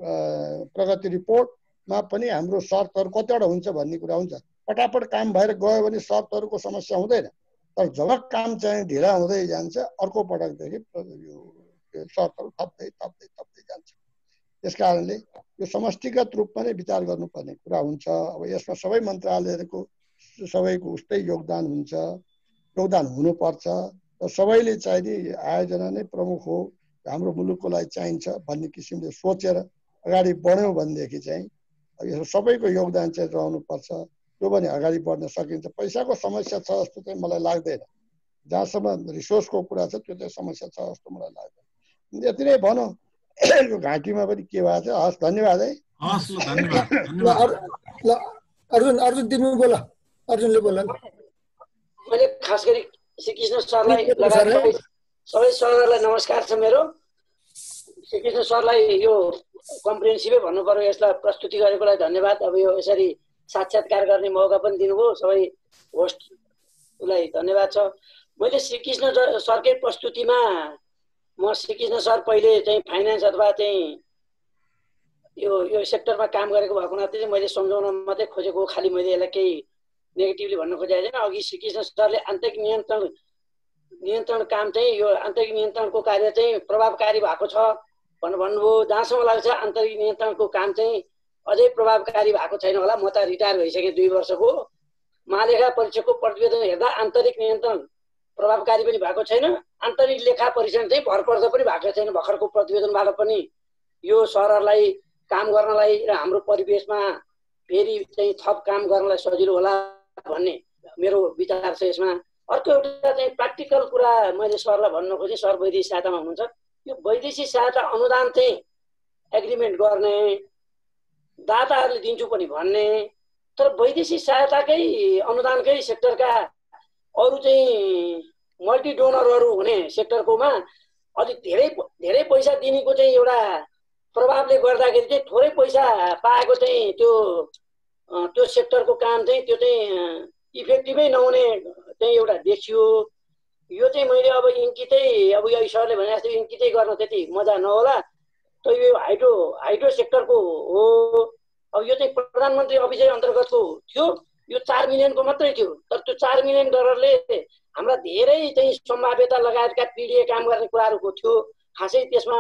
प्रगति रिपोर्टमा पनि हाम्रो शर्तहरू कतिवटा हुन्छ भन्ने कुरा हुन्छ। पटापट काम भएर गयो भने शर्तहरूको समस्या हुँदैन, तर जब काम चाहिँ ढिला हुँदै जान्छ अर्को पटकदेखि यो शर्तहरू थप्दै थप्दै थप्दै जान्छ। त्यस कारणले यो समष्टिगत रूपमा नै विचार गर्नुपर्ने कुरा हुन्छ। अब यसमा सबै मन्त्रालयहरूको सबैको उस्तै योगदान हुन्छ, योगदान हुनुपर्छ र सबैले चाहिँ नि आयोजना नै प्रमुख हो, हाम्रो मुलुकको लागि चाहिन्छ भन्ने किसिमले सोचेर अगाडि बढ्यौँ भनेदेखि चाहिँ यो सबैको योगदान चाहिँ रहनुपर्छ। त्यो भने अगाडि बढ्न सकिन्छ। पैसाको समस्या छ जस्तो चाहिँ मलाई लाग्दैन। जहाँसम्म रिसोर्सको कुरा छ त्यो चाहिँ समस्या छ जस्तो मलाई लाग्दैन। यति नै भनौँ, यो घाँटीमा पनि के भएको छ। हस्, धन्यवाद है। हस्, ल धन्यवाद। ल अर्जुन अर्जुन तिमी बोल, अर्जुनले बोल। मैले खास गरी श्रीकृष्ण सरलाई लगायत सबै सरहरूलाई नमस्कार छ मेरो। श्रीकृष्ण सरलाई यो कम्प्रिहेन्सिभै भन्नु पर्यो, यसलाई प्रस्तुति गरेको लागि धन्यवाद। अब यो यसरी साक्षात्कार गर्ने मौका पनि दिनुभयो, सबै होस्टलाई धन्यवाद छ। मैले श्रीकृष्ण सरकै प्रस्तुतिमा म श्रीकृष्ण सर पहिले चाहिँ फाइनेन्स अथवा चाहिँ यो यो सेक्टरमा काम गरेको भएको नाते चाहिँ मैले सम्झाउन मात्रै खोजेको, खालि मैले यसलाई केही नेगेटिभली भन्न खोजेको छैन। अघि श्रीकृष्ण सरले आन्तरिक नियन्त्रण नियन्त्रण काम चाहिँ यो आन्तरिक नियन्त्रणको कार्य चाहिँ प्रभावकारी भएको छ भनेर भन्नुभयो। जहाँसम्म लाग्छ आन्तरिक नियन्त्रणको काम चाहिँ अझै प्रभावकारी भएको छैन होला। म त रिटायर भइसकेँ दुई वर्षको। महालेखा परीक्षकको प्रतिवेदन हेर्दा आन्तरिक नियन्त्रण प्रभावकारी पनि भएको छैन, आन्तरिक लेखा परीक्षण चाहिँ भरपर्दो पनि भएको छैन। भर्खरको प्रतिवेदनबाट पनि यो सरहरूलाई काम गर्नलाई र हाम्रो परिवेशमा फेरि चाहिँ थप काम गर्नलाई सजिलो होला भन्ने मेरो विचार छ यसमा। अर्को एउटा चाहिँ प्र्याक्टिकल कुरा मैले सरलाई भन्न खोजेँ, सर वैदेशिक सहायतामा हुनुहुन्छ, यो वैदेशिक सहायता अनुदान चाहिँ एग्रिमेन्ट गर्ने, दाताहरूले दिन्छु पनि भन्ने, तर वैदेशिक सहायताकै अनुदानकै सेक्टरका अरू चाहिँ मल्टी डोनरहरू हुने सेक्टरकोमा अलिक धेरै धेरै पैसा दिनेको चाहिँ एउटा प्रभावले गर्दाखेरि चाहिँ थोरै पैसा पाएको चाहिँ त्यो त्यो सेक्टरको काम चाहिँ त्यो चाहिँ इफेक्टिभै नहुने चाहिँ एउटा देखियो। यो चाहिँ मैले अब इङ्कितै अब यो सरले भने जस्तो इङ्कितै गर्न त्यति मजा नहोला, तर यो हाइड्रो हाइड्रो सेक्टरको हो। अब यो चाहिँ प्रधानमन्त्री अफिस अन्तर्गतको थियो, यो चार मिलियनको मात्रै थियो, तर त्यो चार मिलियन डलरले हाम्रा धेरै चाहिँ सम्भाव्यता लगायतका पिडिए काम गर्ने कुराहरूको थियो। खासै त्यसमा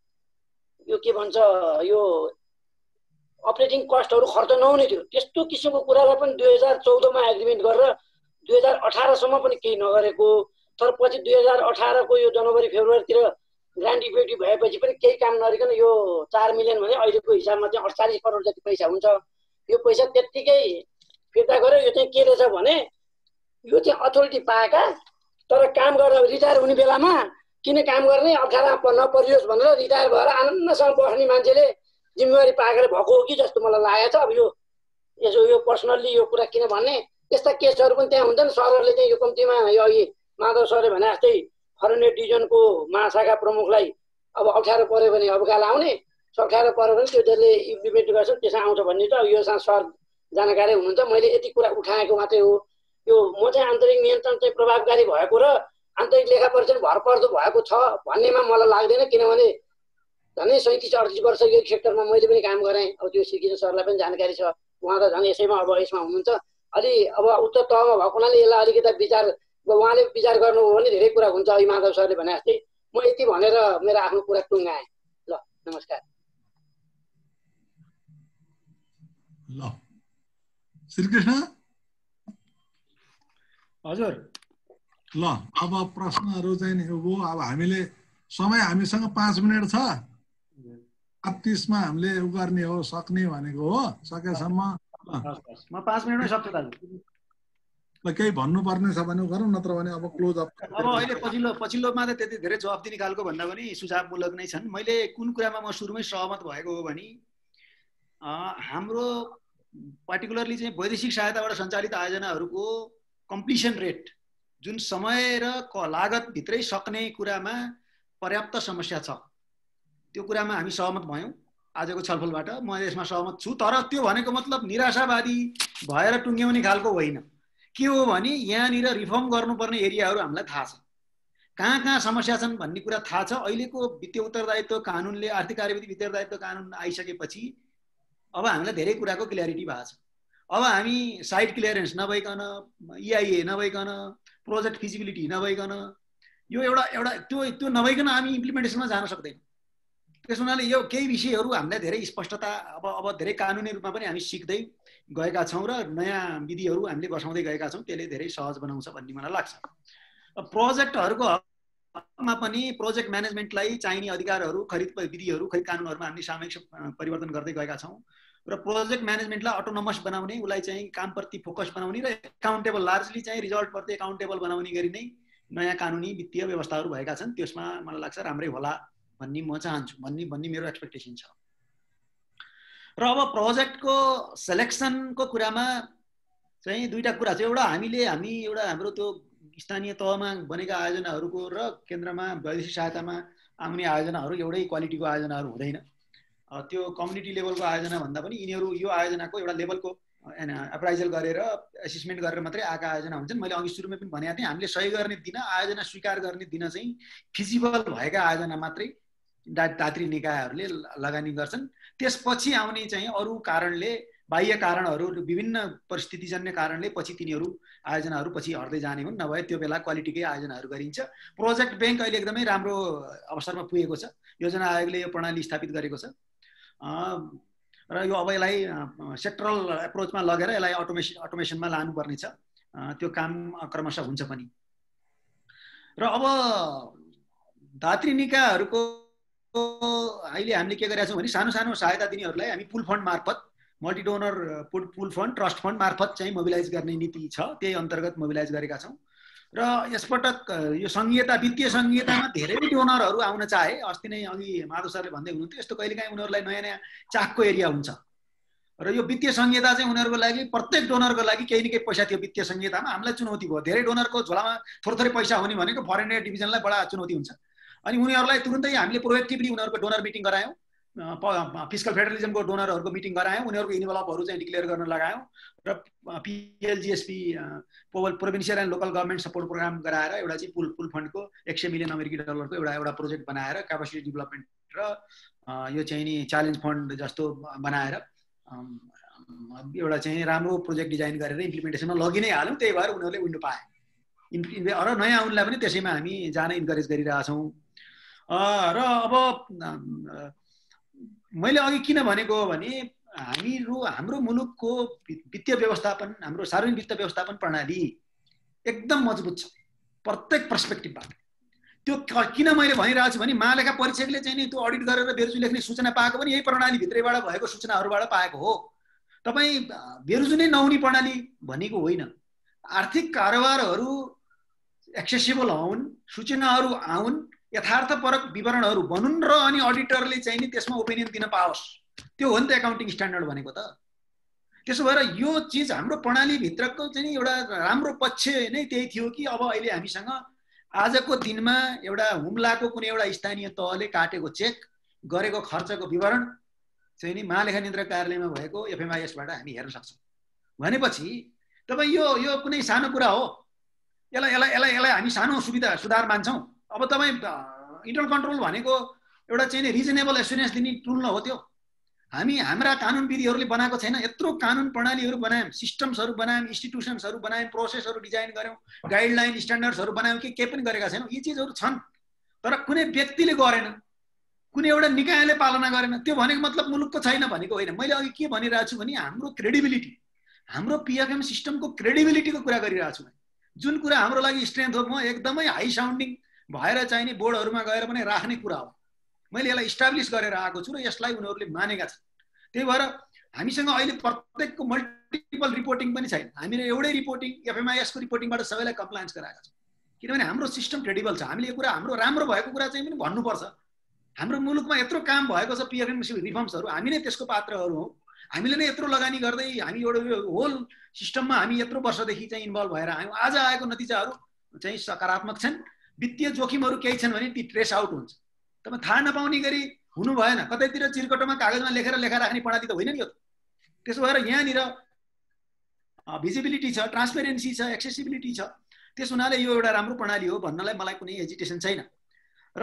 यो के भन्छ यो अपरेटिङ कस्टहरू खर्च नहुने थियो। त्यस्तो किसिमको कुरालाई पनि दुई हजार चौधमा एग्रिमेन्ट गरेर दुई हजार अठारसम्म पनि केही नगरेको, तर पछि दुई हजार अठारको यो जनवरी फेब्रुअरीतिर ग्रान्ड इफेक्टिभ भएपछि पनि केही काम नगरिकन यो चार मिलियन भने अहिलेको हिसाबमा चाहिँ अडचालिस करोड जति पैसा हुन्छ। यो पैसा त्यत्तिकै फिर्ता गर्यो। यो चाहिँ के रहेछ भने यो चाहिँ अथोरिटी पाएका तर काम गर्न रिटायर हुने बेलामा किन काम गर्ने अप्ठ्यारो नपरियोस् भनेर रिटायर भएर आनन्दसँग बस्ने मान्छेले जिम्मेवारी पाएकोले भएको हो कि जस्तो मलाई लागेको छ। अब यो यसो यो पर्सनल्ली यो कुरा किन भन्ने, यस्ता केसहरू पनि त्यहाँ हुन्छन्। सरहरूले चाहिँ यो कम्तीमा यो अघि माधव सरले भने जस्तै फरेन एड डिभिजनको महाशाखा प्रमुखलाई अब अप्ठ्यारो पऱ्यो भने अबका लाउने, अप्ठ्यारो पऱ्यो भने त्यो त्यसले इम्प्लिमेन्ट गर्छन्, त्यसमा आउँछ भन्ने त यो सर जानकारी हुनुहुन्छ। मैले यति कुरा उठाएको मात्रै हो। यो म चाहिँ आन्तरिक नियन्त्रण चाहिँ प्रभावकारी भएको र आन्तरिक लेखा परीक्षण भरपर्दो भएको छ भन्नेमा मलाई लाग्दैन, किनभने झन् सैँतिस अडतिस वर्ष यो सेक्टरमा मैले पनि काम गरेँ। अब त्यो श्रीकृष्ण सरलाई पनि जानकारी छ, उहाँ त झन् यसैमा अब यसमा हुनुहुन्छ। अलि अब उच्च तहमा भएको हुनाले यसलाई अलिकति विचार उहाँले विचार गर्नु हो भने धेरै कुरा हुन्छ। अघि माधव सरले भने जस्तै म यति भनेर मेरो आफ्नो कुरा टुङ्गाएँ। ल नमस्कार। ल श्रीकृष्ण हजुर। ल अब प्रश्नहरू चाहिँ नि हो। अब हामीले समय हामीसँग पाँच मिनट छ, तीसमा हामीले उ गर्ने हो सक्ने भनेको हो सकेसम्म। म पाँच मिनटमै सक्छु दाजु। ल केही भन्नुपर्ने छ भने गरौँ, नत्र भने अब क्लोज अप। अब अहिले पछिल्लो पछिल्लोमा त त्यति धेरै जवाफ दिने खालको भन्दा पनि सुझावमूलक नै छन्। मैले कुन कुरामा म सुरुमै सहमत भएको हो भने हाम्रो पार्टिकुलरली चाहिँ वैदेशिक सहायताबाट सञ्चालित आयोजनाहरूको कम्प्लिसन रेट जुन समय र लागतभित्रै सक्ने कुरामा पर्याप्त समस्या छ, त्यो कुरामा हामी सहमत भयौँ आजको छलफलबाट। म यसमा सहमत छु। तर त्यो भनेको मतलब निराशावादी भएर टुङ्ग्याउने खालको होइन। के हो भने यहाँनिर रिफर्म गर्नुपर्ने एरियाहरू हामीलाई थाहा छ, कहाँ कहाँ समस्या छन् भन्ने कुरा थाहा छ। अहिलेको वित्तीय उत्तरदायित्व कानुनले, आर्थिक कार्यविधि उत्तरदायित्व कानुन आइसकेपछि अब हामीलाई धेरै कुराको क्ल्यारिटी भएको छ। अब हामी साइट क्लियरेन्स नभइकन, इआइए नभइकन, प्रोजेक्ट फिजिबिलिटी नभइकन, यो एउटा एउटा त्यो त्यो नभइकन हामी इम्प्लिमेन्टेसनमा जान सक्दैनौँ। त्यस हुनाले यो केही विषयहरू हामीलाई धेरै स्पष्टता अब अब धेरै कानुनी रूपमा पनि हामी सिक्दै गएका छौँ र नयाँ विधिहरू हामीले बसाउँदै गएका छौँ। त्यसले धेरै सहज बनाउँछ भन्ने मलाई लाग्छ। प्रोजेक्टहरूको हकमा पनि प्रोजेक्ट म्यानेजमेन्टलाई चाहिने अधिकारहरू, खरिद विधिहरू, खरिद कानुनहरूमा हामीले सामूहिक परिवर्तन गर्दै गएका छौँ र प्रोजेक्ट म्यानेजमेन्टलाई अटोनोमस बनाउने, उसलाई चाहिँ कामप्रति फोकस बनाउने र एकाउन्टेबल, लार्जली चाहिँ रिजल्टप्रति एकाउन्टेबल बनाउने गरी नै नयाँ कानुनी वित्तीय व्यवस्थाहरू भएका छन्। त्यसमा मलाई लाग्छ राम्रै होला भन्ने म चाहन्छु, भन्ने भन्ने मेरो एक्सपेक्टेसन छ। र अब प्रोजेक्टको सेलेक्सनको कुरामा चाहिँ दुईवटा कुरा छ। एउटा हामीले हामी एउटा हाम्रो त्यो स्थानीय तहमा बनेका आयोजनाहरूको र केन्द्रमा वैदेशिक सहायतामा आउने आयोजनाहरू एउटै क्वालिटीको आयोजनाहरू हुँदैन। त्यो कम्युनिटी लेभलको आयोजना भन्दा पनि यिनीहरू यो आयोजनाको एउटा लेभलको एप्राइजल गरेर एसेसमेन्ट गरेर मात्रै आएका आयोजना हुन्छन्। मैले अघि सुरुमै पनि भनेको थिएँ, हामीले सही गर्ने दिन, आयोजना स्वीकार गर्ने दिन चाहिँ फिजिबल भएका आयोजना मात्रै दात्री निकायहरूले लगानी गर्छन्। त्यसपछि आउने चाहिँ अरू कारणले, बाह्य कारणहरू, विभिन्न परिस्थितिजन्य कारणले पछि तिनीहरू आयोजनाहरू पछि हट्दै जाने हुन्। नभए त्यो बेला क्वालिटीकै आयोजनाहरू गरिन्छ। प्रोजेक्ट ब्याङ्क अहिले एकदमै राम्रो अवसरमा पुगेको छ। योजना आयोगले यो प्रणाली स्थापित गरेको छ र यो अब यसलाई सेक्टरल एप्रोचमा लगेर यसलाई अटोमेसन अटोमेसनमा लानुपर्ने छ। त्यो काम क्रमशः हुन्छ पनि। र अब दात्री निकायहरूको अहिले हामीले के गरेका छौँ भने सानो सानो सहायता दिनेहरूलाई हामी पुल फन्ड मार्फत, multi donor pool fund, trust fund मार्फत चाहिँ मोबिलाइज गर्ने नीति छ। त्यही अन्तर्गत मोबिलाइज गरेका छौँ। र यसपटक यो सङ्घीयता, वित्तीय सङ्घीयतामा धेरै डोनरहरू आउन चाहे। अस्ति नै अघि माधव सरले भन्दै हुनुहुन्थ्यो, यस्तो कहिलेकाहीँ उनीहरूलाई नयाँ नयाँ चाखको एरिया हुन्छ र यो वित्तीय सङ्घीयता चाहिँ उनीहरूको लागि, प्रत्येक डोनरको लागि केही न केही पैसा थियो। वित्तीय सङ्घीयतामा हामीलाई चुनौती भयो। धेरै डोनरको झोलामा थोरै थोरै पैसा हुने भनेको फरेन एड डिभिजनलाई बडा चुनौती हुन्छ। अनि उनीहरूलाई तुरुन्तै हामीले प्रोएक्टिभली उनीहरूको डोनर मिटिङ गरायौँ, फिस्कल फेडरलिजमको डोनरहरूको मिटिङ गरायौँ, उनीहरूको इन्भलपहरू चाहिँ डिक्लेयर गर्न लगायौँ र PLGSP provincial and local government support programme गराएर एउटा चाहिँ पुल पुल फन्डको एक सय मिलियन अमेरिकी डलरको एउटा एउटा प्रोजेक्ट बनाएर क्यापासिटी डेभलपमेन्ट र यो चाहिँ नि च्यालेन्ज फन्ड जस्तो बनाएर एउटा चाहिँ राम्रो प्रोजेक्ट डिजाइन गरेर इम्प्लिमेन्टेसनमा लगि नै हाल्यौँ। त्यही भएर उनीहरूले विन्डो पाए र नयाँ उनलाई पनि त्यसैमा हामी जान इन्करेज गरिरहेछौँ। र अब मैले अघि किन भनेको हो भने हामीहरू हाम्रो मुलुकको वित्तीय व्यवस्थापन, हाम्रो सार्वजनिक वित्त व्यवस्थापन प्रणाली एकदम मजबुत छ प्रत्येक पर्सपेक्टिभबाट। त्यो किन मैले भनिरहेको छु भने महालेखा परीक्षकले चाहिँ नि त्यो अडिट गरेर बेरुजु लेख्ने सूचना पाएको पनि यही प्रणालीभित्रैबाट भएको सूचनाहरूबाट पाएको हो। तपाईँ बेरुजु नै नहुने प्रणाली भनेको होइन। आर्थिक कारोबारहरू एक्सेसिबल हुन्, सूचनाहरू आउन्, यथार्थपरक विवरणहरू बनुन् र अनि अडिटरले चाहिँ नि त्यसमा ओपिनियन दिन पाओस्। त्यो हो नि त एकाउन्टिङ स्ट्यान्डर्ड भनेको त। त्यसो भएर यो चिज हाम्रो प्रणालीभित्रको चाहिँ एउटा राम्रो पक्ष नै त्यही थियो कि अब अहिले हामीसँग आजको दिनमा एउटा हुम्लाको कुनै एउटा स्थानीय तहले काटेको चेक, गरेको खर्चको विवरण चाहिँ नि महालेखा नियन्त्रक कार्यालयमा भएको एफएमआइएसबाट हामी हेर्न सक्छौँ। भनेपछि तपाईँ यो यो कुनै सानो कुरा हो? यसलाई यसलाई यसलाई यसलाई हामी सानो सुविधा सुधार मान्छौँ। अब तपाईँ इन्टरनल कन्ट्रोल भनेको एउटा चाहिँ नि रिजनेबल एस्युरेन्स दिने टुल न हो त्यो। हामी हाम्रा कानुन विधिहरूले बनाएको छैन। यत्रो कानुन प्रणालीहरू बनायौँ, सिस्टम्सहरू बनायौँ, इन्स्टिट्युसन्सहरू बनायौँ, प्रोसेसहरू डिजाइन गऱ्यौँ, गाइडलाइन स्ट्यान्डर्ड्सहरू बनायौँ कि केही पनि गरेका छैनौँ। यी चिजहरू छन्, तर कुनै व्यक्तिले गरेन, कुनै एउटा निकायले पालना गरेन। त्यो भनेको मतलब मुलुकको छैन भनेको होइन। मैले अघि के भनिरहेको छु भने हाम्रो क्रेडिबिलिटी, हाम्रो पिएफएम सिस्टमको क्रेडिबिलिटीको कुरा गरिरहेको छु। जुन कुरा हाम्रो लागि स्ट्रेन्थ हो, म एकदमै हाई साउन्डिङ भएर चाहिने बोर्डहरूमा गएर पनि राख्ने कुरा हो। मैले यसलाई इस्टाब्लिस गरेर आएको छु र यसलाई उनीहरूले मानेका छन्। त्यही भएर हामीसँग अहिले प्रत्येकको मल्टिपल रिपोर्टिङ पनि छैन। हामीले एउटै रिपोर्टिङ एफएमआइएसको रिपोर्टिङबाट सबैलाई कम्प्लायन्स गराएका छौँ, किनभने हाम्रो सिस्टम क्रेडिबल छ। हामीले यो कुरा हाम्रो राम्रो भएको कुरा चाहिँ पनि भन्नुपर्छ। हाम्रो मुलुकमा यत्रो काम भएको छ पिएफएम रिफर्म्सहरू, हामी नै त्यसको पात्रहरू हौँ। हामीले नै यत्रो लगानी गर्दै हामी एउटा होल सिस्टममा हामी यत्रो वर्षदेखि चाहिँ इन्भल्भ भएर आयौँ। आज आएको नतिजाहरू चाहिँ सकारात्मक छन्। वित्तीय जोखिमहरू केही छन् भने ती ट्रेस आउट हुन्छ। तपाईँ थाहा नपाउने गरी हुनु भएन। कतैतिर चिरकटोमा कागजमा लेखेर लेखा राख्ने प्रणाली त होइन नि यो। त्यसो भएर यहाँनिर भिजिबिलिटी छ, ट्रान्सपेरेन्सी छ, एक्सेसिबिलिटी छ। त्यस हुनाले यो एउटा राम्रो प्रणाली हो भन्नलाई मलाई कुनै हेजिटेसन छैन। र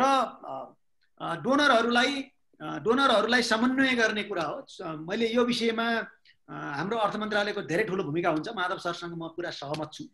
डोनरहरूलाई डोनरहरूलाई समन्वय गर्ने कुरा हो। मैले यो विषयमा हाम्रो अर्थ मन्त्रालयको धेरै ठुलो भूमिका हुन्छ। माधव सरसँग म पुरा सहमत छु।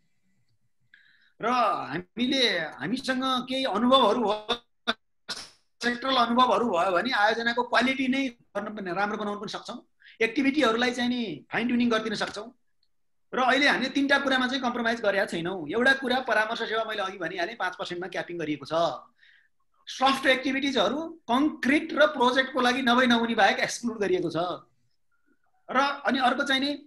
र हामीले हामीसँग केही अनुभवहरू हो, सेक्टरल अनुभवहरू भयो भने आयोजनाको क्वालिटी नै गर्न राम्रो बनाउन पनि सक्छौँ। एक्टिभिटीहरूलाई चाहिँ नि फाइन ट्युनिङ गरिदिन सक्छौँ। र अहिले हामीले तिनवटा कुरामा चाहिँ कम्प्रोमाइज गरेका छैनौँ। एउटा कुरा परामर्श सेवा मैले अघि भनिहालेँ पाँच पर्सेन्टमा क्यापिङ गरिएको छ। सफ्ट एक्टिभिटिजहरू कङ्क्रिट र प्रोजेक्टको लागि नभई नहुने बाहेक एक्सक्लुड गरिएको छ। र अनि अर्को चाहिँ नि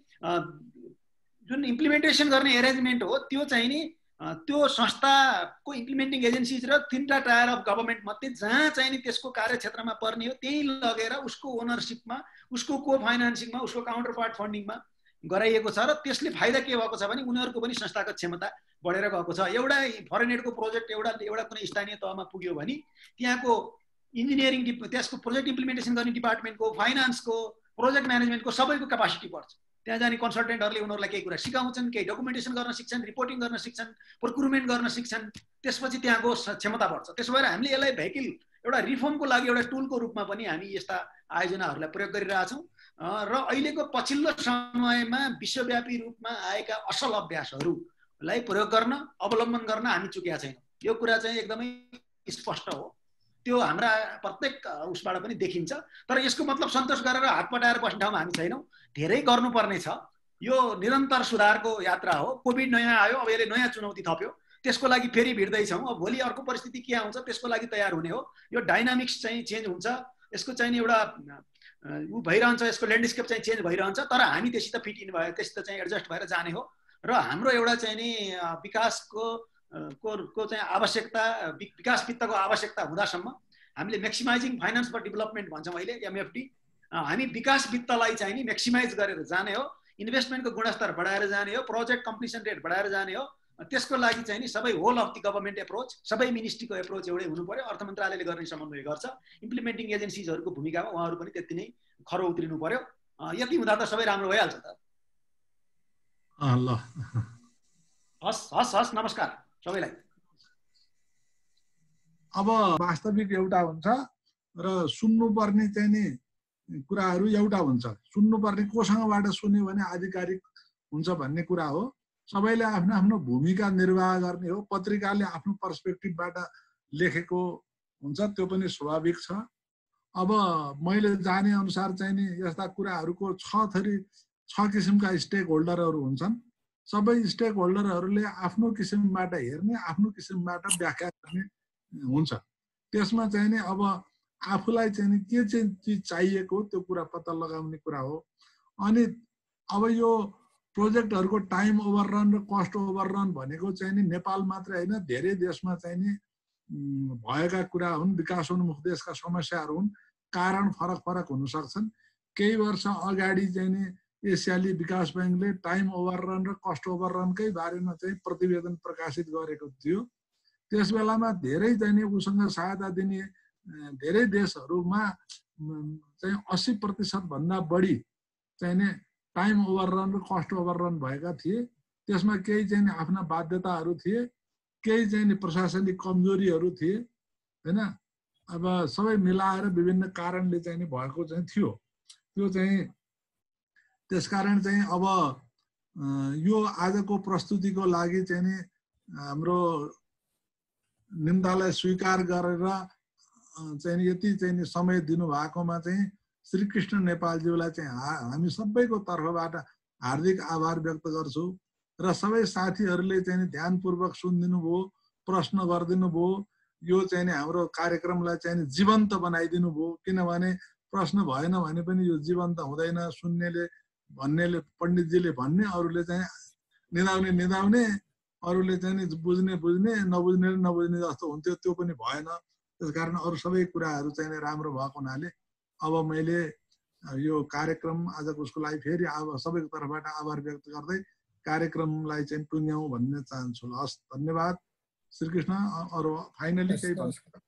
जुन इम्प्लिमेन्टेसन गर्ने एरेन्जमेन्ट हो त्यो चाहिँ नि त्यो संस्थाको इम्प्लिमेन्टिङ एजेन्सिज र तिनवटा टायर अफ गभर्मेन्ट मध्ये जहाँ चाहिँ नि त्यसको कार्यक्षेत्रमा पर्ने हो त्यही लगेर उसको ओनरसिपमा, उसको को फाइनेन्सिङमा, उसको काउन्टर पार्ट फन्डिङमा गराइएको छ। र त्यसले फाइदा के भएको छ भने उनीहरूको पनि संस्थागत क्षमता बढेर गएको छ। एउटा फरेन एडको प्रोजेक्ट एउटा एउटा कुनै स्थानीय तहमा पुग्यो भने त्यहाँको इन्जिनियरिङ त्यसको प्रोजेक्ट इम्प्लिमेन्टेसन गर्ने डिपार्टमेन्टको, फाइनान्सको, प्रोजेक्ट म्यानेजमेन्टको सबैको क्यापासिटी बढ्छ। त्यहाँ जाने कन्सल्टेन्टहरूले उनीहरूलाई केही कुरा सिकाउँछन्, केही डकुमेन्टेसन गर्न सिक्छन्, रिपोर्टिङ गर्न सिक्छन्, प्रोक्युरमेन्ट गर्न सिक्छन्। त्यसपछि त्यहाँको क्षमता बढ्छ। त्यसो भएर हामीले यसलाई भेहिकल एउटा रिफर्मको लागि एउटा टुलको रूपमा पनि हामी यस्ता आयोजनाहरूलाई प्रयोग गरिरहेछौँ। र अहिलेको पछिल्लो समयमा विश्वव्यापी रूपमा आएका असल अभ्यासहरूलाई प्रयोग गर्न, अवलम्बन गर्न हामी चुकेका छैनौँ। यो कुरा चाहिँ एकदमै स्पष्ट हो। त्यो हाम्रा प्रत्येक उसबाट पनि देखिन्छ। तर यसको मतलब सन्तोष गरेर हात पटाएर बस्ने ठाउँमा हामी छैनौँ। धेरै गर्नुपर्ने छ। यो निरन्तर सुधारको यात्रा हो। कोभिड नयाँ आयो, अब यसले नयाँ चुनौती थप्यो। त्यसको लागि फेरि भिड्दैछौँ। अब भोलि अर्को परिस्थिति के आउँछ त्यसको लागि तयार हुने हो। यो डाइनामिक्स चाहिँ चेन्ज हुन्छ। यसको चाहिँ एउटा ऊ भइरहन्छ, यसको ल्यान्डस्केप चाहिँ चेन्ज भइरहन्छ। तर हामी त्यसित फिट इन भएर त्यसित चाहिँ एडजस्ट भएर जाने हो। र हाम्रो एउटा चाहिँ नि विकासको को को चाहिँ आवश्यकता, विकास वित्तको आवश्यकता हुँदासम्म हामीले म्याक्सिमाइजिङ फाइनान्स फर डेभलपमेन्ट भन्छौँ अहिले एमएफडी। हामी विकास वित्तलाई चाहिँ नि म्याक्सिमाइज गरेर जाने हो। इन्भेस्टमेन्टको गुणस्तर बढाएर जाने हो। प्रोजेक्ट कम्प्लिसन रेट बढाएर जाने हो। त्यसको लागि चाहिँ नि सबै whole of the government approach, सबै मिनिस्ट्रीको एप्रोच एउटै हुनु पर्यो। अर्थ मन्त्रालयले गर्ने समन्वय गर्छ। इम्प्लिमेन्टिङ एजेन्सिजहरूको भूमिकामा उहाँहरू पनि त्यति नै खरो उत्रिनु पर्यो। यति हुँदा त सबै राम्रो भइहाल्छ त। ल हस् हस् हस् नमस्कार सबैलाई। अब वास्तविक एउटा हुन्छ र सुन्नुपर्ने चाहिँ नि कुराहरू एउटा हुन्छ। सुन्नुपर्ने कोसँगबाट सुन्यो भने आधिकारिक हुन्छ भन्ने कुरा हो। सबैले आफ्नो आफ्नो भूमिका निर्वाह गर्ने हो। पत्रिकाले आफ्नो पर्सपेक्टिभबाट लेखेको हुन्छ, त्यो पनि स्वाभाविक छ। अब मैले जाने अनुसार चाहिँ नि यस्ता कुराहरूको छ थरी छ किसिमका स्टेक होल्डरहरू हुन्छन्। सबै स्टेक होल्डरहरूले आफ्नो किसिमबाट हेर्ने, आफ्नो किसिमबाट व्याख्या गर्ने हुन्छ। त्यसमा चाहिँ नि अब आफूलाई चाहिँ नि के चाहिँ चिज चाहिएको त्यो कुरा पत्ता लगाउने कुरा हो। अनि अब यो प्रोजेक्टहरूको टाइम ओभररन र कस्ट ओभररन भनेको चाहिँ नि नेपाल मात्र होइन, धेरै देशमा चाहिँ नि भएका कुरा हुन्। विकासोन्मुख देशका समस्याहरू हुन्। कारण फरक फरक हुन सक्छन्। केही वर्ष अगाडि चाहिँ नि एसियाली विकास ब्याङ्कले टाइम ओभररन र कस्ट ओभररनकै बारेमा चाहिँ प्रतिवेदन प्रकाशित गरेको थियो। त्यस बेलामा धेरै चाहिँ नि उसँग सहायता दिने धेरै देशहरूमा चाहिँ अस्सी प्रतिशत भन्दा बढी चाहिँ नि टाइम ओभररन र कस्ट ओभररन भएका थिए। त्यसमा केही चाहिँ नि आफ्ना बाध्यताहरू थिए, केही चाहिँ नि प्रशासनिक कमजोरीहरू थिए हैन। अब सबै मिलाएर विभिन्न कारणले चाहिँ नि भएको चाहिँ थियो। त्यो चाहिँ त्यसकारण चाहिँ अब यो आजको प्रस्तुतिको लागि चाहिँ नि हाम्रो निम्तालाई स्वीकार गरेर चाहिँ यति चाहिँ नि समय दिनुभएकोमा चाहिँ श्रीकृष्ण नेपालज्यूलाई चाहिँ हामी सबैको तर्फबाट हार्दिक आभार व्यक्त गर्छु र सबै साथीहरूले चाहिँ ध्यानपूर्वक सुनिदिनु भयो, प्रश्न गरिदिनु भयो। यो चाहिँ हाम्रो कार्यक्रमलाई चाहिँ जीवन्त बनाइदिनु भयो, किनभने प्रश्न भएन भने पनि यो जीवन्त हुँदैन। सुन्नेले भन्नेले पण्डितजीले भन्ने, अरूले चाहिँ निदाउने निदाउने, अरूले चाहिँ बुझ्ने बुझ्ने, नबुझ्नेले नबुझ्ने जस्तो हुन्थ्यो, त्यो पनि भएन। त्यसकारण अरू सबै कुराहरू चाहिँ राम्रो भएको हुनाले अब मैले यो कार्यक्रम आजको उसको लागि फेरि अब सबैको तर्फबाट आभार व्यक्त गर्दै कार्यक्रमलाई चाहिँ टुङ्ग्याउँ भन्ने चाहन्छु। हस्, धन्यवाद। श्रीकृष्ण, अरू फाइनली केही भन्नु?